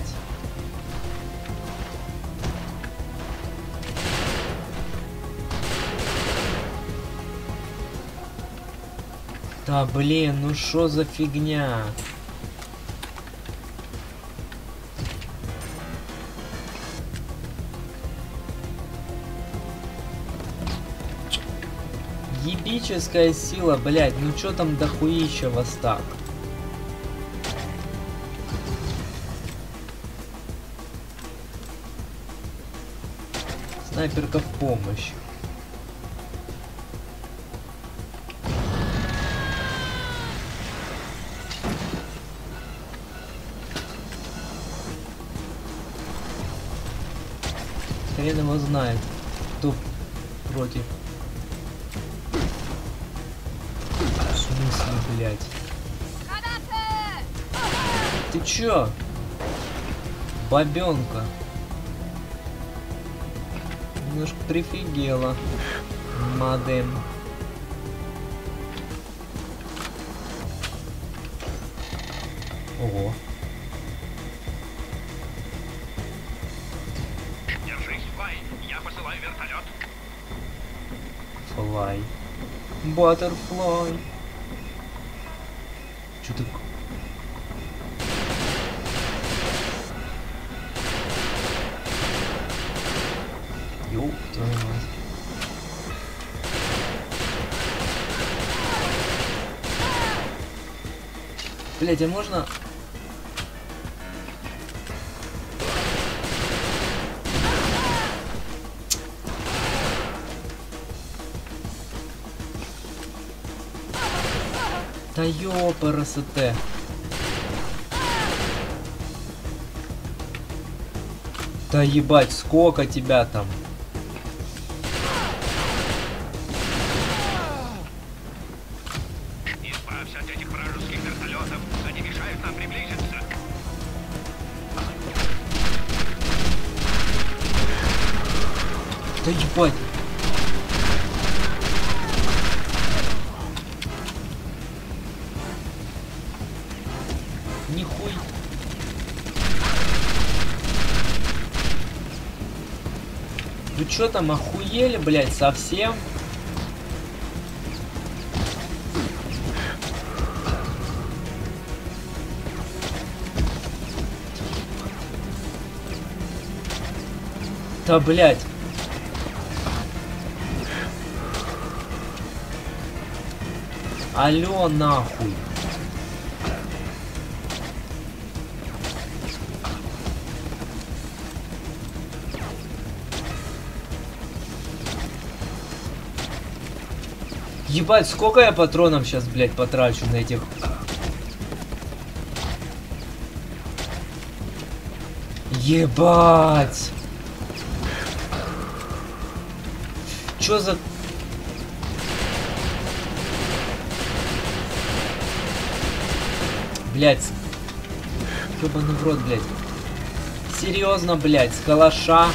Да блин, ну шо за фигня? Ебическая сила, блять, ну чё там дохуища вас так? Снайперка в помощь. Хрен его знает, кто против. В смысле, блядь? Ты чё? Бабёнка. Немножко прифигела. Мадем. Ого. Держись, Флай. Я посылаю вертолет. Флай. Баттерфлай. Чё ты... Ёп, твою мать. Блять, а можно... Да ёпарасоте. Да ебать, сколько тебя там? Избавься от этих вражеских вертолетов. Они мешают нам приблизиться. Да ебать. Нихуй. Вы чё там охуели, блядь, совсем? Да, блядь. Алло, нахуй. Ебать, сколько я патронов сейчас, блядь, потрачу на этих... Ебать! Чё за... Блядь. Ёбаный в рот, блядь. Серьезно, блядь, с калаша.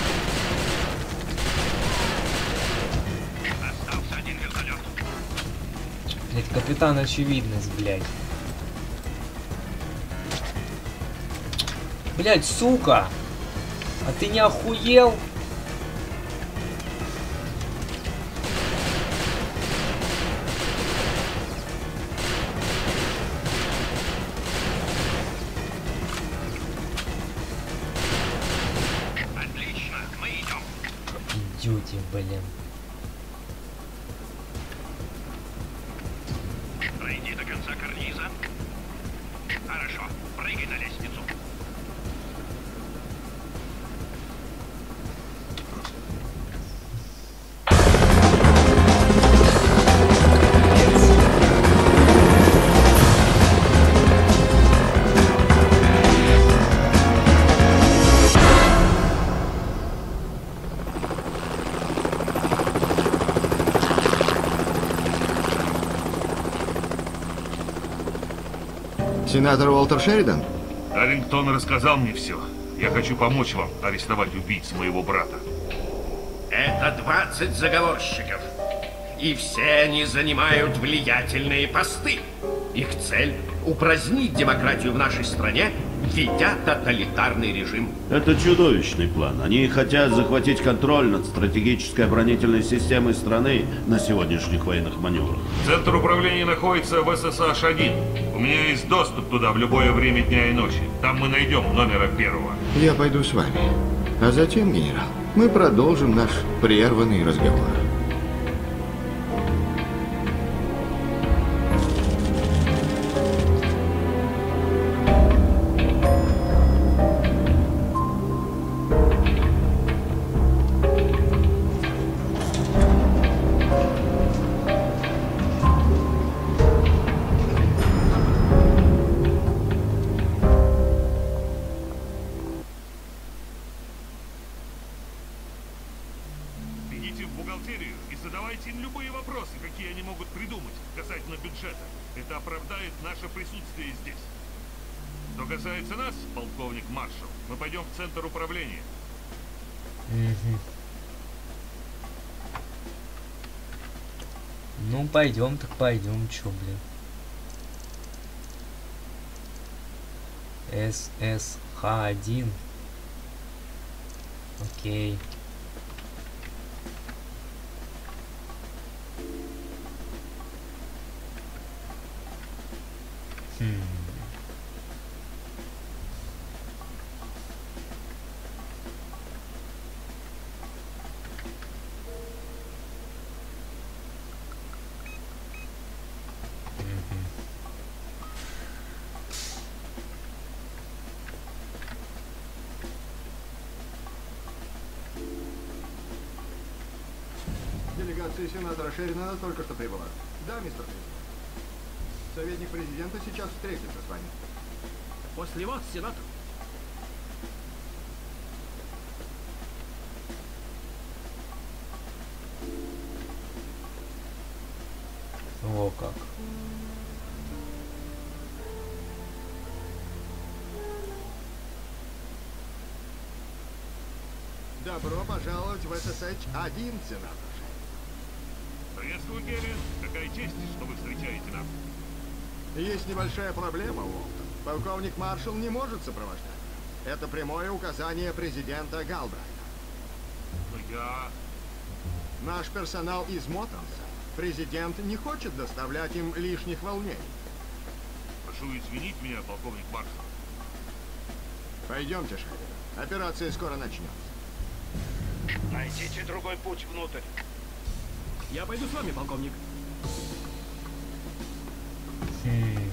Блядь, капитан очевидность, блядь. Блядь, сука! А ты не охуел? Duty, блин. Пройди до конца карниза. Хорошо, прыгай на лестницу. Сенатор Уолтер Шеридан? Дарингтон рассказал мне все. Я хочу помочь вам арестовать убийц моего брата. Это двадцать заговорщиков. И все они занимают влиятельные посты. Их цель — упразднить демократию в нашей стране, введя тоталитарный режим. Это чудовищный план. Они хотят захватить контроль над стратегической оборонительной системой страны на сегодняшних военных маневрах. Центр управления находится в эс эс аш один. У меня есть доступ туда в любое время дня и ночи. Там мы найдем номера первого. Я пойду с вами. А затем, генерал, мы продолжим наш прерванный разговор. Идите в бухгалтерию и задавайте им любые вопросы, какие они могут придумать касательно бюджета. Это оправдает наше присутствие здесь. Что касается нас, полковник Маршалл, мы пойдем в центр управления. Угу. Ну, пойдем, так пойдем, чё, блин. эс эс ха один. Окей. Хм. Делегация сенатора Шеридана только что прибыла. Да, мистер президент. Советник президента сейчас встретится с вами. После вас, сенатор. О, как. Добро пожаловать в эс эс эч один, сенатор. Приветствую, Керри. Какая честь, что вы встречаете нас. Есть небольшая проблема, Уолтер. Полковник Маршалл не может сопровождать. Это прямое указание президента Галбрайта. Но я... Наш персонал измотался. Президент не хочет доставлять им лишних волнений. Прошу извинить меня, полковник Маршалл. Пойдемте, Шерридан. Операция скоро начнется. Найдите другой путь внутрь. Я пойду с вами, полковник. Хм.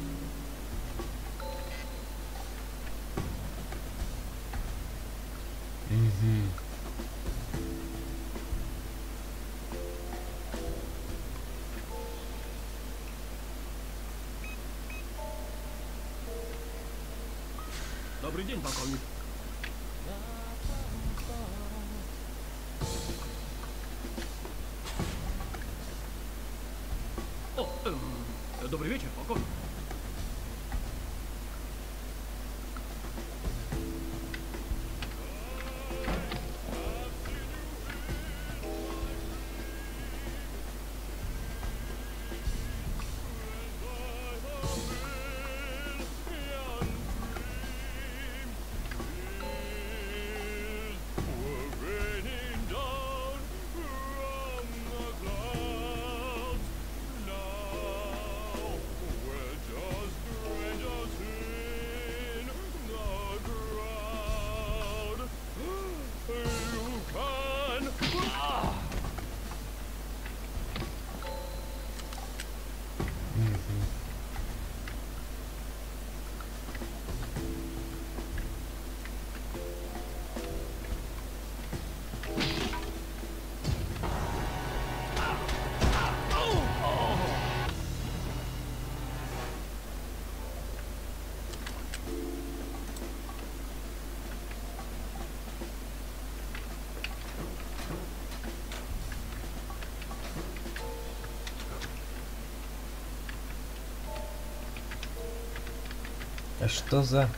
Угу. Добрый день, полковник. О, эм, добрый вечер, полковник. А что за...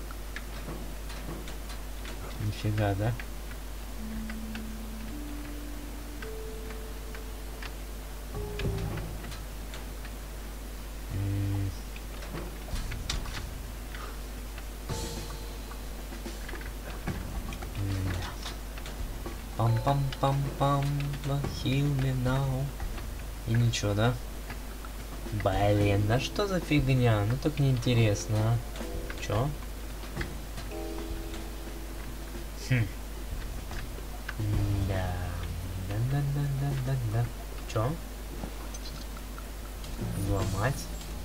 Нифига, да? М. М. Пам-пам-пам-пам, heal me now. И ничего, да? Блин, да что за фигня? Ну так неинтересно, а? Чё? Хм. Да. Да-да-да-да-да-да. Чё? Взломать?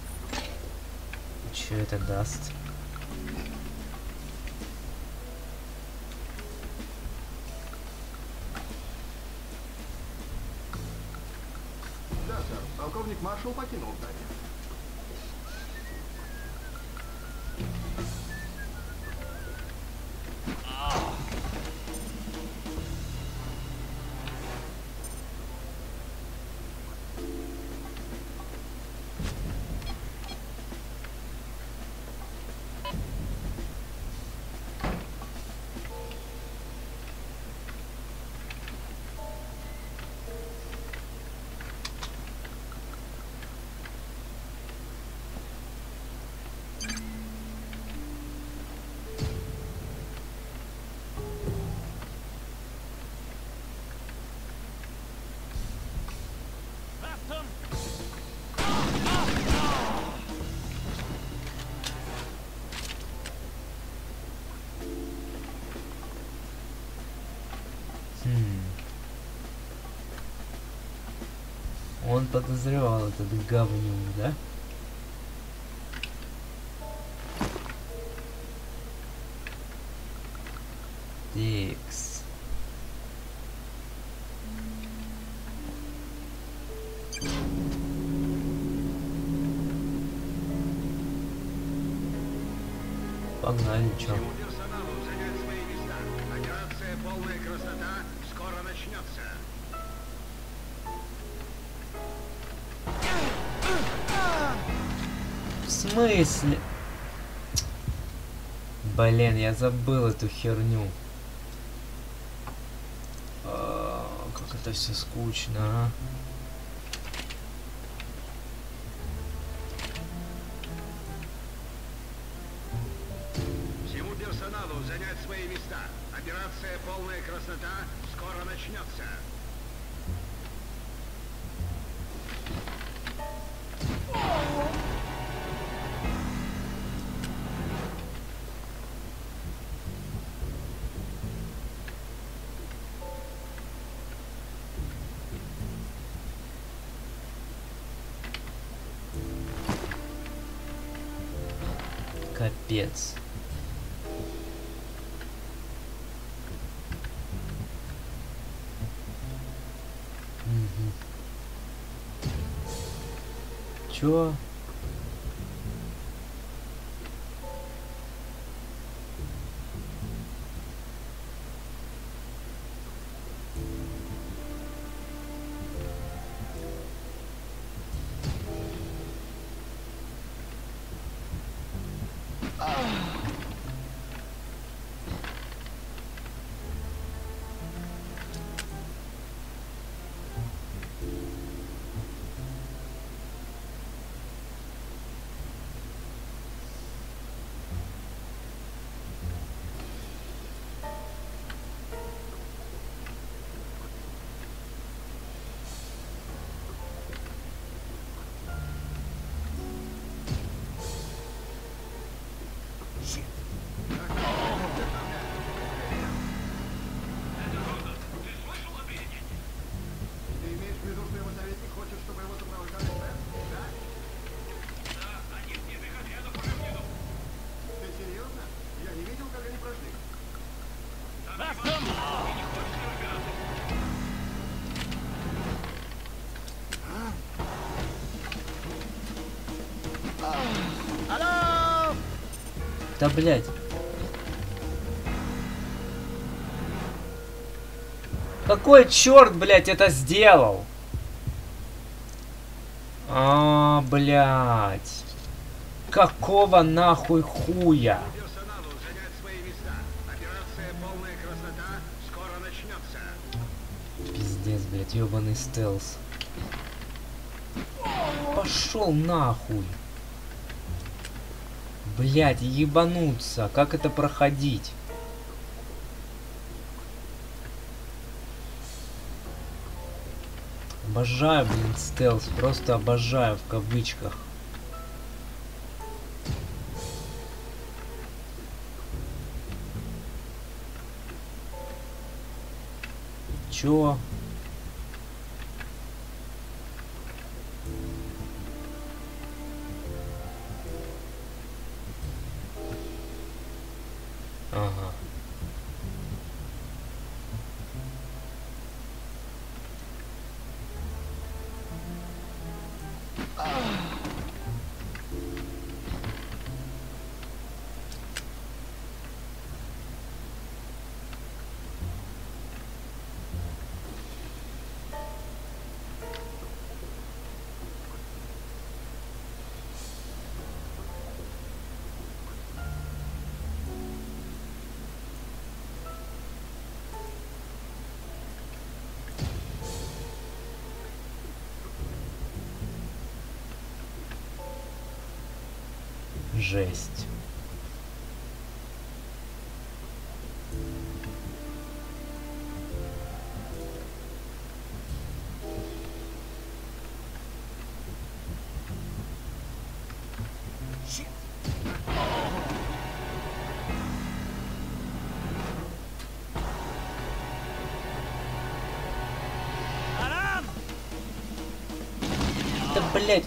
Чё это даст? Да, сэр. Полковник Маршалл покинул здание. Он подозревал этот говнюк, да? Тикс. Погнали, чё? Всему персоналу занять свои места. Операция «Полная красота» скоро начнется. В смысле? Блин, я забыл эту херню. А, как это все скучно, а? Всему персоналу занять свои места. Операция «Полная красота» скоро начнется. Капец. Угу. Чё? Ты имеешь в виду, что его советник хочет, чтобы его сопровождали Бэт? Да? Да, они с низких отрядов уже внизу. Ты серьезно? Я не видел, как они прошли. Алло! Да блять. Какой черт, блять, это сделал? А, блять. Какого нахуй хуя? Персоналу занять свои места. Операция «Полная красота» скоро начнется. Пиздец, блядь, ёбаный стелс. Пошел нахуй. Блядь, ебануться. Как это проходить? Обожаю, блин, стелс. Просто обожаю в кавычках. Чё? Ага. Жесть. Да, блядь.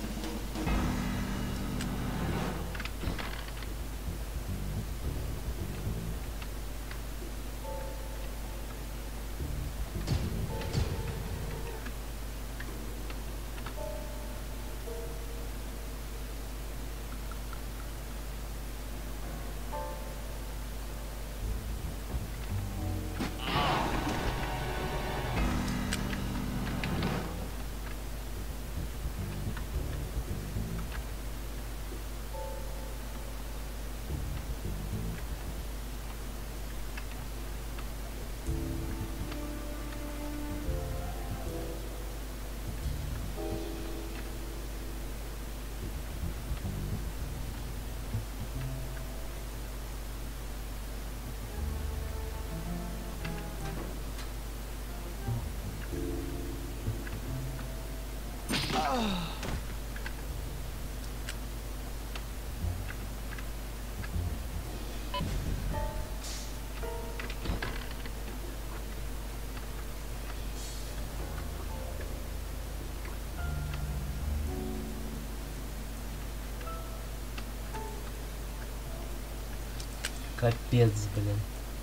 Капец, блин.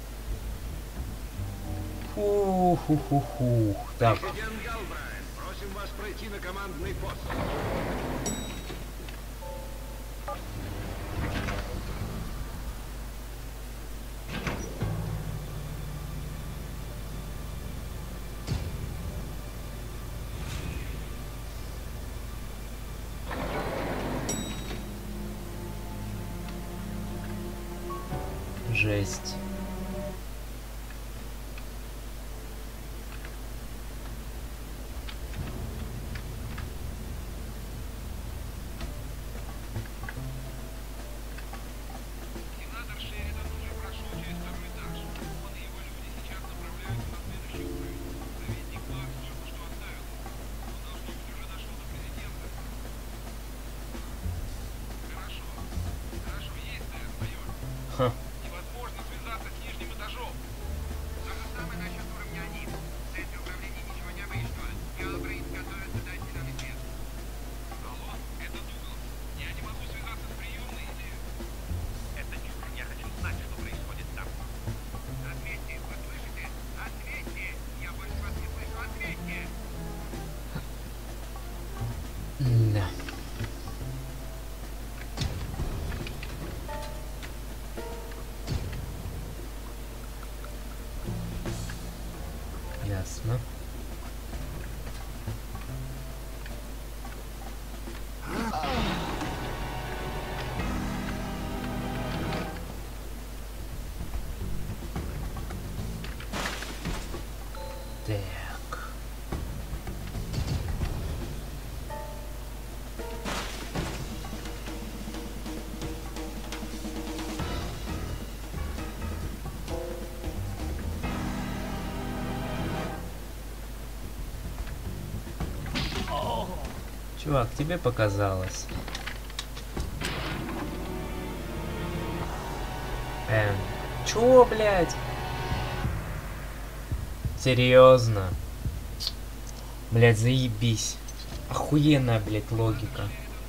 Фу-ху-ху-ху. Так. Президент Галбрайт, просим вас пройти на командный пост. Жесть. Ха. Невозможно связаться с нижним этажом. То же самое насчет уровня один. В центре управления ничего не обычного. Галбрейт готовится дать зеленый свет. Алло, это Дуглас. Я не могу связаться с приемной или... Это чушь. Я хочу знать, что происходит там. Ответьте, вы слышите? Ответьте! Я больше вас не слышу. Ответьте! Да. Ясно. Так. Чувак, тебе показалось. Эм, чё, блядь? Серьезно? Блядь, заебись. Охуенная, блядь, логика.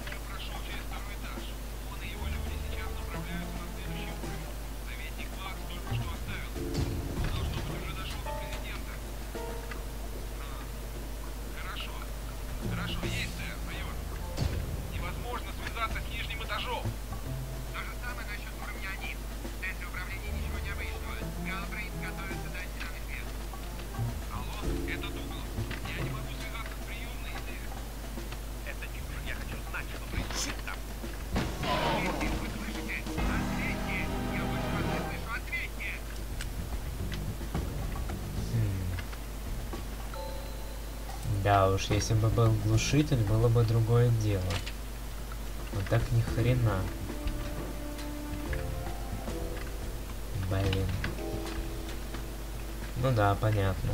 Да уж, если бы был глушитель, было бы другое дело. Но так ни хрена. Блин. Ну да, понятно.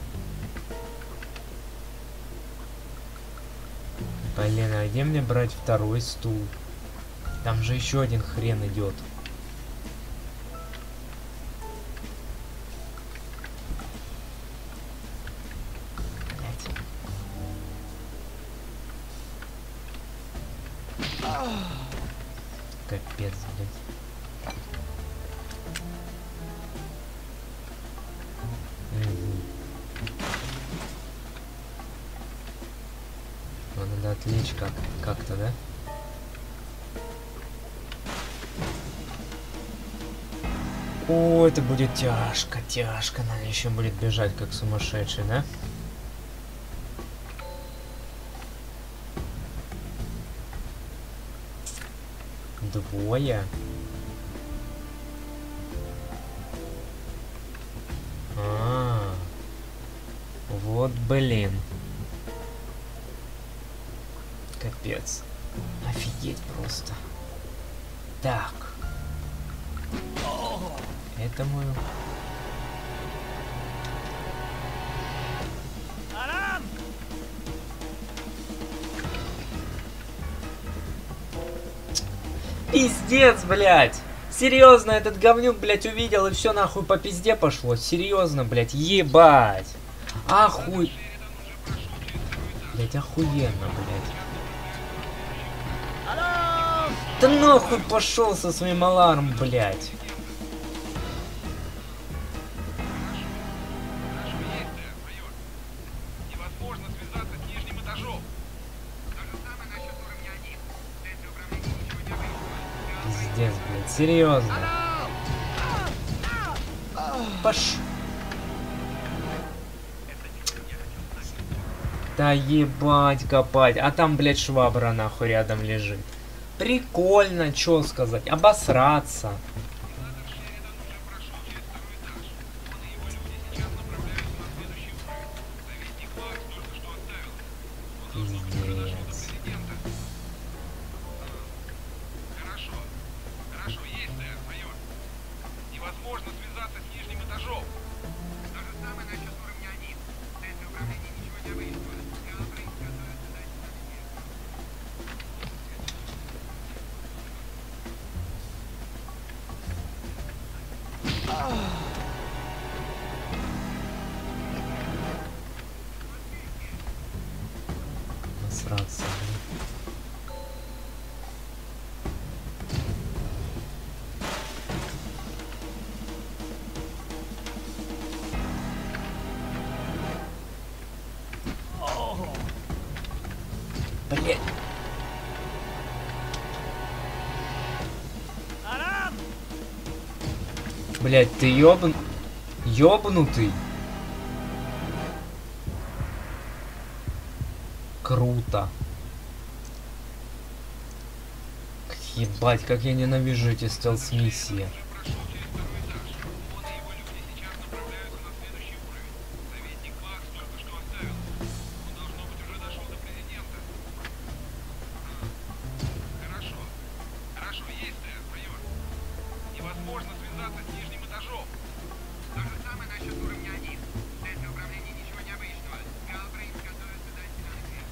Блин, а где мне брать второй стул? Там же еще один хрен идет. Капец, блядь. Угу. Ну, надо отвлечь как как-то, да? О, это будет тяжко, тяжко. Надо еще будет бежать как сумасшедший, да? Двое. А, вот блин. Капец. Офигеть просто. Так. Это мой. Пиздец, блядь! Серьезно, этот говнюк, блядь, увидел и все нахуй по пизде пошло. Серьезно, блядь, ебать. Ахуй. Блядь, охуенно, блядь. Да нахуй пошел со своим алармом, блядь. Пиздец, блядь, серьезно. Паш. Да ебать копать. А там, блядь, швабра нахуй рядом лежит. Прикольно, чё сказать. Обосраться. Пиздец. Невозможно связаться с нижним этажом. То же самое насчет уровня один. Центр управления ничего не выяснило. Насраться. Блин. Блять, ты ёбн... ёбнутый. Круто. Ебать, как я ненавижу эти стелс-миссии. невозможно связаться с нижним этажом. То же самое насчет уровня один. В центре управления ничего необычного. Галбрейн готовится дать зеленый свет.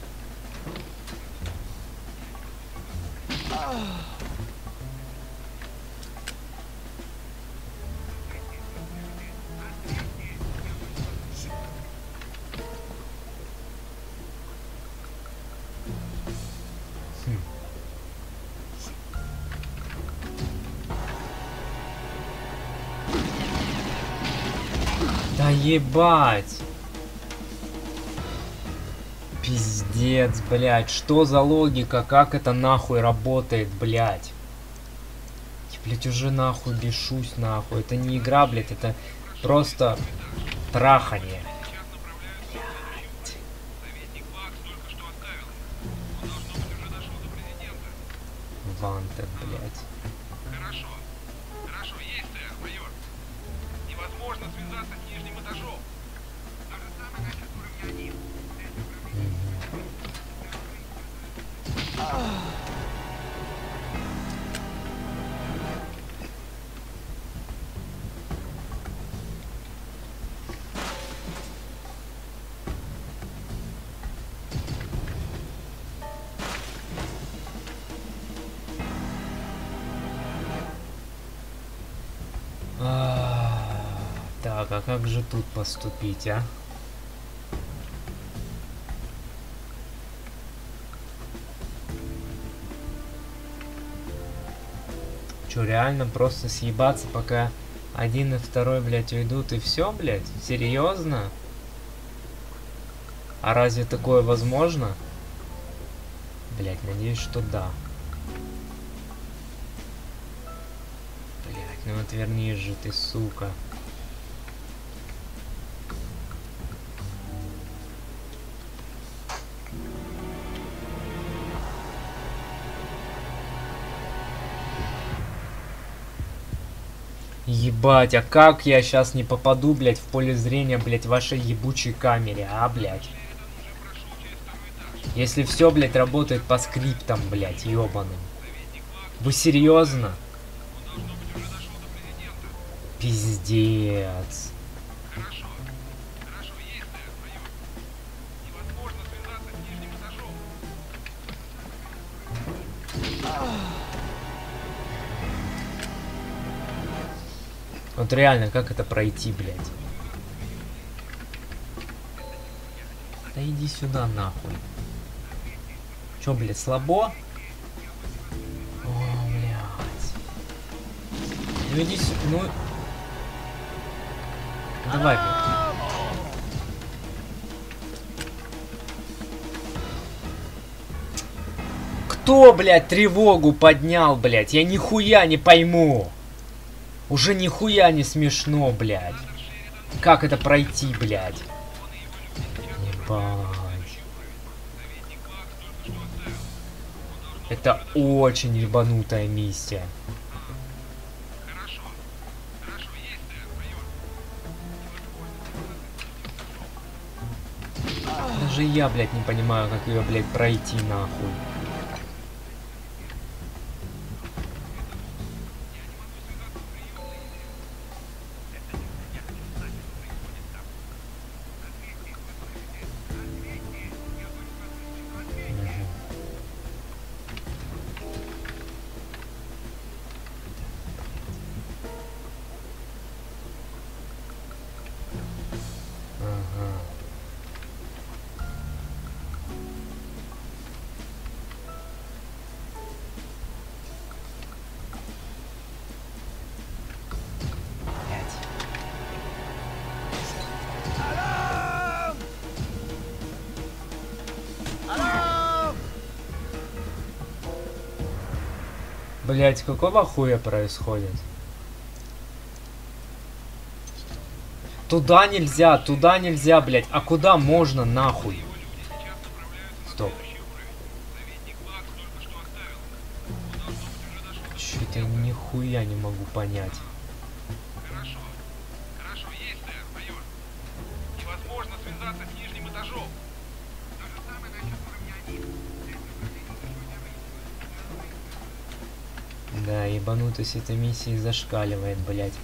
Да ебать! Пиздец, блядь, что за логика, как это нахуй работает, блядь? Я, блядь, уже нахуй бешусь, нахуй. Это не игра, блядь, это просто трахание. Вантед, блядь. Хорошо. Хорошо, есть, сэр, майор. Невозможно связаться с нижним этажом. То же самое насчет уровня один. Так, а как же тут поступить, а? Чё, реально просто съебаться, пока один и второй, блядь, уйдут и все, блядь? Серьезно? А разве такое возможно? Блядь, надеюсь, что да. Блядь, ну отвернись же ты, сука. Ебать, а как я сейчас не попаду, блядь, в поле зрения, блядь, вашей ебучей камере, а, блядь? Если все, блядь, работает по скриптам, блядь, ёбаным. Вы серьезно? Пиздец. Вот реально, как это пройти, блядь? Да иди сюда, нахуй. Чё, блядь, слабо? О, блядь. Ну иди сюда, ну... Давай, блядь. Кто, блядь, тревогу поднял, блядь? Я нихуя не пойму. Уже нихуя не смешно, блядь. Как это пройти, блядь? Ебать. Это очень ебанутая миссия. Даже я, блядь, не понимаю, как ее, блядь, пройти, нахуй. Блять, какого хуя происходит? Туда нельзя, туда нельзя, блять. А куда можно, нахуй? Стоп. Что-то нихуя не могу понять. Хорошо. Хорошо, есть, сэр, майор. Невозможно связаться с нижним этажом. То же самое насчет уровня один. Да, ебанутость этой миссии зашкаливает, блядь.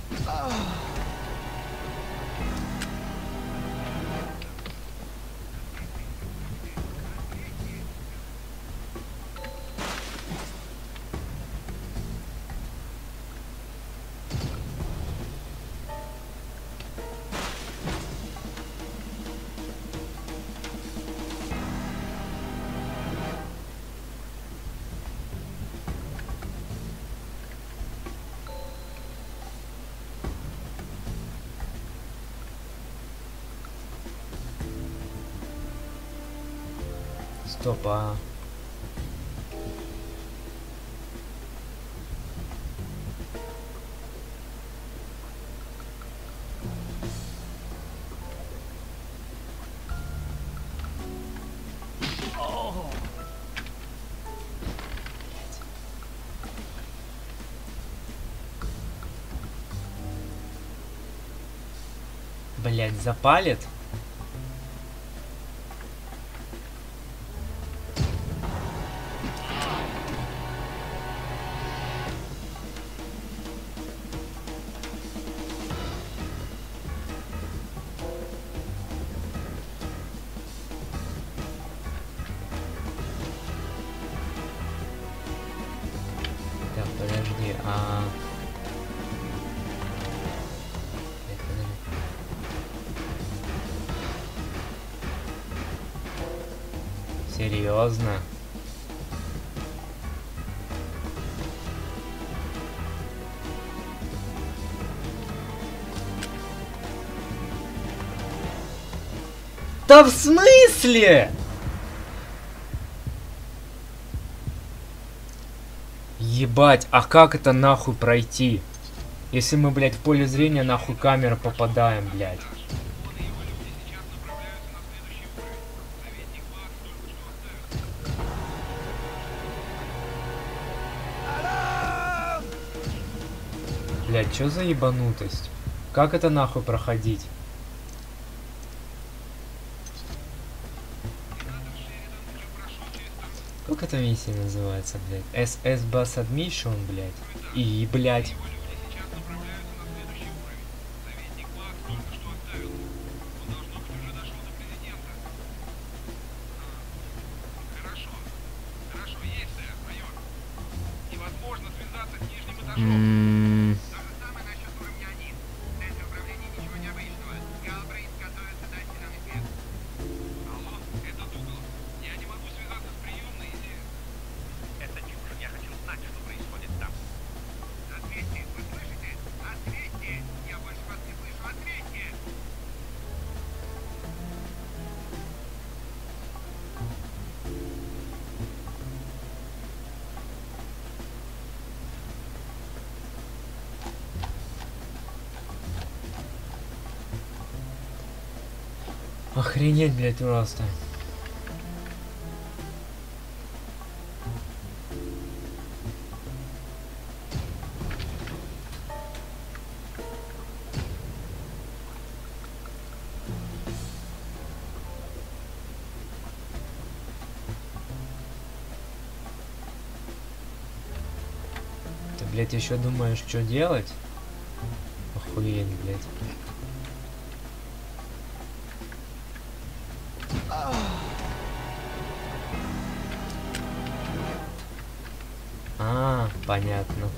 Стоп, а... Блять, запалит? Так, подожди, а... Серьезно? Да в смысле? Ебать, а как это нахуй пройти? Если мы, блядь, в поле зрения нахуй камеры попадаем, блядь. Блядь, чё за ебанутость? Как это нахуй проходить? Как эта миссия называется, блядь? эс эс Bus Admission, блядь. И, блядь. М-м-м. Охренеть, блядь, просто. Ты, блядь, еще думаешь, что делать? Охуеть, блядь. А, понятно.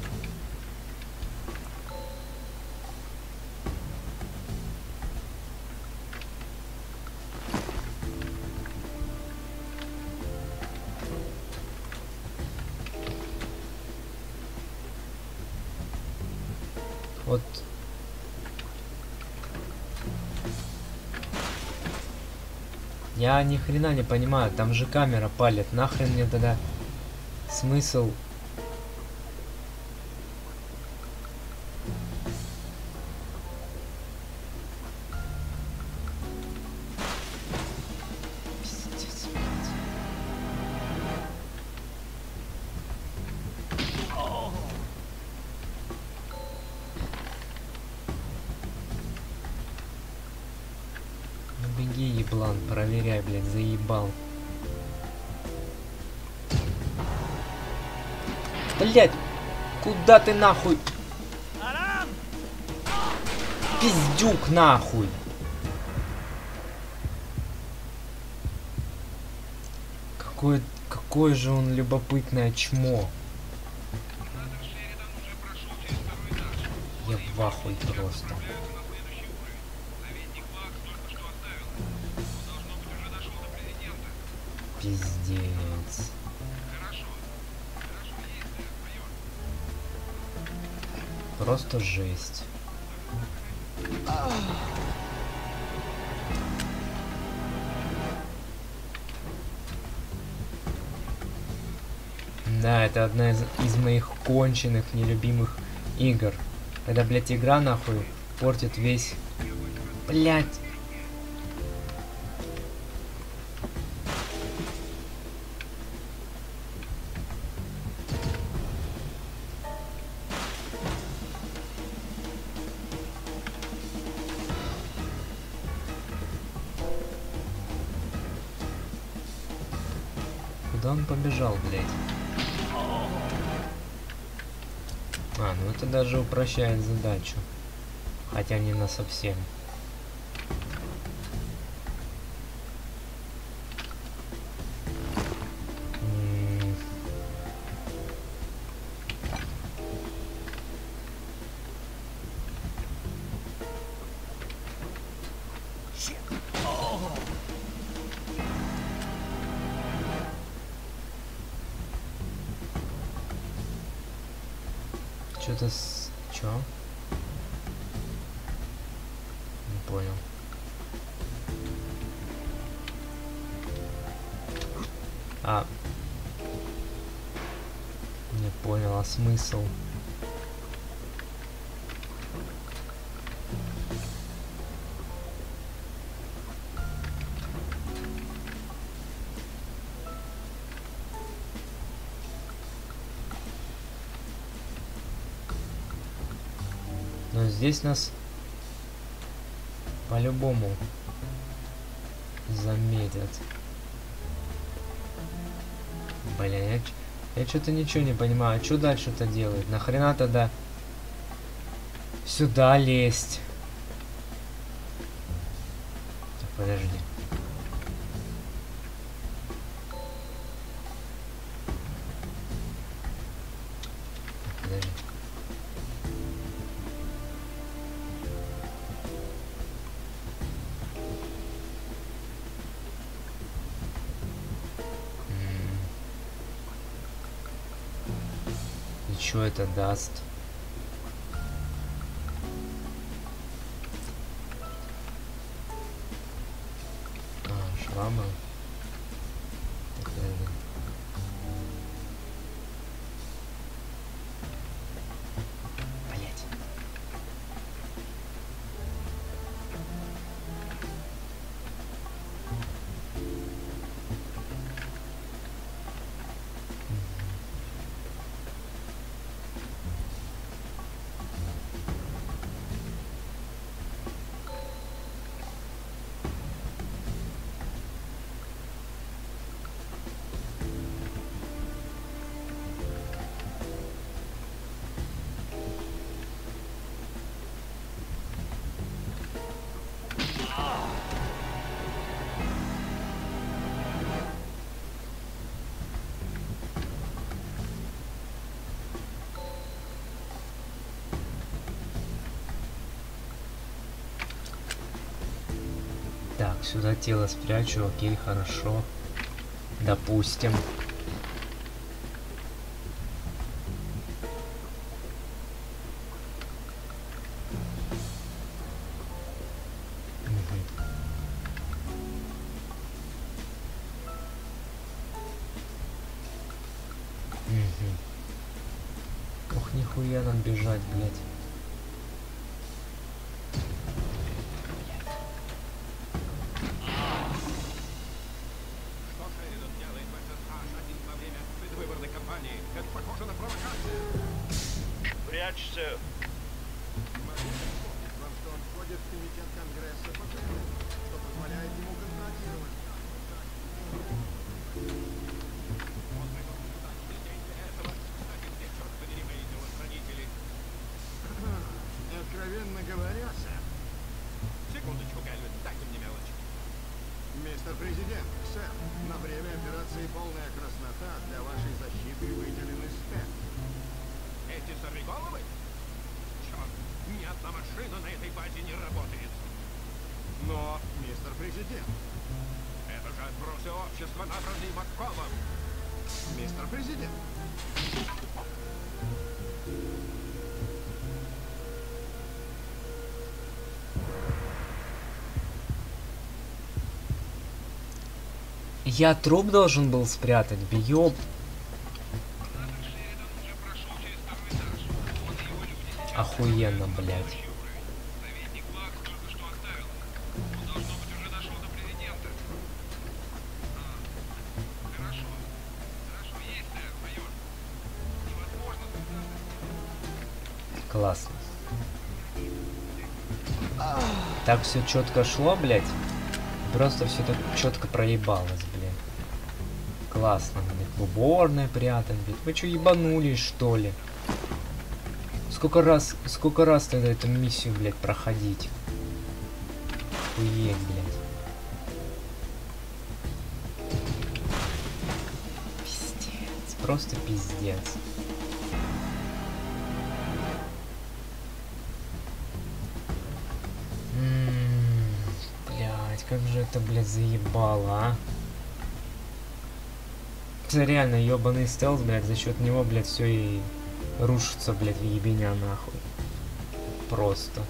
Вот. Я ни хрена не понимаю, там же камера палит. Нахрен мне тогда смысл? Пиздец, блядь. Ну беги, еблан, проверяй, блядь, заебал. Блядь! Куда ты нахуй? Пиздюк нахуй. Какое, какое же он любопытное чмо. Я в ахуе просто. Пиздец. Просто жесть. Да, это одна из, из моих конченых, нелюбимых игр. Когда, блядь, игра нахуй портит весь... Блядь. Куда он побежал, блядь? А, ну это даже упрощает задачу. Хотя не на совсем. М-м- Что-то с... Чё? Не понял. А. Не понял, а смысл? Но здесь нас по-любому заметят. Блин, я, я что-то ничего не понимаю. А что дальше-то делать? Нахрена тогда сюда лезть? Так, подожди. Подожди. И что это даст? А, швабра. Блять. Так, сюда тело спрячу, окей, хорошо. Допустим. Угу. Ох, нихуя нам бежать, блядь. Прячься. Вам что, он входит в комитет Конгресса по Кремлю, что позволяет ему контролировать. Откровенно говоря, сэр. Секундочку, Гальвин, дайте мне мелочь. Мистер Президент, сэр, на время операции «Полная краснота» для вашей защиты выделены спец. Эти сорвиголовы? Черт, ни одна машина на этой базе не работает. Но, мистер Президент... Это же отбросы общества, набранные Макколом. Мистер Президент... Я труп должен был спрятать, бьёб. Охуенно, блядь. Классно. Так все четко шло, блядь. Просто все так четко проебалось, блядь. Классно, блядь. В уборной прятать, блядь. Вы что, ебанулись, что ли? Сколько раз, сколько раз тогда эту миссию, блядь, проходить? Охуеть, блядь. Пиздец. Просто пиздец. Как же это, блядь, заебало, а? Это реально ебаный стелс, блядь, за счет него, блядь, все и рушится, блядь, в ебеня нахуй. Просто.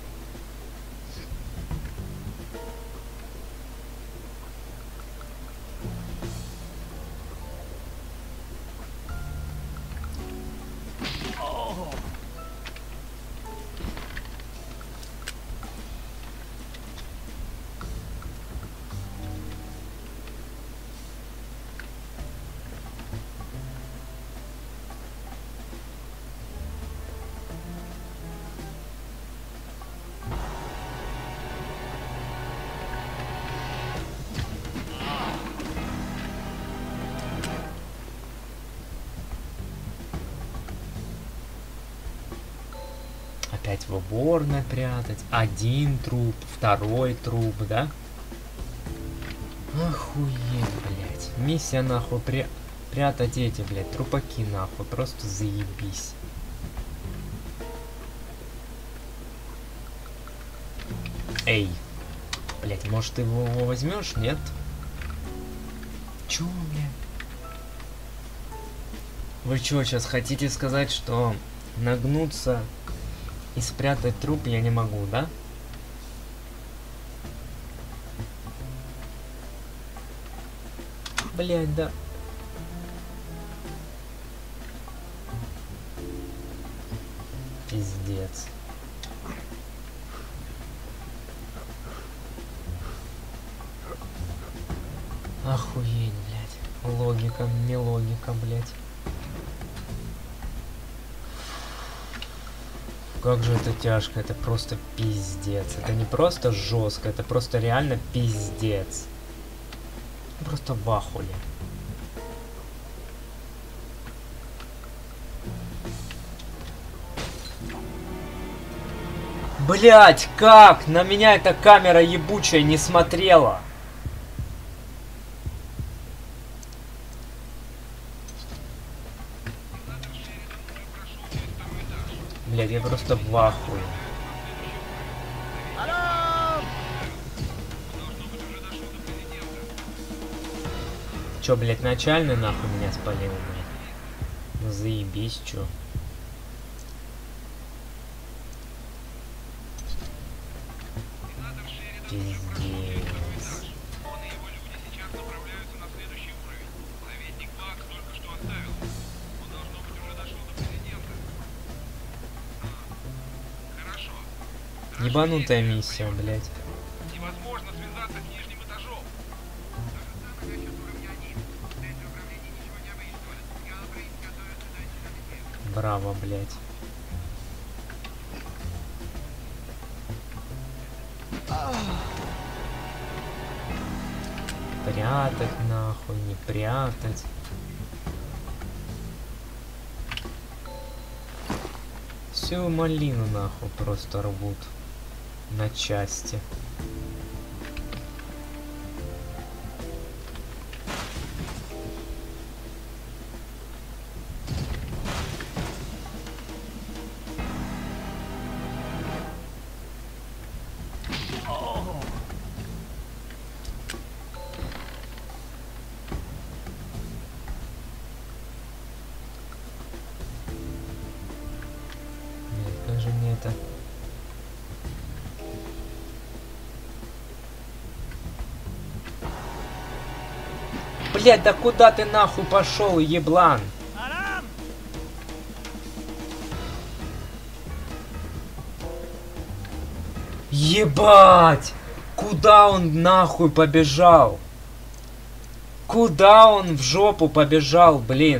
Опять в уборной прятать. Один труп, второй труп, да? Охуеть, блядь. Миссия нахуй при... прятать эти, блядь, трупаки нахуй. Просто заебись. Эй. Блядь, может ты его, его возьмешь, нет? Чё, блядь? Вы чё, сейчас хотите сказать, что нагнуться и спрятать труп я не могу, да? Блядь, да. Пиздец. Охуеть, блядь. Логика, не логика, блядь. Как же это тяжко, это просто пиздец. Это не просто жестко, это просто реально пиздец. Просто в ахуе. Блять, как? На меня эта камера ебучая не смотрела. Блядь, я просто в ахуе. Чё, блядь, начальный нахуй меня спалил, блядь? Ну заебись, чё. Пиздец. Ебанутая миссия, блядь. Невозможно связаться с нижним этажом. Браво, блядь. Прятать нахуй, не прятать. Всю малину нахуй просто рвут на части. Как же мне это... Блять, да куда ты нахуй пошел, еблан? Ебать! Куда он нахуй побежал? Куда он в жопу побежал, блин?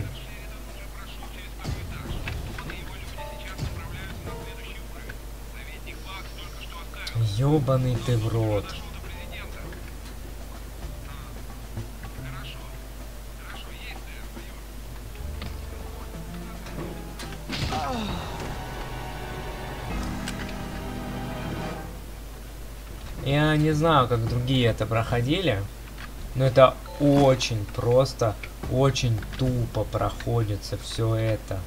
Ёбаный ты в рот. Я не знаю, как другие это проходили, но это очень просто, очень тупо проходится все это.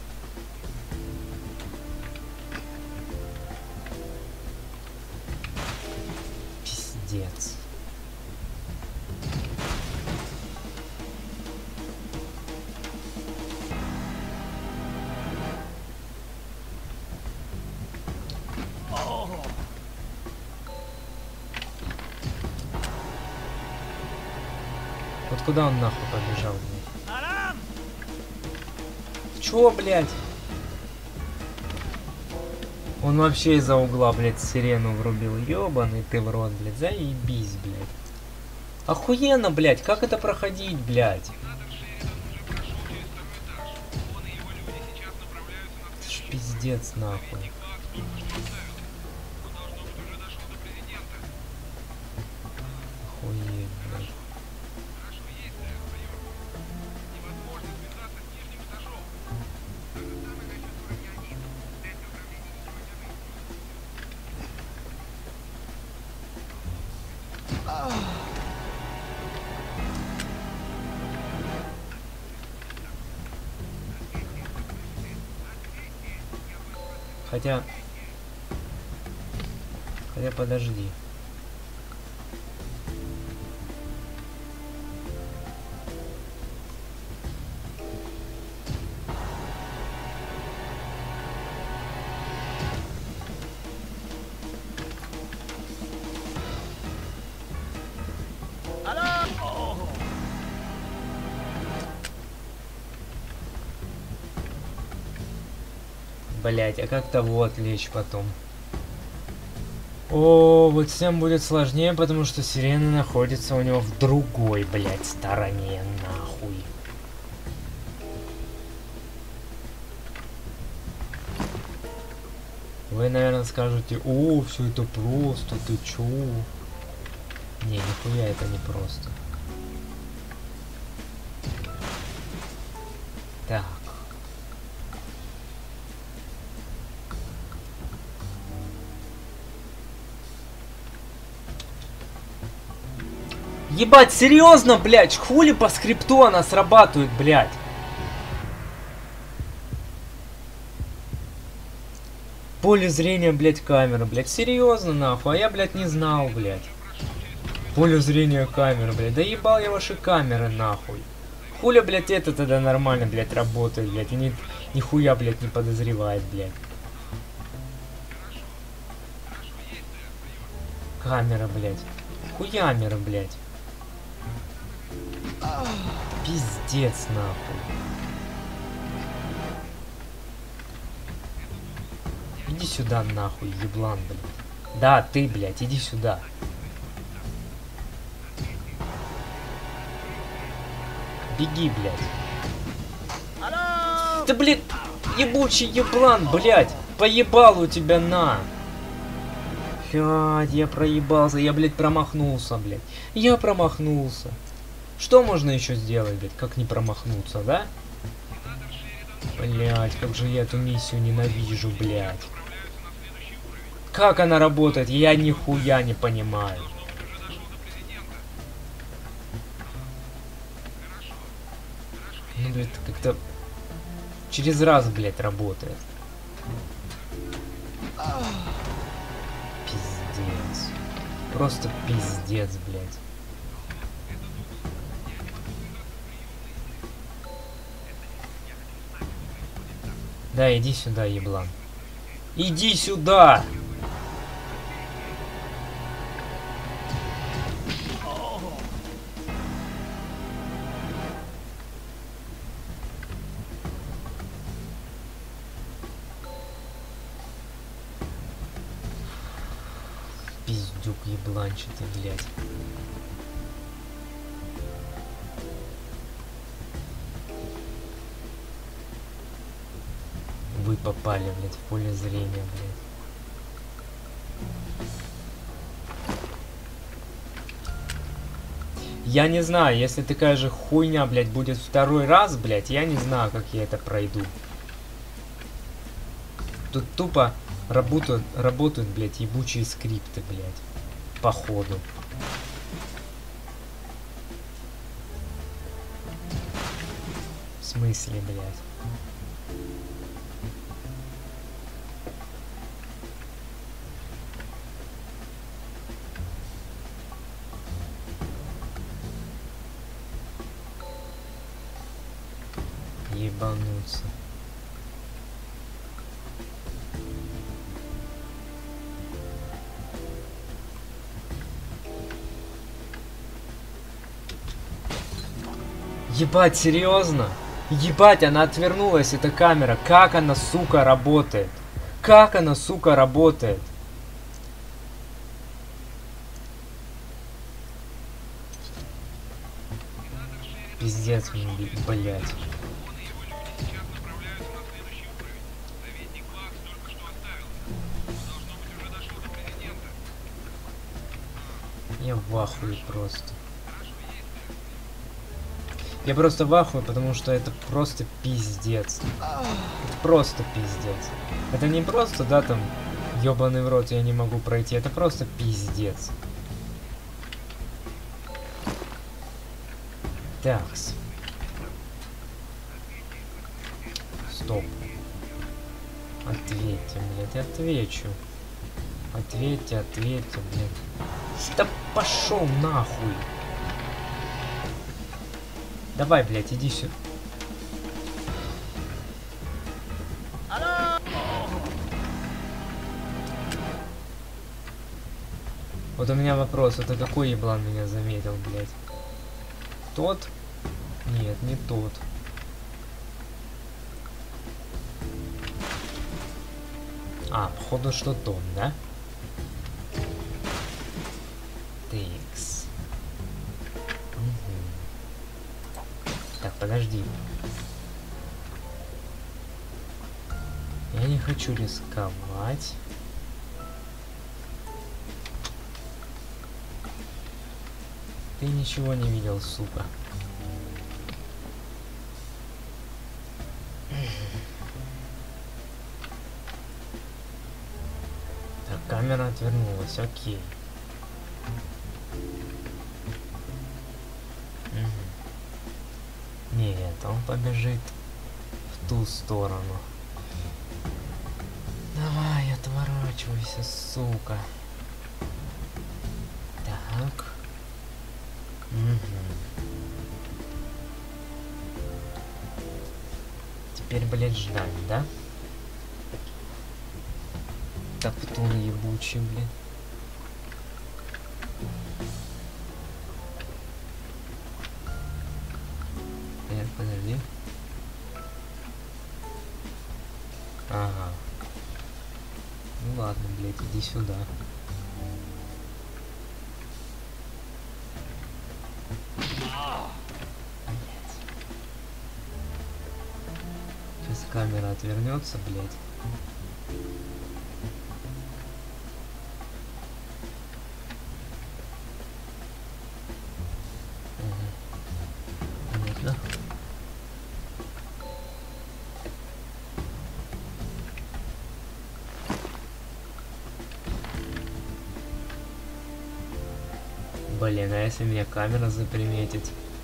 Пиздец. Вот куда он нахуй побежал, блядь? Чё, блядь? Он вообще из-за угла, блядь, сирену врубил. Ёбаный ты в рот, блядь. Заебись, блядь. Охуенно, блядь. Как это проходить, блядь? Это ж пиздец, нахуй. Охуеть, блядь. Хотя... Хотя подожди. Блять, а как-то вот лечь потом. О, вот всем будет сложнее, потому что сирена находится у него в другой, блять, стороне, нахуй. Вы, наверное, скажете, о, все это просто, ты чё? Не, нихуя это не просто. Так. Ебать, серьезно, блядь, хули по скрипту она срабатывает, блядь. Поле зрения, блядь, камеры, блядь, серьезно, нахуй, а я, блядь, не знал, блядь. Поле зрения камеры, блядь, да ебал я ваши камеры, нахуй. Хуля, блядь, это тогда нормально, блядь, работает, блядь, и ни, нихуя, блядь, не подозревает, блядь. Камера, блядь. Хуямера, блядь. Пиздец, нахуй. Иди сюда, нахуй, еблан, блядь. Да, ты, блядь, иди сюда. Беги, блядь. Алло! Ты, блядь, ебучий еблан, блядь. Поебал у тебя на. Блядь, я проебался, я, блядь, промахнулся, блядь. Я промахнулся. Что можно еще сделать, блядь, как не промахнуться, да? Блять, как же я эту миссию ненавижу, блять. Как она работает, я нихуя не понимаю. Ну, блядь, как-то через раз, блядь, работает. Пиздец. Просто пиздец, блядь. Да, иди сюда, еблан. Иди сюда! Пиздюк ебланчатый, блядь. Вы попали, блядь, в поле зрения, блядь. Я не знаю, если такая же хуйня, блядь, будет второй раз, блядь, я не знаю, как я это пройду. Тут тупо работают, работают, блядь, ебучие скрипты, блядь, походу. В смысле, блядь? Ебануться. Ебать, серьезно? Ебать, она отвернулась, эта камера. Как она, сука, работает? Как она, сука, работает? Пиздец, блядь. Я в ахуе просто. Я просто в ахуе, потому что это просто пиздец. Это просто пиздец. Это не просто, да, там, ёбаный в рот, я не могу пройти. Это просто пиздец. Такс. Стоп. Ответьте, блядь, отвечу. Ответьте, ответьте, блядь. Да пошел нахуй. Давай, блядь, иди сюда. Вот у меня вопрос, это какой еблан меня заметил, блядь? Тот? Нет, не тот. А, походу, что тот, да? Тикс. Угу. Так, подожди. Я не хочу рисковать. Ты ничего не видел, сука. Так, камера отвернулась, окей. Угу. Нет, он побежит в ту сторону. Давай, отворачивайся, сука. Так. Угу. Теперь, блядь, ждать, да? Топтун ебучий, блядь. Нет, подожди. Ага. Ну ладно, блядь, иди сюда. Сейчас камера отвернется, блядь. Блин, а если меня камера заприметит?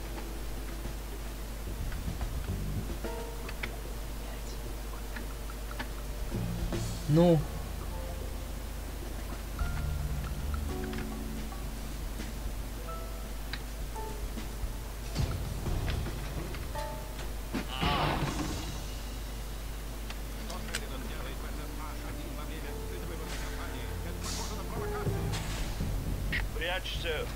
Ну. Прячься.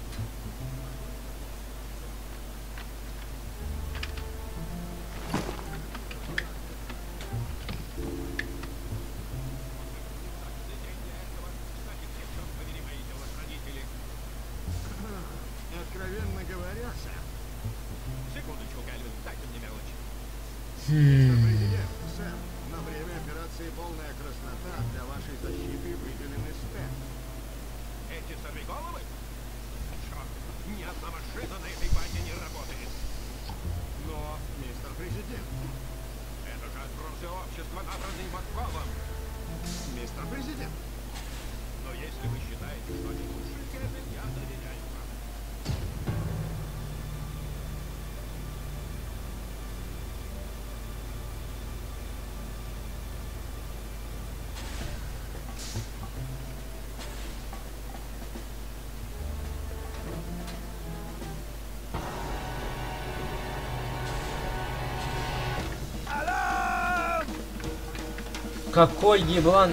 Откровенно говоря, сэр. Секундочку, Гальвин, дайте мне мелочь. Мистер Президент, сэр, на время операции «Полная краснота» для вашей защиты выделены стенд. Эти сорвиголовы? Черт, ни одна машина на этой базе не работает. Но, мистер Президент... Это же отбросы общества, набранные Макфолом. Мистер Президент. Но если вы считаете, что они лучше, Кевин, я доверяю вам. Какой еблан...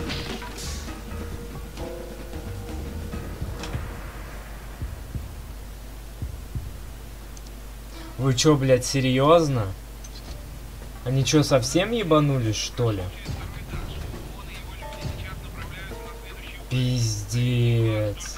Вы чё, блядь, серьезно? Они чё, совсем ебанулись, что ли? Пиздец.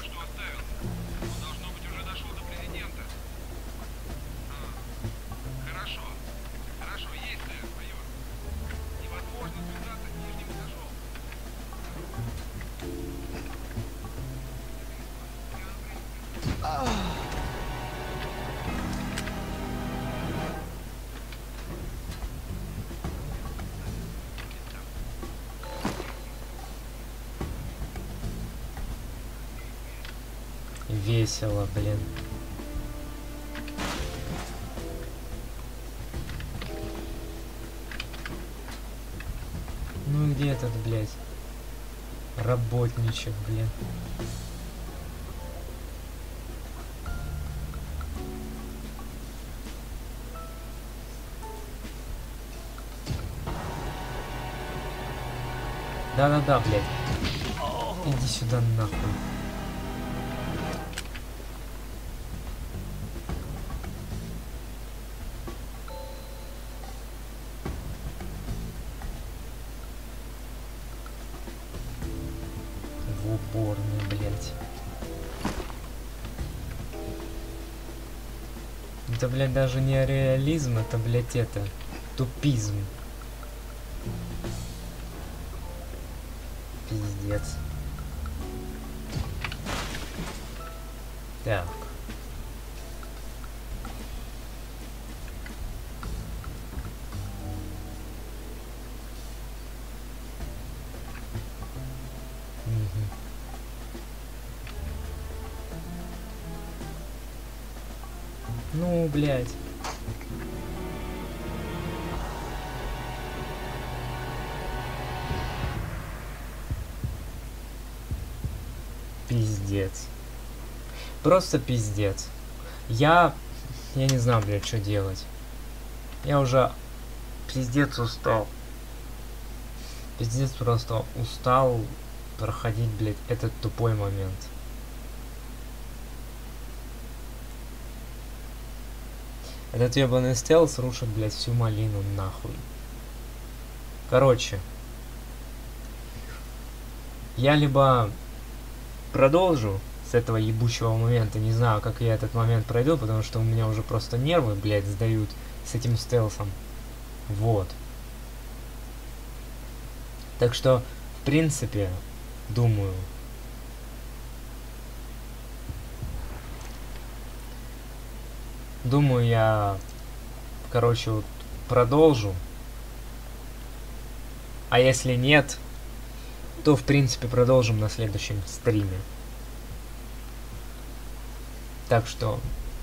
Весело, блин. Ну где этот, блядь, работничек, блин? Да-да-да, блядь. Иди сюда нахуй. В уборную, блядь. Это, блядь, даже не реализм, это, блядь, это тупизм. Пиздец. Так. Угу. Ну, блядь. Пиздец. Просто пиздец. Я... Я не знаю, блядь, что делать. Я уже пиздец устал. Пиздец просто устал проходить, блядь, этот тупой момент. Этот ебаный стелс рушит, блядь, всю малину нахуй. Короче. Я либо продолжу с этого ебучего момента, не знаю, как я этот момент пройду, потому что у меня уже просто нервы, блядь, сдают с этим стелсом. Вот. Так что, в принципе, думаю... Думаю, я, короче, вот продолжу. А если нет, то, в принципе, продолжим на следующем стриме. Так что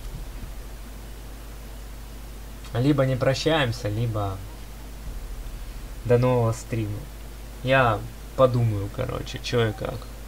либо не прощаемся, либо до нового стрима. Я подумаю, короче, чё и как.